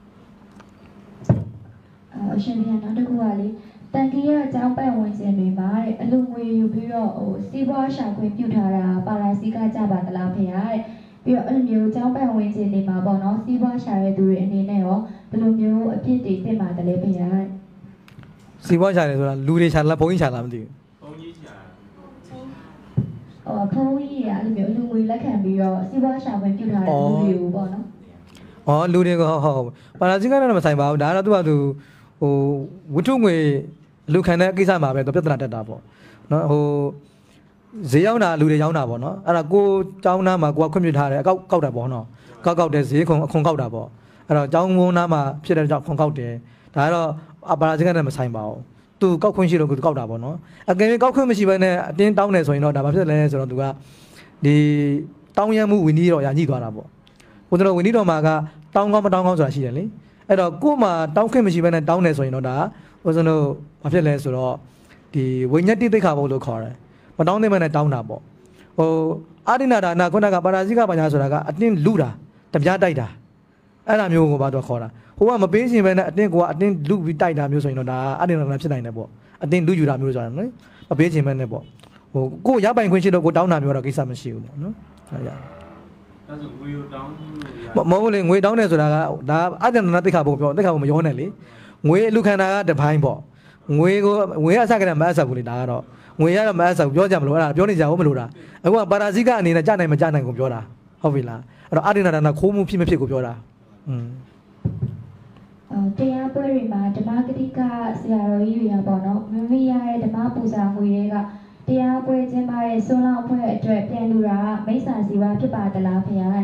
အရှင်ဘုရားနောက်တစ်ခုကလေတန်ကြီးရဲ့အကြောင်းပတ်ဝန်းကျင်တွေမှာတဲ့အလူငွေယူပြီးတော့ဟိုစီးပွားရှာခွင့်ပြုထားတာပါရာစီကကြပါသလားဖေဟာတဲ့ပြီးတော့အဲ့လိုမျိုးအကြောင်းပတ်ဝန်းကျင်တွေမှာပေါ့နော်စီးပွားရှာတဲ့သူတွေအနေနဲ့ရောဘယ်လိုမျိုးအဖြစ်တွေသိမှာတလဲဖေဟာတဲ့စီးပွားရှာတယ်ဆိုတာလူတွေရှာလားဘုန်းကြီးရှာလားမသိဘူးဘုန်းကြီးရှာဟောဘုန်းကြီးကအဲ့လိုမျိုးအလူငွေလက်ခံပြီးတော့စီးပွားရှာခွင့်ပြုထားတဲ့လူတွေကိုပေါ့နော်อ๋อလူတွေကဟုတ်ဟုတ်ပါရာစီကတော့မဆိုင်ပါဘူးဒါကတော့သူကသူဟိုဝတ္ထုငွေလူခံတဲ့ကိစ္စမှာပဲသူပြဿနာတက်တာပေါ့နော်ဟိုဈေးရောက်တာလူတွေရောက်တာပေါ့နော်အဲ့ဒါကိုကျောင်းသားမှာကိုကခွင့်ပြုထားတယ်အကောက်ကောက်တာပေါ့နော်ကောက်ကောက်တယ်ဈေးခွန်အခွန်ကောက်တာပေါ့အဲ့တော့ကျောင်းဝန်းသားမှာဖြစ်တဲ့ကြောင့်ခွန်ကောက်တယ်ဒါကတော့ပါရာစီကနဲ့မဆိုင်ပါဘူးသူကောက်ခွင့်ရှိလို့သူကောက်တာပေါ့နော်အကယ်၍ကောက်ခွင့်မရှိဘဲနဲ့အတင်းတောင်းတယ်ဆိုရင်တော့ဒါဘာဖြစ်လဲဆိုတော့သူကဒီတောင်းရမှုဝင်ကြီးတော့ရာညှိသွားတာပေါ့ဘုရားတော်ဝင်ကြီးတော်မှာကတောင်းကောင်းမတောင်းကောင်းဆိုတာရှိတယ်လေအဲ့တော့ကို့မှာတောင်းခွင့်မရှိဘဲနဲ့တောင်းတယ်ဆိုရင်တော့ဒါဘုရားတို့ဘာဖြစ်လဲဆိုတော့ဒီဝိညာဉ်တိသိက္ခာဘုလို့ခေါ်တယ်မတောင်းသင့်ဘဲနဲ့တောင်းတာပေါ့ဟိုအာရိဏဒါနာခုနကပါရာဇိကပညာဆိုတာကအတင်းလူတာတပြားတိုက်တာအဲ့ဒါမျိုးကိုဘာတော့ခေါ်တာဟိုကမပေးရှင်ဘဲနဲ့အတင်းကိုကအတင်းလူပြီးတိုက်တာမျိုးဆိုရင်တော့ဒါအာရိဏဒါနာဖြစ်နိုင်တယ်ပေါ့အတင်းလူယူတာမျိုးဆိုတာနော်မပေးရှင်ဘဲနဲ့ပေါ့ဟိုကိုရပိုင်ခွင့်ရှိတော့ကိုတောင်းတာမျိုးတော့ကိစ္စမရှိဘူးပေါ့နော်အဲ့ဒါအဲ့ဆိုငွေတောင်းမဟုတ်လေငွေတောင်းတယ်ဆိုတာကဒါအတ္တနာသိက္ခာဘုံပြောသိက္ခာဘုံမရောနဲ့လေငွေလူခန္ဓာကတပိုင်းပေါ့ငွေကိုငွေအစကတည်းကမအပ်ဆက်ဘူးလေဒါကတော့ငွေရတော့မအပ်ဆက်ဘူးပြောကြမလို့အဲ့ဒါပြောနေကြဘူးမလို့တာအခုကပါရာဇိကအနေနဲ့ကြနိုင်မကြနိုင်ကိုပြောတာဟုတ်ပြီလားအဲ့တော့အတ္တနာဒါနာခိုးမှုဖြစ်မဖြစ်ကိုပြောတာอืมအော်တရားပွဲတွေမှာဓမ္မဂတိကဆရာတော်ကြီးတွေကပေါ့နော်မမရရဲ့ဓမ္မပူဇာငွေတွေကတရားပွဲကျင်းပတဲ့ဆွမ်းလောင်းအဖွဲ့အတွက်ပြန်လူတာမိစ္ဆာစီဝါဖြစ်ပါတလားဖေရဲ့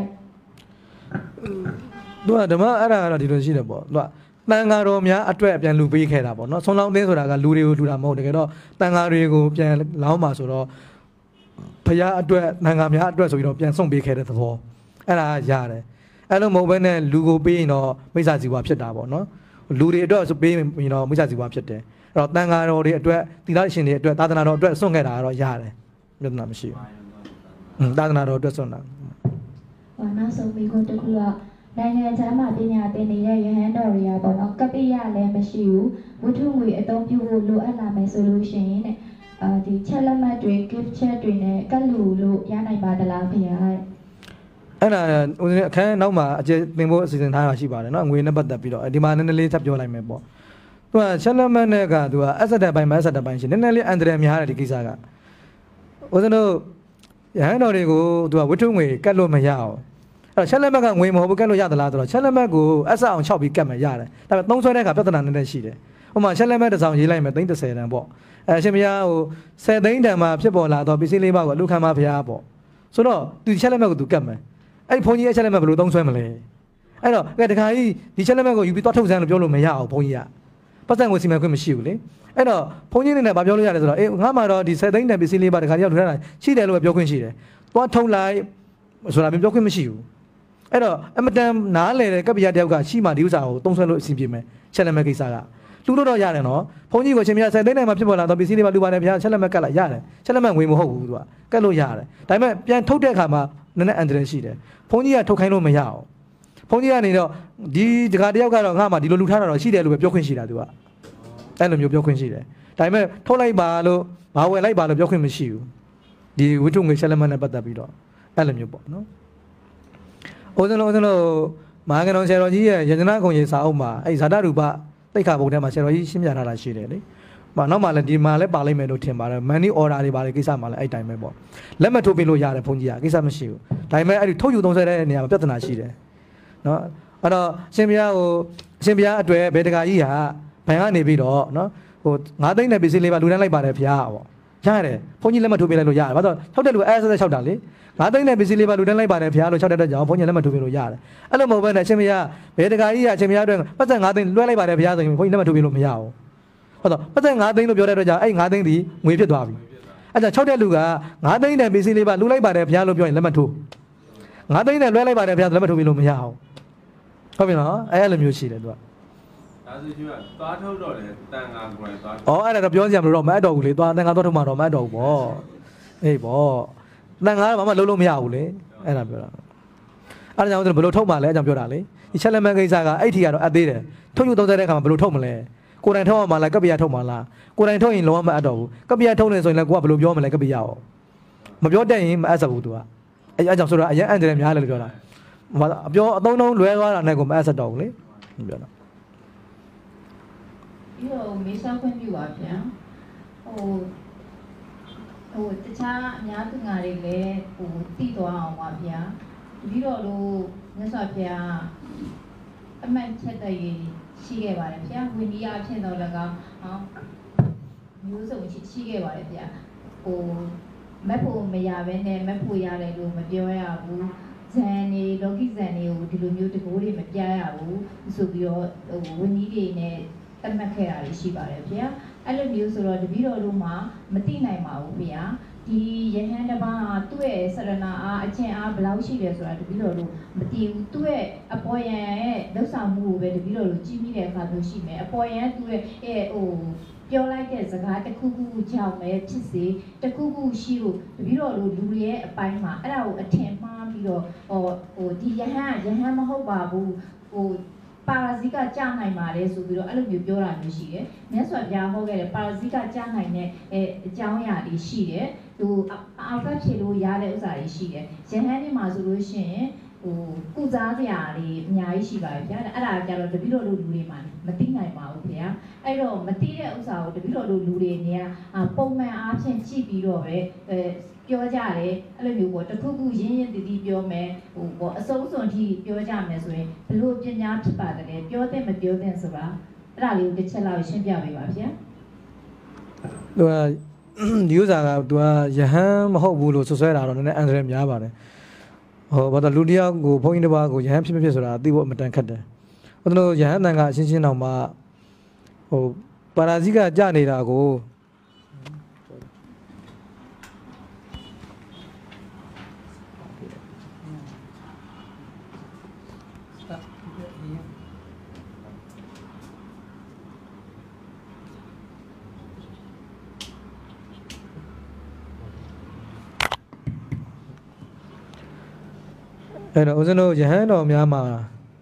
သူကဓမ္မအဲ့ဒါကတော့ဒီလိုရှိတယ်ပေါ့သူကတန်ဃာတော်များအတွက်ပြန်လူပေးခဲ့တာပေါ့နော်ဆွမ်းလောင်းသင်းဆိုတာကလူတွေကိုလူတာမဟုတ်တကယ်တော့တန်ဃာတွေကိုပြန်လောင်းပါဆိုတော့ဘုရားအတွက်တန်ဃာများအတွက်ဆိုပြီးတော့ပြန်送ပေးခဲ့တဲ့သဘောအဲ့ဒါရတယ်အဲ့လိုမဟုတ်ဘဲနဲ့လူကိုပေးရင်တော့မိစ္ဆာစီဝါဖြစ်တာပေါ့နော်လူတွေအတွက်ဆိုပေးရင်တော့မိစ္ဆာစီဝါဖြစ်တယ်အဲ့တော့တန်ဃာတော်တွေအတွက်သီလရှင်တွေအတွက်သာသနာတော်အတွက်စွန့်ခဲ့တာကတော့ရတယ်ပြဿနာမရှိဘူး။อืมသာသနာတော်အတွက်စွန့်တာ။ဟောနောက်ဆုံးမိကိုတခုကနိုင်ငံခြားမှာပညာသင်နေတဲ့ရဟန်းတော်တွေကပေါ့နော်ကပ္ပိယလည်းမရှိဘူးဝတ္ထုငွေအသုံးပြုဖို့လိုအပ်လာမယ်ဆိုလို့ရှိရင်တဲ့အာဒီချက်လက်မှတ်တွေ gift check တွေနဲ့ကတ်လူလို့ရနိုင်ပါသလားဖေ။အဲ့ဒါဦးဇင်းအခန်းနောက်မှာအကျသင်ဖို့အစီအစဉ်ထားတာရှိပါတယ်နော်ငွေနဲ့ပတ်သက်ပြီးတော့ဒီမှာနည်းနည်းလေးထပ်ပြောလိုက်မယ်ပေါ့သူကချက်လက်မှတ်နဲ့ကသူကအဆက်တက်ပိုင်းမဆက်တက်ပိုင်းရှိနည်းနည်းလေးအန်တရယ်များတယ်ဒီကိစ္စကဦးဇင်းတို့ရဟန်းတော်တွေကိုသူကဝတ္ထုငွေကတ်လို့မရအောင်အဲ့တော့ချက်လက်မှတ်ကငွေမဟုတ်ဘူးကတ်လို့ရသလားဆိုတော့ချက်လက်မှတ်ကိုအဆက်အောင်၆ပြီးကတ်မှရတယ်ဒါပေမဲ့သုံးဆွဲတဲ့အခါပြဿနာနည်းနည်းရှိတယ်ဥပမာချက်လက်မှတ်တစ်စောင်ရေးလိုက်မယ်သိန်းတစ်ဆယ်တန်ပေါ့အဲအရှင်ဘုရားဟိုဆယ်သိန်းတန်မှာဖြစ်ပေါ်လာတော့ပစ္စည်းလေးပါးကိုအလူခံပါဘုရားပေါ့ဆိုတော့သူချက်လက်မှတ်ကိုသူကတ်မယ်အဲ့ဘုန်းကြီးအချက်လက်မှတ်ဘယ်လိုသုံးဆွဲမလဲအဲ့တော့ကဲတခါကြီးဒီချက်လက်မှတ်ကိုယူပြီးသွားထုတ်စမ်းလို့ပြောလို့မရအောင်ဘုန်းကြီးကပတ်စံကိုစီမံခွင့်မရှိဘူးလေအဲ့တော့ဘုန်းကြီးနေနဲ့ဗာပြောလို့ရတယ်ဆိုတော့အေးငါမှတော့ဒီဆယ်သိန်းတန်ပစ္စည်းလေးပါတခါကြီးရောက်ထထားတာရှိတယ်လို့ပဲပြောခွင့်ရှိတယ်သွားထုတ်လိုက်ဆိုတာပြောခွင့်မရှိဘူးအဲ့တော့အမတန်နားလေတဲ့ကပ္ပိယတယောက်ကရှိမှဒီဥစ္စာကိုသုံးဆွဲလို့အဆင်ပြေမယ်ချက်လက်မှတ်ကိစ္စကလူလို့တော့ရတယ်နော်ဘုန်းကြီးကိုရှင်မြတ်ဆယ်သိန်းတန်မှာဖြစ်ပေါ်လာတော့ပစ္စည်းလေးပါလူပါတယ်ဗျာချက်လက်မှတ်ကတ်လိုက်ရတယ်ချက်လက်မှတ်ငွေမဟုတ်ဘူးသူကကတ်လို့ရတယ်ဒါပေမဲ့ပြန်ထုတ်တဲ့အခါမှာနည်းနည်းအန်တရယ်ရှိတယ်ဘုန်းကြီးကထုတ်ခိုင်းလို့မရအောင်ဘုန်းကြီးကနေတော့ဒီတခါတယောက်ကတော့ငါမှဒီလိုလူထားတာတော့ရှိတယ်လို့ပဲပြောခွင့်ရှိတာသူကအဲ့လိုမျိုးပြောခွင့်ရှိတယ်ဒါပေမဲ့ထုတ်လိုက်ပါလို့ဘာဝယ်လိုက်ပါလို့ပြောခွင့်မရှိဘူးဒီဝိထုငွေချက်လက်မှတ်နဲ့ပတ်သက်ပြီးတော့အဲ့လိုမျိုးပေါ့နော်ဦးဇင်းတို့ဦးဇင်းတို့မဟာကဏ္ဍဆရာတော်ကြီးရဲ့ယန္တနာကုံကြီးစာအုပ်မှာအဲ့ဇာတရူပတိတ်ခါဘုံထဲမှာဆရာတော်ကြီးရှင်းပြထားတာရှိတယ်လေမနောက်မှလည်းဒီမှာလည်းပါလိုက်မယ်လို့ထင်ပါတယ်မန်နီအော်ဒါတွေပါလေကိစ္စမှာလည်းအဲ့တိုင်းပဲပေါ့လက်မှတ်ထိုးပေးလို့ရတယ်ဘုန်းကြီးကကိစ္စမရှိဘူးဒါပေမဲ့အဲ့ဒီထုတ်ယူသုံးဆွဲတဲ့နေရာမှာပြဿနာရှိတယ်နော်အဲ့တော့ရှင်ဘုရားဟိုရှင်ဘုရားအတွေ့ဘယ်တကာကြီးဟာဘန်ကနေပြီးတော့နော်ဟိုငါးသိန်းနဲ့ပစ္စည်းလေးပါလူတန်းလိုက်ပါတယ်ဘုရားပေါ့ရတယ်ဘုန်းကြီးလက်မှတ်ထိုးပေးလိုက်လို့ရတယ်ဘာလို့၆တက်လူအဲဆက်ဆက်၆တာလေငါးသိန်းနဲ့ပစ္စည်းလေးပါလူတန်းလိုက်ပါတယ်ဘုရားလို့၆တက်တဲ့ကြောင့်ဘုန်းကြီးလက်မှတ်ထိုးပေးလို့ရတယ်အဲ့လိုမဟုတ်ဘဲနဲ့ရှင်ဘုရားဘယ်တကာကြီးဟာရှင်ဘုရားအတွက်ပတ်သက်ငါးသိန်းလွှဲလိုက်ပါတယ်ဘုရားဆိုရင်ဘုန်းကြီးလက်မှတ်ထိုးပေးလို့မရဘူးဟုတ်တော့ပတ်သက်ငါးသိန်းလို့ပြောတဲ့အတွက်ကြောင့်အဲ့ငါးသိန်းဒီငွေဖြစ်သွားပြီအဲ့ဒါ၆တက်လူကငါးသိန်းနဲ့ပစ္စည်းလေးပါလူလိုက်ပါတယ်ဘုရားလို့ပြောရင်လက်မှတ်ထိုးငါးသိန်းနဲ့လွှဲလိုက်ပါတယ်ဘုရားလက်မှတ်ထိုးပေးလို့မရအောင်ဟုတ်ပြီနော်အဲ့လိုမျိုးရှိတယ်သူကဒါဆိုကျကသွားထုတ်တော့လေတန်ငါကိုယ်သွားဩအဲ့ဒါတော့ပြောစရာမလိုတော့မအပ်တော့ဘူးလေသွားတန်ငါသွားထုတ်မှတော့မအပ်တော့ဘူးပေါ့အေးပေါ့တန်ငါကဘာမှလုံးလို့မရဘူးလေအဲ့ဒါပြောတာအဲ့ဒါကြောင့်ကျွန်တော်ဘယ်လိုထုတ်မှလဲအကြောင်းပြောတာလေဒီချက်လက်မှတ်ကိစ္စကအဲ့ထီကတော့အပ်သေးတယ်ထုတ်ယူသုံးတဲ့အခါမှာဘယ်လိုထုတ်မလဲကိုယ်တိုင်ထုတ်အောင်မလားကပ္ပိယထုတ်မှလားကိုယ်တိုင်ထုတ်ရင်လုံးဝမအပ်တော့ဘူးကပ္ပိယထုတ်နေဆိုရင်လည်းကိုကဘယ်လိုပြောမလဲကပ္ပိယရောမပြောတတ်ရင်မအပ်စဘူးသူကအဲ့အကြောင်းဆိုတော့အရင်အန်တယ်များတယ်လို့ပြောတာအပြောအသုံးလုံးလွဲသွားတာနဲ့ကိုမအပ်ဆက်တော့ဘူးလေပြောတာပြီးတော့မေးစားခွင့်ပြုပါဗျာဟိုဟိုတခြားအများသူငါတွေလည်းဟိုတည်သွားအောင်ပါဗျာပြီးတော့လို့မြတ်စွာဘုရားအမှန်ချက်တည်းရှိခဲ့ပါတယ်ဗျာဝိနည်းအဖြစ်တော့လည်းကောင်းဟောမျိုးစုံရှိရှိခဲ့ပါတယ်ဗျာဟိုမက်ဖို့မရဘဲနဲ့မက်ဖို့ရတယ်လို့မပြောရဘူးဇန်နေလောကီဇန်တွေကိုဒီလိုမျိုးတကိုးတွေမပြရဘူးဆိုပြီးတော့ဟိုဝိနည်းတွေနဲ့တတ်မှတ်ခဲ့တာရှိပါတယ်ဗျာအဲ့လိုမျိုးဆိုတော့တပည့်တော်တို့မှမသိနိုင်ပါဘူးဗျာဒီယဟန်တစ်ပါးသူ့ရဲ့စရဏအားအကျင့်အားဘယ်လောက်ရှိတယ်ဆိုတာတပည့်တော်တို့မသိဘူးသူ့ရဲ့အပေါ်ယံရဲ့လောက်ဆောင်မှုကိုပဲတပည့်တော်တို့ကြည့်မိတဲ့အခါမျိုးရှိမယ်အပေါ်ယံသူ့ရဲ့အဲဟိုပြောလိုက်တဲ့စကားတစ်ခုခုကြောင့်ပဲဖြစ်စေတစ်ခုခုရှိလို့တပည့်တော်တို့လူတွေရဲ့အပိုင်းမှာအဲ့ဒါကိုအထင်မှားပြီးတော့ဟိုဟိုဒီယဟန်ယဟန်မဟုတ်ပါဘူးဟိုပါရာဇိကကြားနိုင်ပါတယ်ဆိုပြီးတော့အဲ့လိုမျိုးပြောတာမျိုးရှိတယ်။မြတ်စွာဘုရားဟောခဲ့တဲ့ပါရာဇိကကြားနိုင်တဲ့အဲအကြောင်းအရာတွေရှိတယ်။ဟိုအာဖတ်ဖြေလို့ရတဲ့ဥစ္စာတွေရှိတယ်။ယဟန်ဒီမှာဆိုလို့ရှိရင်ဟိုကုစားစရာတွေအများကြီးရှိပါတယ်ဗျာ။အဲ့ဒါကြတော့တပည့်တော်တို့လူတွေမှာမသိနိုင်ပါဘူးဗျာ။အဲ့တော့မသိတဲ့ဥစ္စာကိုတပည့်တော်တို့လူတွေနေကပုံမှန်အားဖြင့်ကြည့်ပြီးတော့ပဲအဲပြောကြတယ်အဲ့လိုမျိုးပေါ့တခုခုရင်းရင်းတည်တည်ပြောမယ်ဟိုပေါ့အစုံစုံထိပြောကြမယ်ဆိုရင်ဘလို့ပညာဖြစ်ပါတယ်ပြောတဲ့မပြောတဲ့ဆိုတာအဲ့ဒါလေးကိုတစ်ချက်လောက်ရှင်းပြပေးပါဗျာသူကဒီဥစ္စာကသူကယဟန်မဟုတ်ဘူးလို့ဆွဆွဲတာတော့နည်းနည်းအန်ဒရယ်များပါတယ်ဟိုဘာလို့လူတယောက်ကိုဘုန်းကြီးတစ်ပါးကိုယဟန်ဖြစ်ဖြစ်ဆိုတာသိဖို့အမတန်ခက်တယ်ဟိုတို့ယဟန်တန်ကအချင်းချင်းတောင်မှဟိုပါရာဇိကကြနေတာကိုအဲ့တော့ဦးဇင်းတို့ယဟန်တော်များမှာ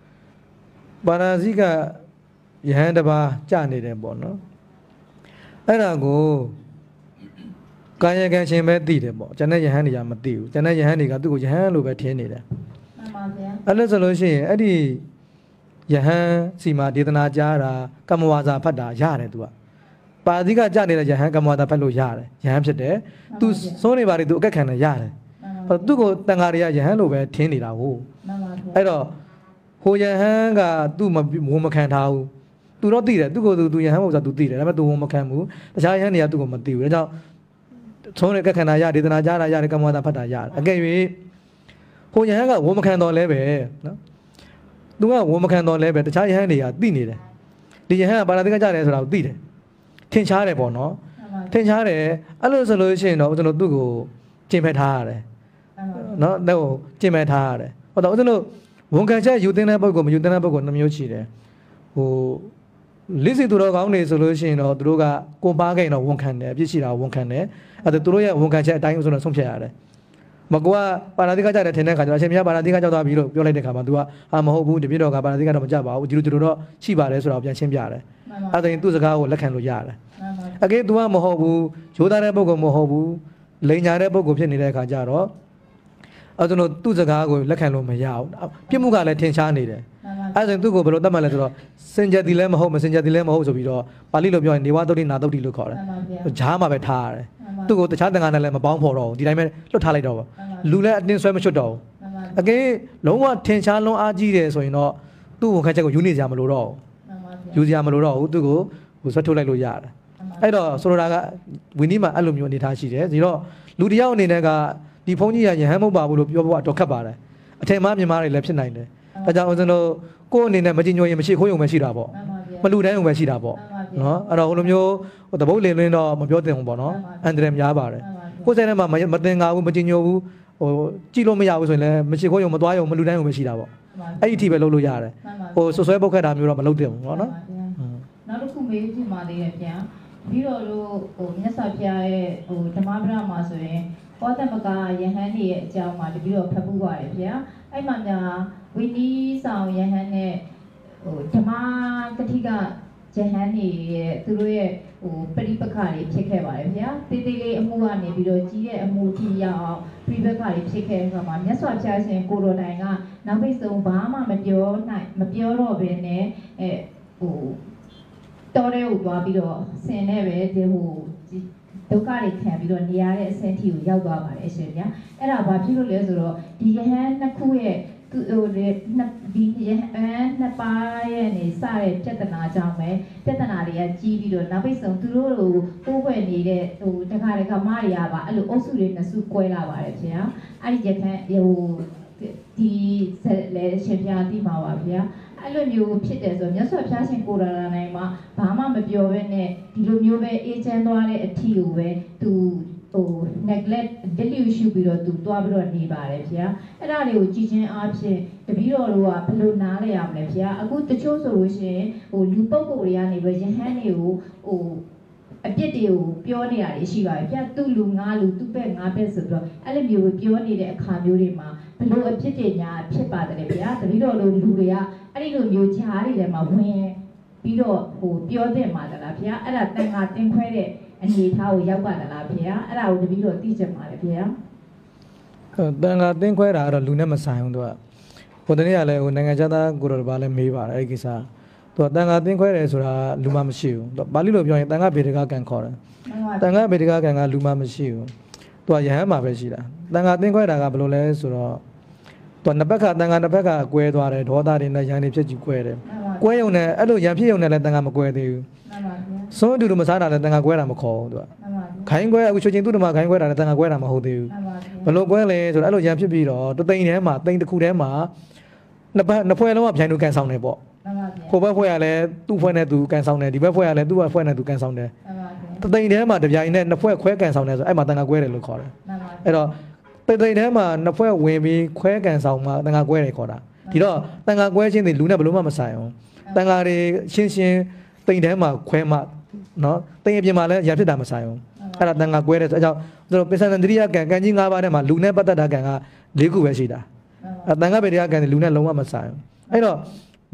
ပါဏာစီကယဟန်တစ်ပါးကြာနေတယ်ပေါ့နော်အဲ့ဒါကိုကာယကံရှင်ပဲသိတယ်ပေါ့ကျန်တဲ့ယဟန်တွေကမသိဘူးကျန်တဲ့ယဟန်တွေကသူ့ကိုယဟန်လို့ပဲထင်နေတယ်မှန်ပါဗျာအဲ့လိုဆိုလို့ရှိရင်အဲ့ဒီယဟန်စီမှာဒေသနာကြားတာကမ္မဝါစာဖတ်တာရတယ်သူကပါဠိကကြာနေတဲ့ယဟန်ကမ္မဝါစာဖတ်လို့ရတယ်ယဟန်ဖြစ်တယ်သူစိုးနေပါလေသူအကက်ခံတယ်ရတယ်သူ့ကိုတန်ဃာတွေကယဟန်လို့ပဲထင်နေတာဟုတ်မှန်ပါဗျာအဲ့တော့ဟိုယဟန်ကသူ့မဝန်မခံထားဘူးသူတော့သိတယ်သူ့ကိုသူသူယဟန်မဟုတ်ဆိုသူသိတယ်ဒါပေမဲ့သူဝန်မခံဘူးတခြားယဟန်တွေကသူ့ကိုမသိဘူးဒါကြောင့်သုံးတဲ့ကခဏရဒေသနာကြားတာရတယ်ကမ္မဝါဒဖတ်တာရတယ်အကယ်၍ဟိုယဟန်ကဝန်မခံတော်လဲပဲနော်သူကဝန်မခံတော်လဲပဲတခြားယဟန်တွေကသိနေတယ်ဒီယဟန်ကပါဠိကကြားတယ်ဆိုတာကိုသိတယ်ထင်ရှားတယ်ပေါ့နော်ထင်ရှားတယ်အဲ့လိုဆိုလို့ရှိရင်တော့ကျွန်တော်သူ့ကိုကျင့်ဖက်ထားရတယ်နော်တော့ကျင့်ဖက်ထားရတယ်ဟောတော့ကျွန်တော်ဝန်ခံချက်ယူတင်တဲ့ပုဂ္ဂိုလ်မယူတင်တဲ့ပုဂ္ဂိုလ်နှမျိုးရှိတယ်ဟိုလိစီသူတော်ကောင်းနေဆိုလို့ရှိရင်တော့သူတို့ကကိုပါခိုင်တော့ဝန်ခံတယ်အပြစ်ရှိတာဝန်ခံတယ်အဲ့ဒါသူတို့ရဲ့ဝန်ခံချက်အတိုင်းဆိုတော့ဆုံးဖြတ်ရတယ်မကွာပါဠိကကြတဲ့ထင်တဲ့ခါကျတော့အရှင်မြတ်ပါဠိကကြောက်သွားပြီလို့ပြောလိုက်တဲ့ခါမှာ तू ကအာမဟုတ်ဘူးတပြည့်တော်ကပါဠိကတော့မကြပါဘူးဒီလိုဒီလိုတော့ရှိပါတယ်ဆိုတာကိုပြန်ရှင်းပြတယ်အဲ့ဒါရင်သူ့စကားကိုလက်ခံလို့ရတယ်အကေ तू ကမဟုတ်ဘူးရိုးသားတဲ့ပုဂ္ဂိုလ်မဟုတ်ဘူးလိန်ညာတဲ့ပုဂ္ဂိုလ်ဖြစ်နေတဲ့ခါကျတော့အဲ့ဒါတို့သူ့စကားကိုလက်ခံလို့မရဘူးပြစ်မှုကလည်းထင်ရှားနေတယ်အဲ့ဒါဆိုသူ့ကိုဘယ်လိုတတ်မှတ်လဲဆိုတော့စင်ကြယ်တီလည်းမဟုတ်မစင်ကြယ်တီလည်းမဟုတ်ဆိုပြီးတော့ပါဠိလိုပြောရင်နေဝတုတ်တိနာတုတ်တိလို့ခေါ်တယ်ဂျားမှာပဲထားရတယ်သူ့ကိုတခြားသင်္ကန်းနဲ့လည်းမပေါင်းဖော်တော့ဘူးဒီတိုင်းပဲလွတ်ထားလိုက်တော့ပါလူလည်းအတင်းဆွဲမချွတ်တော့ဘူးအကေလုံးဝထင်ရှားလုံးအားကြီးတယ်ဆိုရင်တော့သူ့ဝန်ခံချက်ကိုယူနေကြမလို့တော့ယူကြမလို့တော့ဘူးသူ့ကိုဟိုဆွဲထုတ်လိုက်လို့ရတယ်အဲ့တော့ဆိုလိုတာကဝီနီးမှာအဲ့လိုမျိုးအနေထားရှိတယ်ဒီတော့လူတယောက်အနေနဲ့ကဒီဖုန်းကြီးကယဟန်မဟုတ်ပါဘူးလို့ပြောဖို့တော့ခက်ပါတယ်အထင်မှားမြင်မှားတွေလည်းဖြစ်နိုင်တယ်ဒါကြောင့်ဦးဇင်းတို့ကိုယ့်အနေနဲ့မကြည်ညိုရင်မရှိခိုးရုံပဲရှိတာပေါ့မလူတိုင်းုံပဲရှိတာပေါ့နော်အဲ့တော့ဟိုလိုမျိုးဟိုတပုတ်လင်းလင်းတော့မပြောတင်ဘူးပေါ့နော်အန်ဒရမ်များပါတယ်ကိုယ်စိတ်ထဲမှာမတင်ကားဘူးမကြည်ညိုဘူးဟိုကြည့်လို့မရဘူးဆိုရင်လည်းမရှိခိုးရုံမသွားရုံမလူတိုင်းုံပဲရှိတာပေါ့အဲ့ဒီအထိပဲလုပ်လို့ရတယ်ဟိုဆွဆွဲပုတ်ခတ်တာမျိုးတော့မလုပ်တင်ဘူးပေါ့နော်နောက်တစ်ခုမေးချင်ပါသေးတယ်ဗျာပြီးတော့လို့ဟိုမြတ်စွာဘုရားရဲ့ဟိုဓမ္မပဒမှာဆိုရင်ဘောဓမကယဟန်တွေရဲ့အကြောင်းမှာတပြီးတော့ဖတ်ပူးပါတယ်ဗျာအဲ့မှာများဝိနည်းဆောင်ယဟန်နဲ့ဟိုဓမ္မကတိကယဟန်တွေရဲ့သူတို့ရဲ့ဟိုပရိပက္ခတွေဖြစ်ခဲ့ပါတယ်ဗျာတေးသေးလေးအမှုကနေပြီးတော့ကြီးတဲ့အမှုထိရအောင်ပရိပက္ခတွေဖြစ်ခဲ့တဲ့အခါမှာမြတ်စွာဘုရားရှင်ကိုတော်တိုင်ကနောက်ပိတ်ဆုံးဘာမှမပြောနိုင်မပြောတော့ဘဲနဲ့အဲဟိုတော်တဲ့ကိုသွားပြီးတော့ဆင်နဲ့ပဲဒီဟိုဒုက္ခတွေခံပြီးတော့နေရတဲ့အဆင့်ထိကိုရောက်သွားပါတယ်ရှင်ဗျာအဲ့ဒါဘာဖြစ်လို့လဲဆိုတော့ဒီယဟန်နှစ်ခုရဲ့သူဟိုဒီယဟန်နှစ်ပါးရဲ့နေစတဲ့ပြဿနာကြောင့်ပဲပြဿနာတွေကကြီးပြီးတော့နောက်ပိတ်ဆုံးသူတို့ကိုပိုးွယ်နေတဲ့ဟိုတခါတခါမတွေကပါအဲ့လိုအုပ်စုတွေနှစ်စုကွဲလာပါတယ်ဗျာအဲ့ဒီယဟန်ဟိုဒီလေရှင်ပြတိမှာပါဗျာအဲ့လိုမျိုးဖြစ်တယ်ဆိုမြတ်စွာဘုရားရှင်ကိုယ်တော်နိုင်မှာဘာမှမပြောဘဲနဲ့ဒီလိုမျိုးပဲအေးချမ်းသွားတဲ့အထီကိုပဲသူဟို neglect delete ရှုပြီးတော့သူတွားပြီးတော့နေပါတယ်ဗျာအဲ့ဒါတွေကိုကြည်ချင်းအားဖြင့်တပည့်တော်တို့ကဘယ်လိုနားလဲရမလဲဗျာအခုတချို့ဆိုလို့ရှိရင်ဟိုလူပုဂ္ဂိုလ်တွေကနေပဲယဟန်တွေကိုဟိုအပြစ်တွေကိုပြောနေတာတွေရှိပါတယ်ဗျာသူ့လူငါလူသူ့ဘက်ငါဘက်ဆိုတော့အဲ့လိုမျိုးပြောနေတဲ့အခါမျိုးတွေမှာဘယ်လိုအဖြစ်တွေညာဖြစ်ပါတယ်ဗျာတပည့်တော်တို့လူတွေကအဲ့ဒီလိုမျိုးကြားတွေထဲမှာဝင်ပြီးတော့ဟိုပြောတဲ့မှာတလားဗျာအဲ့ဒါတန်ခါတင်ခွဲတဲ့အနေထားကိုရောက်ပါတလားဗျာအဲ့ဒါကိုတပည့်တော်သိချင်ပါတယ်ဗျာတန်ခါတင်ခွဲတာကတော့လူနဲ့မဆိုင်ဘူးသူကဟိုတနေ့ကလည်းဟိုနိုင်ငံခြားသားကိုတော်ဘာလဲမေးပါတယ်အဲ့ဒီကိစ္စသူကတန်ခါတင်ခွဲတယ်ဆိုတာလူမှမရှိဘူးသူဘာလို့လို့ပြောရင်တန်ခါဗေဒကကန်ခေါ်တယ်တန်ခါဗေဒကကန်ကလူမှမရှိဘူးသူကယဟန်မှာပဲရှိတာတန်ခါတင်ခွဲတာကဘယ်လိုလဲဆိုတော့သူကနှစ်ဘက်ကတန်ခါနှစ်ဘက်ကကွဲသွားတယ်ဒေါသတွေနဲ့ရန်တွေဖြစ်ကြည့်ကွဲတယ်ကွဲရုံနဲ့အဲ့လိုရန်ဖြစ်ရုံနဲ့လည်းတန်ခါမကွဲသေးဘူးစွန်းအတူတူမစားတာလည်းတန်ခါကွဲတာမခေါ်ဘူးသူကခိုင်းကွဲအခုချိုချင်းသူ့တမခိုင်းကွဲတာလည်းတန်ခါကွဲတာမဟုတ်သေးဘူးဘလို့ကွဲလဲဆိုတော့အဲ့လိုရန်ဖြစ်ပြီးတော့တသိန်းထဲမှာသိန်းတစ်ခုထဲမှာနှစ်ဘက်နှစ်ဖွဲ့လုံးကပြိုင်တူကန်ဆောင်နေပေါ့ဟိုဘက်ဖွဲ့ကလည်းသူ့ဖွဲ့နဲ့သူကန်ဆောင်တယ်ဒီဘက်ဖွဲ့ကလည်းသူ့ဘက်ဖွဲ့နဲ့သူကန်ဆောင်တယ်တသိန်းထဲမှာတပြိုင်နဲ့နှစ်ဖွဲ့ခွဲကန်ဆောင်တယ်ဆိုအဲ့မှာတန်ခါကွဲတယ်လို့ခေါ်တယ်အဲ့တော့တသိန်းထဲမှာနှစ်ဖွဲ့ဝင်ပြီးခွဲကန်ဆောင်မှာတန်ခါကွဲတယ်ခေါ်တာဒီတော့တန်ခါကွဲခြင်းတွေလူနဲ့ဘလို့မှမဆိုင်အောင်တန်ခါတွေရှင်းရှင်းသိန်းထဲမှာခွဲမှနော်သိန်းအပြင်မှာလည်းရန်ဖြစ်တာမဆိုင်အောင်အဲ့ဒါတန်ခါကွဲတယ်ဆိုအကြောင်းကျွန်တော်ပစ္စန္ဒရိယကံကံကြီး၅ပါးထဲမှာလူနဲ့ပတ်သက်တာကံက၄ခုပဲရှိတာအတန်ခါဗေဒကံလူနဲ့လုံးဝမဆိုင်ဘူးအဲ့တော့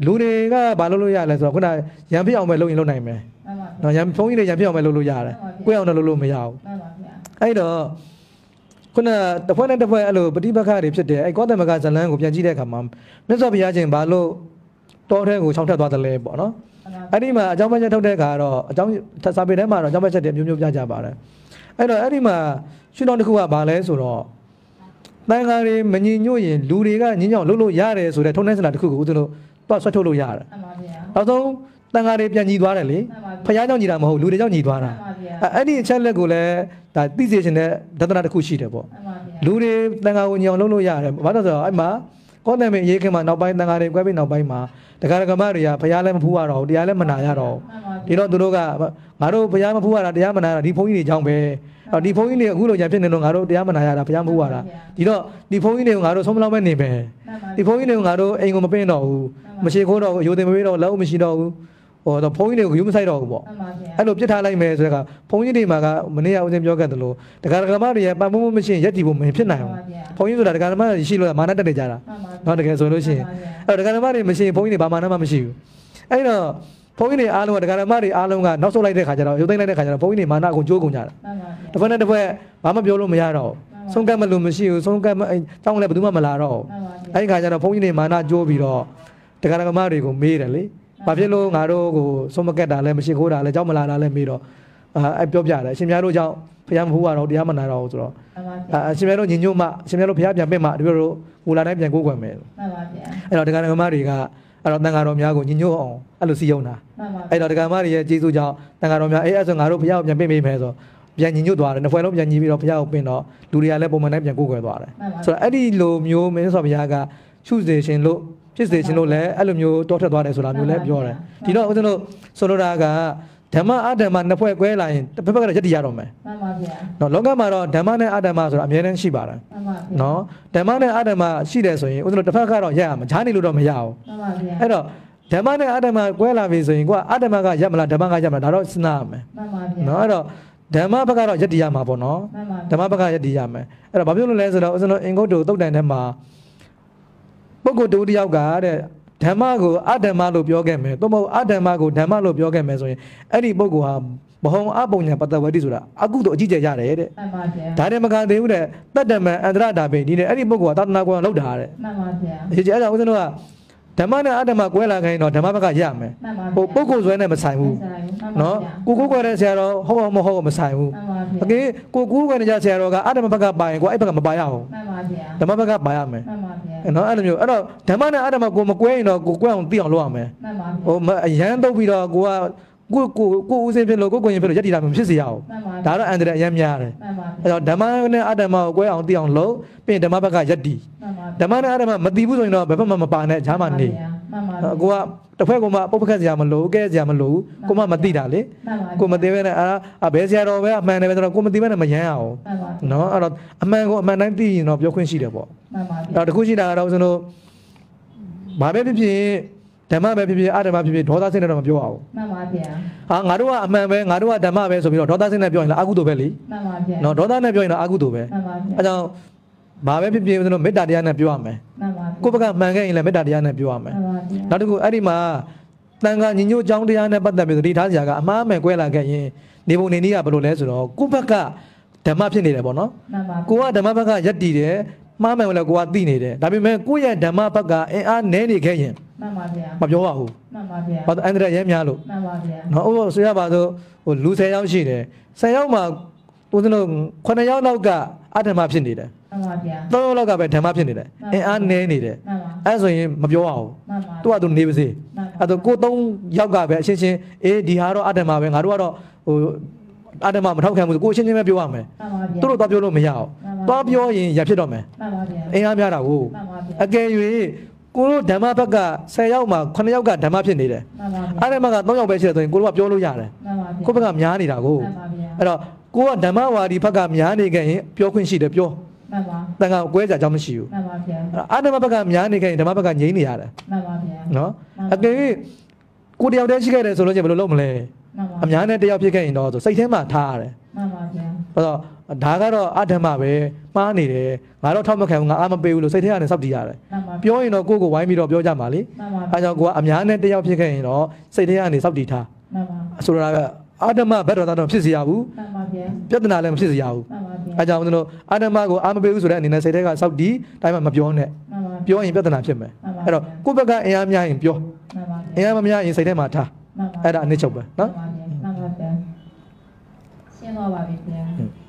လူတွေကဘာလုပ်လို့ရလဲဆိုတော့ခုနရံပြအောင်ပဲလုပ်ရင်လုပ်နိုင်မယ်နော်ရံဖုန်းကြီးတွေရံပြအောင်ပဲလုပ်လို့ရတယ်ကိုယ့်အောင်တော့လုပ်လို့မရဘူးအဲ့တော့ခုနတစ်ဖွဲ့နဲ့တစ်ဖွဲ့အဲ့လိုပฏิပတ်ခတွေဖြစ်တယ်အဲ့ကောသမကဇလန်းကိုပြန်ကြည့်တဲ့အခါမှာမြတ်စွာဘုရားရှင်ဘာလို့တောထဲကိုချောင်းထက်သွားတယ်လဲပေါ့နော်အဲ့ဒီမှာအကြောင်းပြချက်ထုတ်တဲ့အခါတော့အကြောင်းစာပေထဲမှာတော့အကြောင်းပြချက်တွေမျိုးမျိုးပြကြပါတယ်အဲ့တော့အဲ့ဒီမှာရှင်းတော်တစ်ခုကဘာလဲဆိုတော့တန်ခါတွေမညီညွတ်ရင်လူတွေကညီညွတ်လုပ်လို့ရတယ်ဆိုတဲ့ထုံးတဲ့စနစ်တစ်ခုကိုဦးဇင်းတို့တွတ်ဆွတ်ထုတ်လို့ရတယ်မှန်ပါဗျာနောက်ဆုံးတန်ခါတွေပြန်ညီသွားတယ်လေဖယားကြောင့်ညီတာမဟုတ်လူတွေကြောင့်ညီသွားတာအဲ့ဒီအချက်လက်ကိုလည်းဒါသိစေချင်တဲ့ဒသနာတစ်ခုရှိတယ်ပေါ့လူတွေတန်ခါကိုညီအောင်လုပ်လို့ရတယ်ဘာလို့ဆိုတော့အဲ့မှာကောသမေအရေးခင်မှာနောက်ပိုင်းတန်ခါတွေကွဲပြီးနောက်ပိုင်းမှာတက္ကရာကမတွေကဖယားလည်းမဖူးရတော့တရားလည်းမနာရတော့ဒီတော့သူတို့ကငါတို့ဖယားမဖူးရတာတရားမနာရတာဒီဘုန်းကြီးတွေကြောင့်ပဲဒီဘုန်းကြီးတွေအခုလိုညာဖြစ်နေတော့ငါတို့တရားမနာရတာဖယားမဖူးရတာဒီတော့ဒီဘုန်းကြီးတွေကိုငါတို့ဆုံးမလောက်ပဲနေပဲဒီဘုန်းကြီးတွေကိုငါတို့အိမ်ကိုမပင်းတော့ဘူးမရှိခိုးတော့ဘူးရိုသေမပေးတော့လောက်မရှိတော့ဘူးဟိုတော့ဘုန်းကြီးတွေကိုယူမဆိုင်တော့ဘူးပေါ့အဲ့လိုပြစ်ထားလိုက်မယ်ဆိုတော့ဘုန်းကြီးတွေမှာကမနေ့ကဦးစင်းပြောခဲ့တယ်လို့တက္ကရာကမတွေရဲ့ပံ့ပိုးမှုမရှိရင်ရက်တည်ဖို့မဖြစ်နိုင်ဘူးဘုန်းကြီးဆိုတာတက္ကရာကမတွေရှိလို့မာနတက်နေကြတာနော်တကယ်ဆိုလို့ရှိရင်အဲ့တော့တက္ကရာကမတွေမရှိရင်ဘုန်းကြီးတွေဘာမာနမှမရှိဘူးအဲ့တော့ဘုန်းကြီးတွေအားလုံးကတက္ကရာကမတွေအားလုံးကနောက်ဆုတ်လိုက်တဲ့ခါကျတော့ရုပ်သိမ်းလိုက်တဲ့ခါကျတော့ဘုန်းကြီးတွေမာနအကုန်ကြိုးကုန်ကြတာတစ်ဖက်နဲ့တစ်ဖက်ဘာမှပြောလို့မရတော့ဆုံးကတ်မလို့မရှိဘူးဆုံးကတ်တောင်းလည်းဘယ်သူမှမလာတော့အဲ့ဒီခါကျတော့ဘုန်းကြီးတွေမာနကြိုးပြီးတော့တက္ကရာကမတွေကိုမေးတယ်လေဘာဖြစ်လို့ငါတို့ကိုဆုံးမကက်တာလဲမရှိခိုးတာလဲကြောက်မလာတာလဲမေးတော့အဲပြောပြတယ်အရှင်များတို့ကြောင့်ဘုရားမဖူးရတော့တရားမနာတော့ဆိုတော့အရှင်များတို့ညီညွတ်မှအရှင်များတို့ဘုရားပြန်ပြင့်မှဒီလိုတို့မူလာတိုင်းပြန်ကိုးကွယ်မယ်မှန်ပါဗျာအဲ့တော့တရားဓမ္မတွေကအဲ့တော့တန်ဃာတော်များကိုညီညွတ်အောင်အဲ့လိုစီယုံတာအဲ့တော့တရားဓမ္မတွေရဲ့ကျေးဇူးကြောင့်တန်ဃာတော်များအဲ့အဲ့ဆိုငါတို့ဘုရားကိုပြန်ပြင့်ပေးမယ်ဆိုပြန်ညီညွတ်သွားတယ်နှစ်ဖွဲ့လုံးပြန်ညီပြီးတော့ဘုရားကိုပင့်တော့လူတွေကလည်းပုံမှန်တိုင်းပြန်ကိုးကွယ်သွားတယ်ဆိုတော့အဲ့ဒီလိုမျိုးမင်းဆိုဘုရားကရှုစေခြင်းလို့ဖြစ်စေခြင်းလို့လည်းအဲ့လိုမျိုးတောထက်သွားတယ်ဆိုတာမျိုးလည်းပြောတယ်ဒီတော့ဦးဇင်းတို့ဆိုလိုတာကဓမ္မအဓမ္မနှစ်ဖွဲ့ကွဲလာရင်တစ်ဖက်ကလည်းယက်တည်ရတော့မယ်မှန်ပါဗျာနော်လောကမှာတော့ဓမ္မနဲ့အဓမ္မဆိုတာအများနဲ့ရှိပါတယ်မှန်ပါဗျာနော်ဓမ္မနဲ့အဓမ္မရှိတယ်ဆိုရင်ဦးဇင်းတို့တစ်ဖက်ကတော့ရက်ရမှာဈာနေလို့တော့မရဘူးမှန်ပါဗျာအဲ့တော့ဓမ္မနဲ့အဓမ္မကွဲလာပြီဆိုရင်ကိုကအဓမ္မကရက်မလားဓမ္မကရက်မလားဒါတော့စဉ်းစားရမယ်မှန်ပါဗျာနော်အဲ့တော့ဓမ္မဘက်ကတော့ယက်တည်ရမှာပေါ့နော်ဓမ္မဘက်ကယက်တည်ရမယ်အဲ့တော့ဘာဖြစ်လို့လဲဆိုတော့ဦးဇင်းတို့အင်္ဂုတ္တသုတ်တန်ထဲမှာပုဂ္ဂိုလ်တူတယောက်ကတဲ့ဓမ္မကိုအဓမ္မလို့ပြောခဲ့မယ်သို့မဟုတ်အဓမ္မကိုဓမ္မလို့ပြောခဲ့မယ်ဆိုရင်အဲ့ဒီပုဂ္ဂိုလ်ဟာဘဟုံအပုံညာပတ္တဝတိဆိုတာအကုသို့အကြီးကျယ်ရတယ်တဲ့မှန်ပါဗျာဒါနဲ့မကန်သေးဘူးတဲ့တတ္တမံအန္တရတာပင်ဒီနဲ့အဲ့ဒီပုဂ္ဂိုလ်ကသာသနာ့ကွာလောက်တာတဲ့မှန်ပါဗျာဒီအဲ့ဒါဦးဇင်းတို့ကဓမ္မနဲ့အဓမ္မကွဲလာခိုင်းတော့ဓမ္မဘက်ကရမယ်ဟိုပုဂ္ဂိုလ်ဆွဲနဲ့မဆိုင်ဘူးနော်ကိုကိုကွဲတဲ့ဆရာတော်ဟုတ်ဟုတ်မဟုတ်မဆိုင်ဘူးအကေကိုကိုကွဲနေကြဆရာတော်ကအဓမ္မဘက်ကပါရင်ကိုအဲ့ဘက်ကမပါရအောင်မှန်ပါဗျာဓမ္မဘက်ကပါရမယ်မှန်ပါဗျာနော်အဲ့လိုမျိုးအဲ့တော့ဓမ္မနဲ့အဓမ္မကိုမကွဲရင်တော့ကိုကွဲအောင်သိအောင်လုပ်ရမယ်မှန်ပါဗျာဟိုအရန်တုပ်ပြီးတော့ကိုကကိုကိုကိုဦးစင်းဖြစ်လို့ကိုကိုရင်ဖြစ်လို့ရက်တည်တာမဖြစ်စေရအောင်ဒါတော့အန္တရာယ်အများများတယ်အဲ့တော့ဓမ္မနဲ့အဓမ္မကိုကွဲအောင်သိအောင်လုပ်ပြီးရင်ဓမ္မဘက်ကရက်တည်ဓမ္မနဲ့အဓမ္မမသိဘူးဆိုရင်တော့ဘယ်ဘက်မှမပါနဲ့ဈာမှနေကိုကတစ်ဖက်ကမှပုတ်ဖက်စရာမလိုကဲစရာမလိုကိုမှမသိတာလေကိုမသိဘဲနဲ့အာဘယ်ဆရာတော်ပဲအမှန်တယ်ပဲဆိုတော့ကိုမသိဘဲနဲ့မယမ်းအောင်နော်အဲ့တော့အမှန်ကိုအမှန်တိုင်းသိရင်တော့ပြောခွင့်ရှိတယ်ပေါ့မှန်ပါဗျာအဲ့တော့တခုရှိတာကတော့ကျွန်တော်ဘာပဲဖြစ်ဖြစ်ဓမ္မပဲဖြစ်ဖြစ်အဓမ္မဖြစ်ဖြစ်ဒေါသစိတ်နဲ့တော့မပြောအောင်မှန်ပါဗျာဟာငါတို့ကအမှန်ပဲငါတို့ကဓမ္မပဲဆိုပြီးတော့ဒေါသစိတ်နဲ့ပြောရင်လည်းအကုသိုလ်ပဲလေမှန်ပါဗျာနော်ဒေါသနဲ့ပြောရင်တော့အကုသိုလ်ပဲမှန်ပါဗျာအဲကြောင့်ဘာပဲဖြစ်ဖြစ်ကျွန်တော်မေတ္တာတရားနဲ့ပြောရမယ်မှန်ပါကိုယ့်ဘက်ကမှန်ခဲ့ရင်လည်းမေတ္တာတရားနဲ့ပြောရမယ်မှန်ပါနောက်တစ်ခုအဲ့ဒီမှာတန်ခါညီညွတ်ကြောင်းတရားနဲ့ပတ်သက်ပြီးသတိထားစရာကအမှားမှန်ကွဲလာခဲ့ရင်နေပုံနေနည်းကဘယ်လိုလဲဆိုတော့ကိုယ့်ဘက်ကဓမ္မဖြစ်နေတယ်ပေါ့နော်မှန်ပါကိုကဓမ္မဘက်ကယက်တည်တယ်မှားမှန်လည်းကိုကသိနေတယ်ဒါပေမဲ့ကိုယ့်ရဲ့ဓမ္မဘက်ကအင်အားနည်းနေခဲ့ရင်မှန်ပါဗျာမပြောပါဘူးမှန်ပါဗျာဘာလို့အန္တရာယ်ရဲများလို့မှန်ပါဗျာနော်ဟိုဆိုရပါဆိုဟိုလူဆယ်ယောက်ရှိတယ်ဆယ်ယောက်မှာဦးဇင်းတို့ခုနှစ်ယောက်လောက်ကအဓမ္မဖြစ်နေတယ်မှန်ပါဗျာသုံးယောက်လောက်ကပဲဓမ္မဖြစ်နေတယ်အင်အားနည်းနေတယ်မှန်ပါအဲ့ဆိုရင်မပြောအောင်မှန်ပါသူကသူနေပါစေအဲ့တော့ကိုသုံးယောက်ကပဲအချင်းချင်းအေးဒီဟာတော့အဓမ္မပဲငါတို့ကတော့ဟိုအဓမ္မမထောက်ခံဘူးကိုအချင်းချင်းပဲပြောရမယ်မှန်ပါဗျာသူတို့တော့ပြောလို့မရအောင်တော့ပြောရင်ရဖြစ်တော့မယ်မှန်ပါဗျာအင်အားများတာကိုမှန်ပါဗျာအကယ်၍ကိုတို့ဓမ္မဘက်ကဆယ်ယောက်မှာခုနှစ်ယောက်ကဓမ္မဖြစ်နေတယ်မှန်ပါဗျာအဓမ္မကသုံးယောက်ပဲရှိတယ်ဆိုရင်ကိုတို့ကပြောလို့ရတယ်မှန်ပါဗျာကိုဘက်ကများနေတာကိုမှန်ပါဗျာအဲ့တော့ကိုကဓမ္မဝါဒီဘက်ကများနေခဲ့ရင်ပြောခွင့်ရှိတယ်ပြောမှန်ပါတန်ခါကွဲကြအကြောင်းမရှိဘူးမှန်ပါဗျာအဓမ္မဘက်ကများနေခဲ့ရင်ဓမ္မဘက်ကငြိမ်းနေရတယ်မှန်ပါဗျာနော်အကယ်၍ကိုတယောက်တည်းရှိခဲ့တယ်ဆိုလို့ချင်းဘယ်လိုလုပ်မလဲမှန်ပါအများနဲ့တယောက်ဖြစ်ခဲ့ရင်တော့ဆိုစိတ်ထဲမှာထားရတယ်မှန်ပါဗျာအဲ့တော့ဒါကတော့အဓမ္မပဲမှားနေတယ်ငါတော့ထောက်မခံဘူးငါအမပေးဘူးလို့စိတ်ထဲကနေစောက်တည်ရတယ်ပြောရင်တော့ကိုကိုဝိုင်းပြီးတော့ပြောကြမှာလေအဲကြောင့်ကိုကအများနဲ့တယောက်ဖြစ်ခဲ့ရင်တော့စိတ်ထဲကနေစောက်တည်ထားဆိုတာကအဓမ္မဘက်တော်တော့ဖြစ်စီရဘူးပြဿနာလည်းမဖြစ်စီရဘူးအဲကြောင့်ကျွန်တော်အဓမ္မကိုအမပေးဘူးဆိုတဲ့အနေနဲ့စိတ်ထဲကစောက်တည်တိုင်းမှာမပြောနဲ့ပြောရင်ပြဿနာဖြစ်မယ်အဲ့တော့ကိုယ့်ဘက်ကအင်အားများရင်ပြောအင်အားမများရင်စိတ်ထဲမှာထားအဲ့ဒါအနည်းချုပ်ပဲနော်မှန်ပါဗျာရှင်းသွားပါပြီဗျာ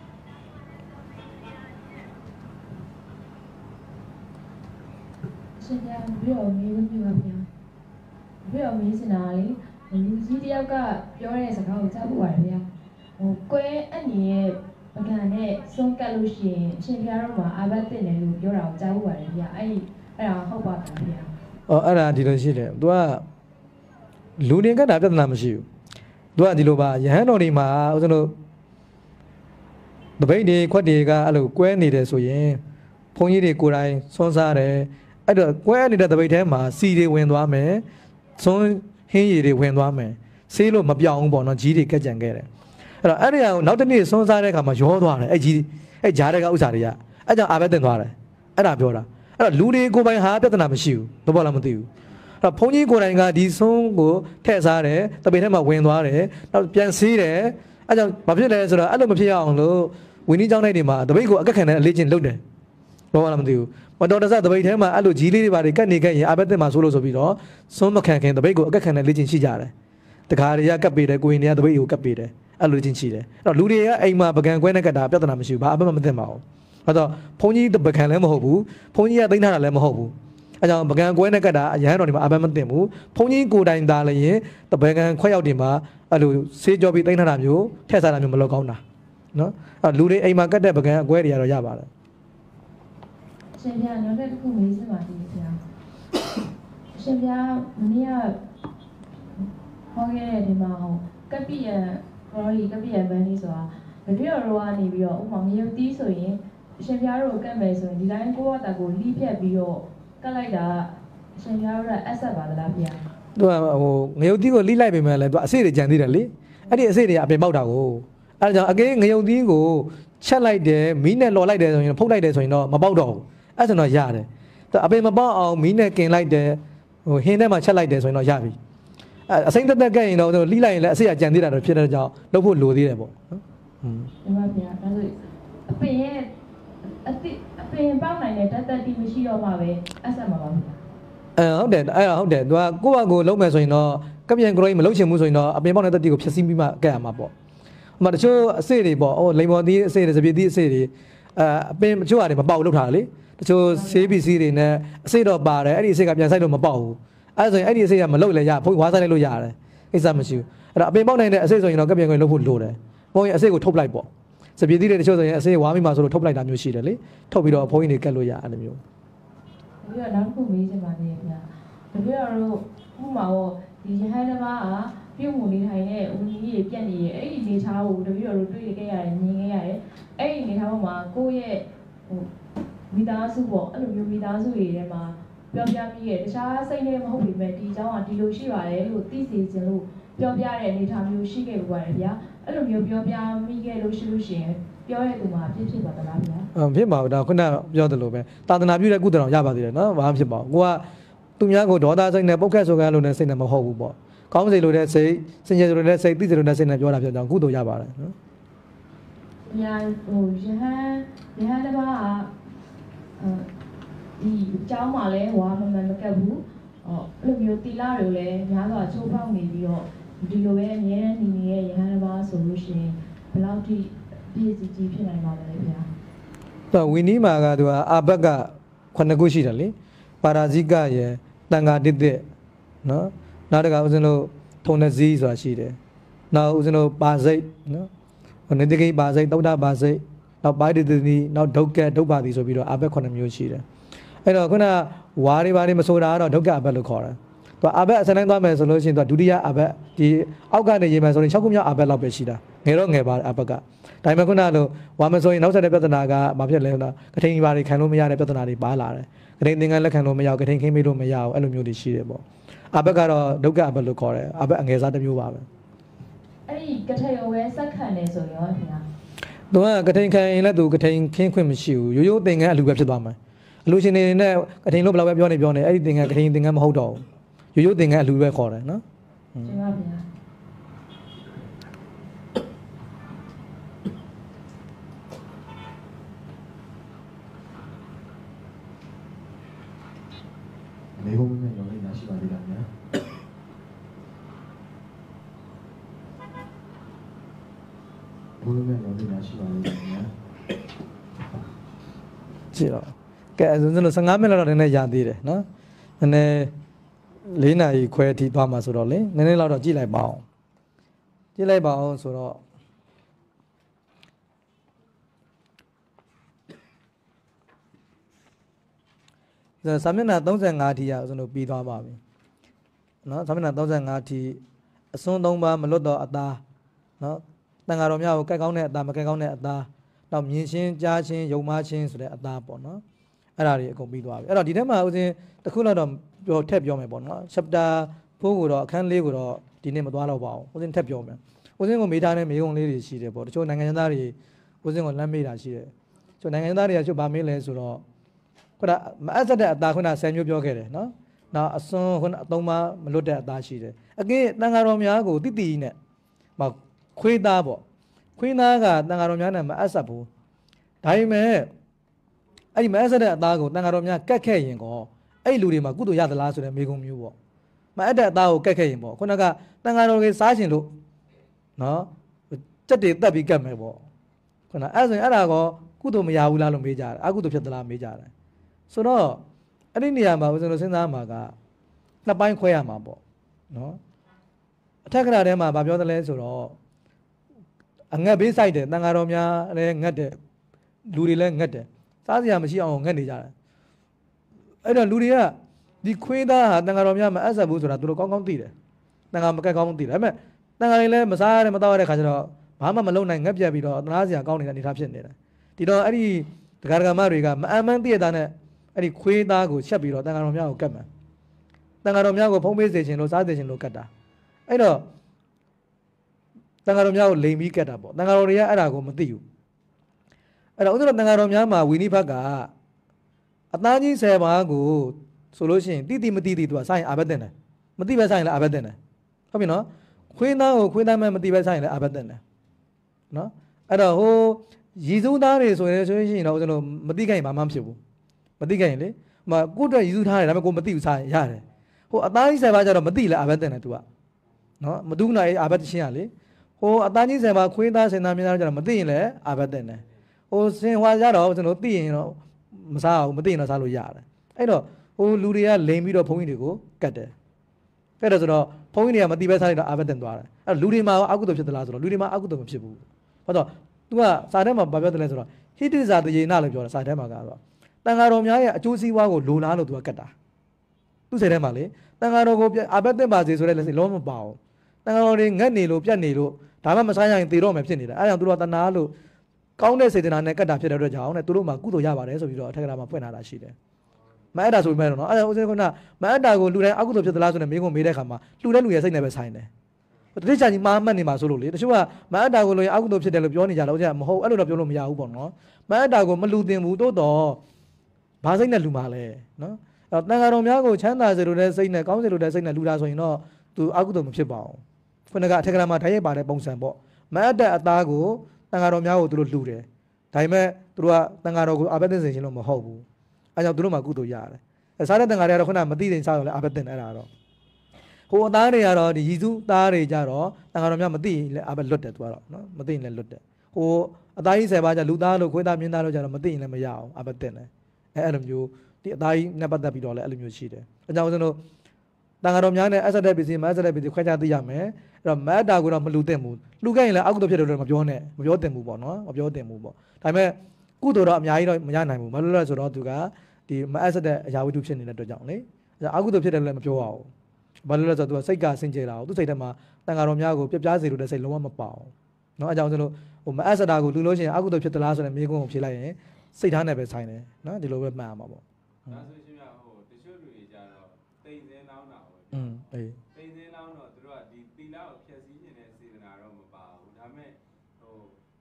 ရှင်ပြပြီးတော့မေးလို့ပြပါဗျာပြီးတော့မေးစင်တာလေလူကြီးတယောက်ကပြောတဲ့စကားကိုကြားဖို့ပါတယ်ဗျာဟိုကွဲအန်ရဲ့ပကံနဲ့ဆုံးကတ်လို့ရှိရင်ရှင်ပြတော့မှာအာဘတ်တင်တယ်လို့ပြောတာကိုကြားဖို့ပါတယ်ဗျာအဲ့အဲ့ဒါဟုတ်ပါဘူးဗျာအော်အဲ့ဒါဒီလိုရှိတယ် तू ကလူနေကတာပြဿနာမရှိဘူး तू ကဒီလိုပါယဟန်တော်တွေမှာဦးဇင်းတို့တပိတ်တွေခွက်တွေကအဲ့လိုကွဲနေတယ်ဆိုရင်ဘုန်းကြီးတွေကိုယ်တိုင်ဆွန်းစားတယ်အဲ့တော့ကွဲနေတဲ့တပိတ်ထဲမှာစီတွေဝင်သွားမယ်ဆွန်းဟင်းရည်တွေဝင်သွားမယ်ဆေးလို့မပြောင်းဘူးပေါ့နော်ကြီးတွေကကြံခဲ့တယ်အဲ့တော့အဲ့ဒီအောင်နောက်တစ်နေ့ဆွန်းစားတဲ့အခါမှာရောသွားတယ်အဲ့ကြီးအဲ့ဂျားတွေကဥစ္စာတွေကအဲ့ကြောင့်အာဘက်တင်သွားတယ်အဲ့ဒါပြောတာအဲ့တော့လူတွေကိုယ်ပိုင်ဟာပြဿနာမရှိဘူးတော့ဘာလို့မသိဘူးအဲ့တော့ဘုန်းကြီးကိုယ်တိုင်ကဒီဆုံးကိုထည့်စားတယ်တပိတ်ထဲမှာဝင်သွားတယ်နောက်ပြန်ဆေးတယ်အဲ့ကြောင့်ဘာဖြစ်လဲဆိုတော့အဲ့လိုမဖြစ်ရအောင်လို့ဝင်းကြီးကျောင်းတိုင်းတွေမှာတပိတ်ကိုအကက်ခံတဲ့အလေးချင်းလုပ်တယ်ဘာမှမသိဘူးမတော်တဆတပိတ်ထဲမှာအဲ့လိုကြီးလေးတွေပါတွေကတ်နေခဲ့ရင်အာဘက်တင်မှာဆိုလို့ဆိုပြီးတော့စွန်းမခံခင်တပိတ်ကိုအကက်ခံတဲ့လေးချင်းရှိကြတယ်တခါတွေကကတ်ပေးတယ်ကိုရင်တွေကတပိတ်ကိုကတ်ပေးတယ်အဲ့လိုချင်းရှိတယ်အဲ့တော့လူတွေကအိမ်မှာပကံကွဲနဲ့ကတ်တာပြဿနာမရှိဘူးဘာအဘက်မှမသိပါဘူးအဲ့တော့ဘုန်းကြီးပကံလည်းမဟုတ်ဘူးဘုန်းကြီးကသိမ်းထားတာလည်းမဟုတ်ဘူးအဲကြောင့်ပကံကွဲနဲ့ကတ်တာအရဟန်းတော်တွေမှာအဘက်မသိဘူးဘုန်းကြီးကိုယ်တိုင်သားလည်းရင်တပကံခွက်ရောက်တွေမှာအဲ့လိုဆေးကြောပြီးသိမ်းထားတာမျိုးထည့်စားတာမျိုးမလုပ်ကောင်းတာနော်အဲ့လူတွေအိမ်မှာကတ်တဲ့ပကံအကွဲတွေကတော့ရပါတယ်ရှင်ပြနောက်တစ်ခုမေးစပါသေးတယ်ဗျာရှင်ပြမနေ့ကဟောခဲ့တဲ့ဒီမှာဟောကပ္ပိယရော်ရီကပ္ပိယဘန်ဒီဆိုတာဗတိတော်ရောကနေပြီးတော့ဥပမာငရုတ်တီးဆိုရင်ရှင်ပြတို့ကတ်မယ်ဆိုရင်ဒီတိုင်းကိုယ့်အတာကိုလိဖြတ်ပြီးတော့ကတ်လိုက်တာရှင်ပြတို့ကအဆက်ပါသလားဗျာသူကဟိုငရုတ်တီးကိုလိလိုက်ပေမဲ့လည်းသူအဆေးတွေကြံသေးတယ်လေအဲ့ဒီအဆေးတွေကအပြင်ပေါက်တာကိုအဲ့ဒါကြောင့်အကင်းငရုတ်တီးကိုချက်လိုက်တယ်မီးနဲ့လော်လိုက်တယ်ဆိုရင်ဖုတ်လိုက်တယ်ဆိုရင်တော့မပေါက်တော့ဘူးအဲ့ဆိုတော့ရတယ်သူအပင်မပေါက်အောင်မီးနဲ့กินလိုက်တယ်ဟိုဟင်းထဲမှာချက်လိုက်တယ်ဆိုရင်တော့ရပြီအဲအစိမ့်တက်တက်ကဲရင်တော့လိလိုက်ရင်လည်းအဆေးကကြံသေးတာတော့ဖြစ်တဲ့ကြောင့်လုပ်ဖို့လိုသေးတယ်ပေါ့နော်อืมဒီမှာဗျာဒါဆိုအပင်ရဲ့အတိအပင်ပေါက်နိုင်တဲ့တက်တက်တီမရှိတော့မှပဲအဆက်မှာပါဗျာအဲဟုတ်တယ်အဲ့ဒါဟုတ်တယ်သူကကိုယ့်ဘာကိုလုံးမယ်ဆိုရင်တော့ကပြန်ကရိုင်းမလုံးချင်ဘူးဆိုရင်တော့အပင်ပေါက်တဲ့တက်တီကိုဖြည့်ဆည်းပြီးမှကဲရမှာပေါ့ဟိုမှာတချို့အဆေးတွေပေါ့ဟိုလိမ္မော်သီးအဆေးတွေစပည့်သီးအဆေးတွေအဲအပင်တချို့ဟာတွေမပေါက်လောက်တာလေတချို့ဆေးပစ္စည်းတွေနဲ့အဆေးတော့ပါတယ်အဲ့ဒီအဆေးကပြန်ဆိုင်လို့မပေါက်ဘူးအဲ့ဆိုရင်အဲ့ဒီအဆေးကမလုပ်လည်းရဘုန်းကြီးဝါးဆိုင်လိုက်လို့ရတယ်ကိစ္စမရှိဘူးအဲ့တော့အပင်ပေါက်နိုင်တဲ့အဆေးဆိုရင်တော့ကပြန်ကရိုင်းလုပ်ဖို့လိုတယ်ဘုန်းကြီးအဆေးကိုထုတ်လိုက်ပေါ့စပည့်သီးတွေတချို့ဆိုရင်အဆေးဝါးမိမှာဆိုလို့ထုတ်လိုက်တာမျိုးရှိတယ်လေထုတ်ပြီးတော့ဘုန်းကြီးတွေကတ်လို့ရအဲ့လိုမျိုးပြီးတော့နောက်တစ်ခုမေးချင်ပါတယ်ခင်ဗျာတကယ်တော့ဥမာဟောဒီရဟန်းတစ်ပါးကပြုတ်မှုနေထိုင်တဲ့ဦးကြီးကြီးပြက်နေရဲ့အဲ့ဒီနေသားကိုတပည့်တော်တို့တွေ့ခဲ့ရတယ်မြင်ခဲ့ရတယ်အဲ့ဒီနေသားပေါ်မှာကိုယ့်ရဲ့ဟိုမိသားစုပေါ့အဲ့လိုမျိုးမိသားစုတွေထဲမှာပြောပြမိရဲ့တခြားစိတ်နဲ့မဟုတ်ပေမဲ့ဒီအကြောင်းကဒီလိုရှိပါတယ်လို့သိစေချင်လို့ပြောပြတဲ့အနေထားမျိုးရှိခဲ့ပါတယ်ဗျာအဲ့လိုမျိုးပြောပြမိခဲ့လို့ရှိလို့ရှိရင်ပြောရတဲ့မှာဖြစ်ဖြစ်ပါသလားဗျာဟုတ်ဖြစ်ပါဘူးဒါခုနပြောသလိုပဲသာသနာပြုတဲ့ကုသတော်ရပါသေးတယ်နော်ဘာမှဖြစ်ပါဘူးကိုကသူများကိုဒေါသစိတ်နဲ့ပုတ်ခတ်ဆိုကလို့နဲ့စိတ်နဲ့မဟုတ်ဘူးပေါ့ကောင်းစေလို့တဲ့စိတ်စင်ကြယ်လို့တဲ့စိတ်သိစေလို့တဲ့စိတ်နဲ့ပြောတာဖြစ်တော့ကုသိုလ်ရပါတယ်နော်။ညာဟိုယဟန်ယဟန်တစ်ပါးကအဲဒီအကြောင်းမှလည်းဟွာမှန်မှန်မကတ်ဘူး။ဟောအဲ့လိုမျိုးတီလာတွေလည်းများစွာချိုးဖောက်နေပြီးတော့ဒီလိုပဲအမြဲတမ်းနေနေတဲ့ယဟန်တစ်ပါးဆိုလို့ရှိရင်ဘယ်လောက်ထိပြည့်စုံကြီးဖြစ်နိုင်ပါလဲဗျာ။တော့ဝီနီမာကသူကအာဘက်ကခုနှစ်ခုရှိတယ်လေ။ပါရာဇိကရယ်တန်ဃာတစ်တစ်နော်နောက်တကဦးဇင်းတို့ထုံတဲ့ဇီးဆိုတာရှိတယ်နောက်ဦးဇင်းတို့ပါစိတ်နော်နေတကိပါစိတ်သုဒ္ဓပါစိတ်နောက်ပါဒိတတိနောက်ဒုက္ခဒုပ္ပါတိဆိုပြီးတော့အဘက်ခုနှစ်မျိုးရှိတယ်အဲ့တော့ခုနဝါတွေဘာတွေမဆိုတာကတော့ဒုက္ခအဘက်လို့ခေါ်တယ်သူအဘက်အစတိုင်းသွားမယ်ဆိုလို့ရှိရင်သူဒုတိယအဘက်ဒီအောက်ကနေရေးမယ်ဆိုရင်၆ခုမြောက်အဘက်လောက်ပဲရှိတာငယ်တော့ငယ်ပါအဘက်ကဒါပေမဲ့ခုနလိုဝါမဆိုရင်နောက်ဆက်တဲ့ပြဿနာကဘာဖြစ်လဲဆိုတော့ကထိန်ဘာတွေခံလို့မရတဲ့ပြဿနာတွေပါလာတယ်ကထိန်သင်္ကန်းလက်ခံလို့မရဘူးကထိန်ခင်းမေးလို့မရဘူးအဲ့လိုမျိုးတွေရှိတယ်ပေါ့အဘက်ကတော့ဒုက္ခအဘက်လို့ခေါ်တယ်အဘက်အငယ်စားတစ်မျိုးပါပဲအဲ့ဒီကထိန်ဝဲစက်ခံနေဆိုရောခင်ဗျာတော့ကထိန်ခံရင်လည်းသူကထိန်ခင်းခွင့်မရှိဘူးရိုးရိုးသင်္ကန်းအလူပဲဖြစ်သွားမှာအလူရှင်နေနဲ့ကထိန်လို့ဘယ်လောက်ပဲပြောနေပြောနေအဲ့ဒီသင်္ကန်းကထိန်သင်္ကန်းမဟုတ်တော့ဘူးရိုးရိုးသင်္ကန်းအလူပဲခေါ်တယ်နော်ကျေးပါဗျာမေဘုံနဲ့ရောလေးညာရှိပါသေးလားညာဘုံနဲ့ရောလေးညာရှိပါသေးလားညာကြည့်တော့ကဲဆိုတော့15မိနစ်လောက်နည်းနည်းရသေးတယ်နော်နည်းနည်း၄နာရီခွဲထိသွားမှာဆိုတော့လေနည်းနည်းလောက်တော့ကြည့်လိုက်ပါအောင်ကြည့်လိုက်ပါအောင်ဆိုတော့ဒါစာမျက်နှာ35ထိရအောင်ကျွန်တော်ပြီးသွားပါပြီနော်စာမျက်နှာ35ထိအစွန်း၃ပါးမလွတ်တော့အသားနော်တန်ဃာတော်များကိုကဲကောင်းတဲ့အသားမကဲကောင်းတဲ့အသားတော့မြင်ရှင်းကြားရှင်းယုံမရှင်းဆိုတဲ့အသားပေါ့နော်အဲ့ဒါတွေအကုန်ပြီးသွားပြီအဲ့တော့ဒီထဲမှာဦးဇင်းတစ်ခုလောက်တော့ပြောထက်ပြောမယ်ပေါ့နော် chapter ဖိုးကိုတော့အခန်းလေးကိုတော့ဒီနေ့မသွားတော့ပါဘူးဦးဇင်းထက်ပြောမယ်ဦးဇင်းကိုမေးထားတဲ့မေးခွန်းလေးတွေရှိတယ်ပေါ့တချို့နိုင်ငံသားတွေဦးဇင်းကိုလမ်းမေးတာရှိတယ်ကျို့နိုင်ငံသားတွေကကျို့ဗာမေးလဲဆိုတော့ခုနမအပ်ဆက်တဲ့အသားခုနဆယ်မျိုးပြောခဲ့တယ်နော်နောက်အစွန်းခုနအသုံးပါမလွတ်တဲ့အသားရှိတယ်အကင်းတန်ဃာတော်များကိုတိတိနဲ့မခွေးသားပေါ့ခွေးသားကတန်ဃာတော်များနဲ့မအပ်ဆက်ဘူးဒါပေမဲ့အဲ့ဒီမအပ်ဆက်တဲ့အသားကိုတန်ဃာတော်များကတ်ခဲ့ရင်ကောအဲ့လူတွေမှာကုသိုလ်ရသလားဆိုတဲ့မေးခွန်းမျိုးပေါ့မအပ်တဲ့အသားကိုကတ်ခဲ့ရင်ပေါ့ခုနကတန်ဃာတော်ကြီးစားရှင်လို့နော်စက်တွေတက်ပြီးကတ်မယ်ပေါ့ခုနအဲ့ဆိုရင်အဲ့ဒါကောကုသိုလ်မရဘူးလားလို့မေးကြတယ်အကုသိုလ်ဖြစ်သလားမေးကြတယ်ဆိုတော့အဲ့ဒီနေရာမှာဦးဇင်းတို့စဉ်းစားမှာကနှစ်ပိုင်းခွဲရမှာပေါ့နော်အထက်ကရာထဲမှာဗာပြောတယ်လဲဆိုတော့အငတ်ဘေးဆိုင်တယ်တန်ဃာတော်များလည်းငတ်တယ်လူတွေလည်းငတ်တယ်စားစရာမရှိအောင်ငတ်နေကြတယ်အဲ့တော့လူတွေကဒီခွေးသားဟာတန်ဃာတော်များမအပ်ဆက်ဘူးဆိုတာသူတို့ကောင်းကောင်းသိတယ်တန်ဃာမကက်ကောင်းသိတယ်ဒါပေမဲ့တန်ဃာတွေလည်းမစားရမတော့ရတဲ့ခါကျတော့ဘာမှမလုပ်နိုင်ငတ်ပြတ်ပြီးတော့သနာစရာကောင်းနေတဲ့အနေထားဖြစ်နေတယ်ဒီတော့အဲ့ဒီဒကာဒကာမတွေကမအမှန်သိရတာနဲ့အဲ့ဒီခွေးသားကိုချက်ပြီးတော့တန်ဃာတော်များကိုကတ်မယ်တန်ဃာတော်များကိုဖုံးပေးစေခြင်းလို့စားစေခြင်းလို့ကတ်တာအဲ့တော့တန်ဃာတော်များကိုလိမ်ပြီးကတ်တာပေါ့တန်ဃာတော်တွေကအဲ့ဒါကိုမသိဘူးအဲ့တော့ဥစ္စာတန်ဃာတော်များမှာဝီနိဘတ်ကအသားကြီးဆယ်ပါးကိုဆိုလို့ရှိရင်တိတိမတိတိသူကစားရင်အာဘတ်တင်တယ်မတိပဲစားရင်လည်းအာဘတ်တင်တယ်ဟုတ်ပြီနော်ခွေးသားကိုခွေးသားမဲ့မတိပဲစားရင်လည်းအာဘတ်တင်တယ်နော်အဲ့တော့ဟိုရည်စူးသားတွေဆိုရင်ဆိုရင်တော့ကျွန်တော်မတိခိုင်ဘာမှမဖြစ်ဘူးမတိခိုင်လေဟိုကိုအတွက်ရည်စူးထားတယ်ဒါပေမဲ့ကိုမတိဘူးစားရင်ရတယ်ဟိုအသားကြီးဆယ်ပါးကျတော့မတိလဲအာဘတ်တင်တယ်သူကနော်မတူးနိုင်အာဘတ်ရှင်းရလေဟိုအသားကြီးဆယ်ပါးခွေးသားဆင်သားမြင်းသားကျတော့မတိရင်လည်းအာဘတ်တင်တယ်ဟိုစင်ဟွာကြတော့ကျွန်တော်သိရင်တော့မစားအောင်မသိရင်တော့စားလို့ရတယ်အဲ့တော့ဟိုလူတွေကလိန်ပြီးတော့ဘုန်းကြီးတွေကိုကတ်တယ်ကတ်တယ်ဆိုတော့ဘုန်းကြီးတွေကမတိပဲစားလိုက်တော့အာဘတ်တင်သွားတယ်အဲ့လူတွေမှာအကုသိုလ်ဖြစ်သလားဆိုတော့လူတွေမှာအကုသိုလ်မဖြစ်ဘူးဘာလို့သူကစာထဲမှာဘာပြောတယ်လဲဆိုတော့ဟိတိဇာတယေနလို့ပြောတယ်စာထဲမှာကတော့တန်ဃာတော်များရဲ့အကျိုးစီးပွားကိုလိုလားလို့သူကကတ်တာသူ့စိတ်ထဲမှာလေတန်ဃာတော်ကိုအာဘတ်တင်ပါစေဆိုတဲ့လက်စိလုံးမပါဘူးတန်ဃာတော်တွေငတ်နေလို့ပြတ်နေလို့ဒါမှမစားရရင်သေတော့မယ်ဖြစ်နေတာအဲ့ကြောင့်သူတို့ကတဏှာလို့ကောင်းတဲ့စေတနာနဲ့ကတ်တာဖြစ်တဲ့အတွက်ကြောင့်နဲ့သူတို့မှာကုသိုလ်ရပါတယ်ဆိုပြီးတော့အထက်ကရာမှာဖွင့်လာတာရှိတယ်မအပ်တာဆိုပြီးမှတော့အဲ့ဒါဦးဇင်းကမအပ်တာကိုလူတိုင်းအကုသိုလ်ဖြစ်သလားဆိုတဲ့မိကုံမေးတဲ့အခါမှာလူတဲ့လူရဲ့စိတ်နဲ့ပဲဆိုင်တယ်တတိချာကြီးမာမှတ်နေမှာဆိုလို့လေတချို့ကမအပ်တာကိုလို့အကုသိုလ်ဖြစ်တယ်လို့ပြောနေကြတယ်ဦးဇင်းကမဟုတ်အဲ့လိုတော့ပြောလို့မရဘူးပေါ့နော်မအပ်တာကိုမလူတင်ဘူးတိုးတော့ဘာစိတ်နဲ့လူမှာလဲနော်အဲ့တော့တန်ဃာတော်များကိုချမ်းသာစေလို့တဲ့စိတ်နဲ့ကောင်းစေလို့တဲ့စိတ်နဲ့လူတာဆိုရင်တော့သူအကုသိုလ်မဖြစ်ပါဘူးခုနကအထက်ကရာမှာဓာတ်ရိုက်ပါတဲ့ပုံစံပေါ့မအပ်တဲ့အသားကိုတန်ဃာတော်များကိုသူတို့လှူတယ်ဒါပေမဲ့သူတို့ကတန်ဃာတော်ကိုအာဘတ်တင်စေခြင်းလို့မဟုတ်ဘူးအဲကြောင့်သူတို့မှကုသိုလ်ရတယ်အဲစားတဲ့တန်ဃာတွေကတော့ခုနမသိတဲ့စားတော့လည်းအာဘတ်တင်အဲ့ဒါတော့ဟိုအသားတွေကတော့ဒီရည်စုသားတွေကြတော့တန်ဃာတော်များမသိရင်လည်းအာဘတ်လွတ်တယ်သူကတော့နော်မသိရင်လည်းလွတ်တယ်ဟိုအသားကြီးဆယ်ပါးကြလူသားလို့ခွေးသားမြင်းသားလို့ကြတော့မသိရင်လည်းမရအောင်အာဘတ်တင်တယ်အဲအဲ့လိုမျိုးဒီအသားကြီးနဲ့ပတ်သက်ပြီးတော့လည်းအဲ့လိုမျိုးရှိတယ်အဲကြောင့်ကျွန်တော်တန်ဃာတော်များနဲ့အဆက်တဲ့ပစ္စည်းမအဆက်တဲ့ပစ္စည်းခွဲခြားသိရမယ်အဲ့တော့မအတာကိုတော့မလူတင်ဘူးလူခဲ့ရင်လည်းအကုသိုလ်ဖြစ်တယ်လို့မပြောနဲ့မပြောတင်ဘူးပေါ့နော်မပြောတင်ဘူးပေါ့ဒါပေမဲ့ကုသိုလ်တော့အများကြီးတော့မရနိုင်ဘူးဘာလို့လဲဆိုတော့သူကဒီမအဆက်တဲ့အရာဝတ္ထုဖြစ်နေတဲ့အတွက်ကြောင့်လေအကုသိုလ်ဖြစ်တယ်လို့လည်းမပြောရဘူးဘာလို့လဲဆိုတော့သူကစိတ်ကစင်ကြယ်တာကိုသူစိတ်ထဲမှာတန်ဃာတော်များကိုပြပြစေလို့တဲ့စိတ်လုံးဝမပေါအောင်နော်အဲကြောင့်ကျွန်တော်ဟိုမအဆက်တာကိုလူလို့ရှိရင်အကုသိုလ်ဖြစ်သလားဆိုတဲ့မြေခွန်းကိုဖြေလိုက်ရင်စိတ်ထားနဲ့ပဲဆိုင်တယ်နော်ဒီလိုပဲမှတ်ရမှာပေါ့ဒါဆိုရှင်ကဟိုတချို့လူတွေကြတော့တိမ်စင်းလောင်းတာပေါ့อืมအေးတိမ်စင်းလောင်းတော့သူတို့ကဒီသီလကိုဖျက်ဆီးနေတဲ့စေတနာတော့မပါဘူးဒါပေမဲ့ဟိုတန်ဃာတ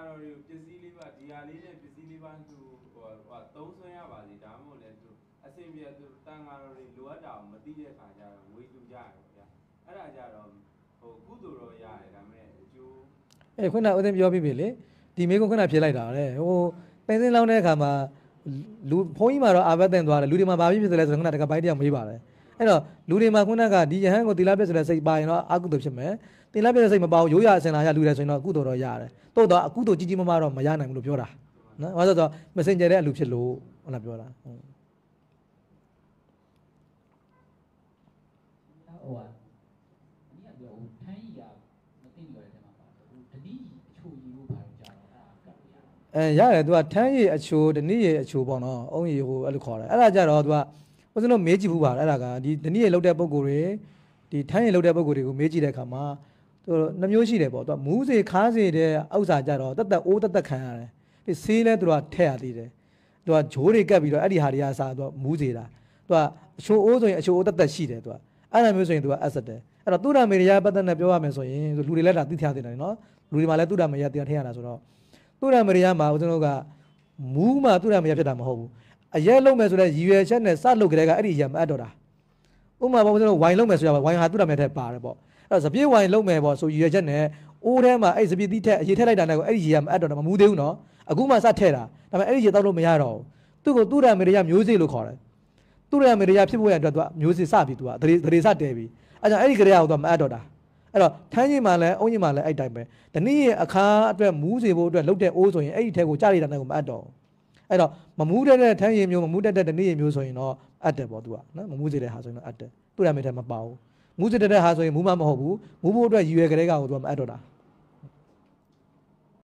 တော်တွေကိုပစ္စည်းလေးပါဒီဟာလေးနဲ့ပစ္စည်းလေးပါသူဟိုဟိုသုံးဆွဲရပါစီဒါမှမဟုတ်လေသူအဆင်ပြေသူတန်ဃာတော်တွေလိုအပ်တာကိုမသိတဲ့ခါကျတော့ဝေလူကြရတယ်ဗျာအဲ့ဒါကြတော့ဟိုကုသိုလ်တော့ရတယ်ဒါပေမဲ့အကျိုးအဲခုနဦးသိန်းပြောပြပြီလေဒီမေကုန်းခုနဖြေလိုက်တာလေဟိုပင်စင်းလောင်းတဲ့အခါမှာလူဘုန်းကြီးမှာတော့အာဘတ်တင်သွားတယ်လူတွေမှာဘာဖြစ်ဖြစ်လဲဆိုတော့ခုနတကပိုင်းတယောက်မေးပါတယ်အဲ့တော့လူတွေမှာခုနကဒီယဟန်ကိုသီလပြည့်ဆိုတဲ့စိတ်ပါရင်တော့အကုသိုလ်ဖြစ်မယ်သီလပြည့်တဲ့စိတ်မပါဘူးရိုးရအစင်လာရလူတယ်ဆိုရင်တော့ကုသိုလ်တော့ရတယ်တိုးတော့အကုသိုလ်ကြီးကြီးမားမားတော့မရနိုင်ဘူးလို့ပြောတာနော်ဘာလို့ဆိုတော့မစင်ကြတဲ့အလူဖြစ်လို့ဟုတ်လားပြောတာဟုတ်ဟိုကဒီကပြောထိုင်းကြီးကမသိပြောတဲ့ထဲမှာပါဟိုတတိအချိုကြီးလို့ဘာလို့ကြာတော့အဲ့ဒါကပ်ရအဲရတယ်သူကထမ်းရည်အချိုတနည်းရည်အချိုပေါ့နော်အုံးရည်ဟိုအဲ့လိုခေါ်တယ်အဲ့ဒါကြတော့သူကဦးဇင်းတို့မေးကြည့်ဘူးပါအဲ့ဒါကဒီတနည်းရည်လောက်တဲ့ပုံကိုယ်တွေဒီထမ်းရည်လောက်တဲ့ပုံကိုယ်တွေကိုမေးကြည့်တဲ့အခါမှာသူနှမျိုးရှိတယ်ပေါ့သူကမူးစေခါးစေတဲ့ဥစ္စာကြတော့တက်တက်အိုးတက်တက်ခံရတယ်ဒီဆေးလဲသူကထက်ရသေးတယ်သူကဂျိုးတွေကပ်ပြီးတော့အဲ့ဒီဟာတွေကစားသူကမူးစေတာသူကအချိုအိုးဆိုရင်အချိုအိုးတက်တက်ရှိတယ်သူကအဲ့ဒါမျိုးဆိုရင်သူကအဆက်တယ်အဲ့တော့သူရမေရပတ်သက်နဲ့ပြောရမယ်ဆိုရင်လူတွေလည်းဒါသိထားသေးတယ်နော်လူတွေမှာလည်းသူရမေရတရားထည့်ရတာဆိုတော့သူရမေရမှာဦးဇင်းတို့ကမူးမှာသူရမေရဖြစ်တာမဟုတ်ဘူးအရက်လုံးမယ်ဆိုတဲ့ရည်ရွယ်ချက်နဲ့စလုပ်ကြတဲ့ကအဲ့ဒီရမအပ်တော့တာဥပမာပေါ့ဦးဇင်းတို့ဝိုင်လုံးမယ်ဆိုရပါဝိုင်ဟာသူရမေထက်ပါတယ်ပေါ့အဲ့တော့စပြည့်ဝိုင်လုံးမယ်ပေါ့ဆိုရည်ရွယ်ချက်နဲ့အိုးထဲမှာအဲ့စပြည့်သီးထက်အရေးထက်လိုက်တာနဲ့ကိုအဲ့ဒီရမအပ်တော့တာမမူးသေးဘူးနော်အခုမှစထည့်တာဒါပေမဲ့အဲ့ဒီရေတောက်လို့မရတော့ဘူးသူ့ကိုသူရမေရမျိုးစေ့လို့ခေါ်တယ်သူရမေရဖြစ်ဖို့ရအတွက်သူကမျိုးစေ့စပြီးသူကဒရေဒရေစတဲပြီးအဲ့ကြောင့်အဲ့ဒီကြရအောင်သူကမအပ်တော့တာအဲ့တော့ထမ်းကြီးမှလည်းအုံးကြီးမှလည်းအဲ့တိုင်းပဲဒီနေ့ရဲ့အခါအတွက်မူးစေဖို့အတွက်လုပ်တဲ့အိုးဆိုရင်အဲ့ဒီထဲကိုကြားရတာနဲ့ကိုမအပ်တော့အဲ့တော့မမူးတဲ့ထမ်းကြီးမျိုးမမူးတတ်တဲ့ဒီနေ့ရဲ့မျိုးဆိုရင်တော့အပ်တယ်ပေါ့သူကနော်မမူးစေတဲ့ဟာဆိုရင်တော့အပ်တယ်သူရမေထဲမပါဘူးမူးစေတဲ့ဟာဆိုရင်မူးမမဟုတ်ဘူးမူးဖို့အတွက်ရည်ရွယ်ကြတဲ့ကောင်ကိုသူကမအပ်တော့တာ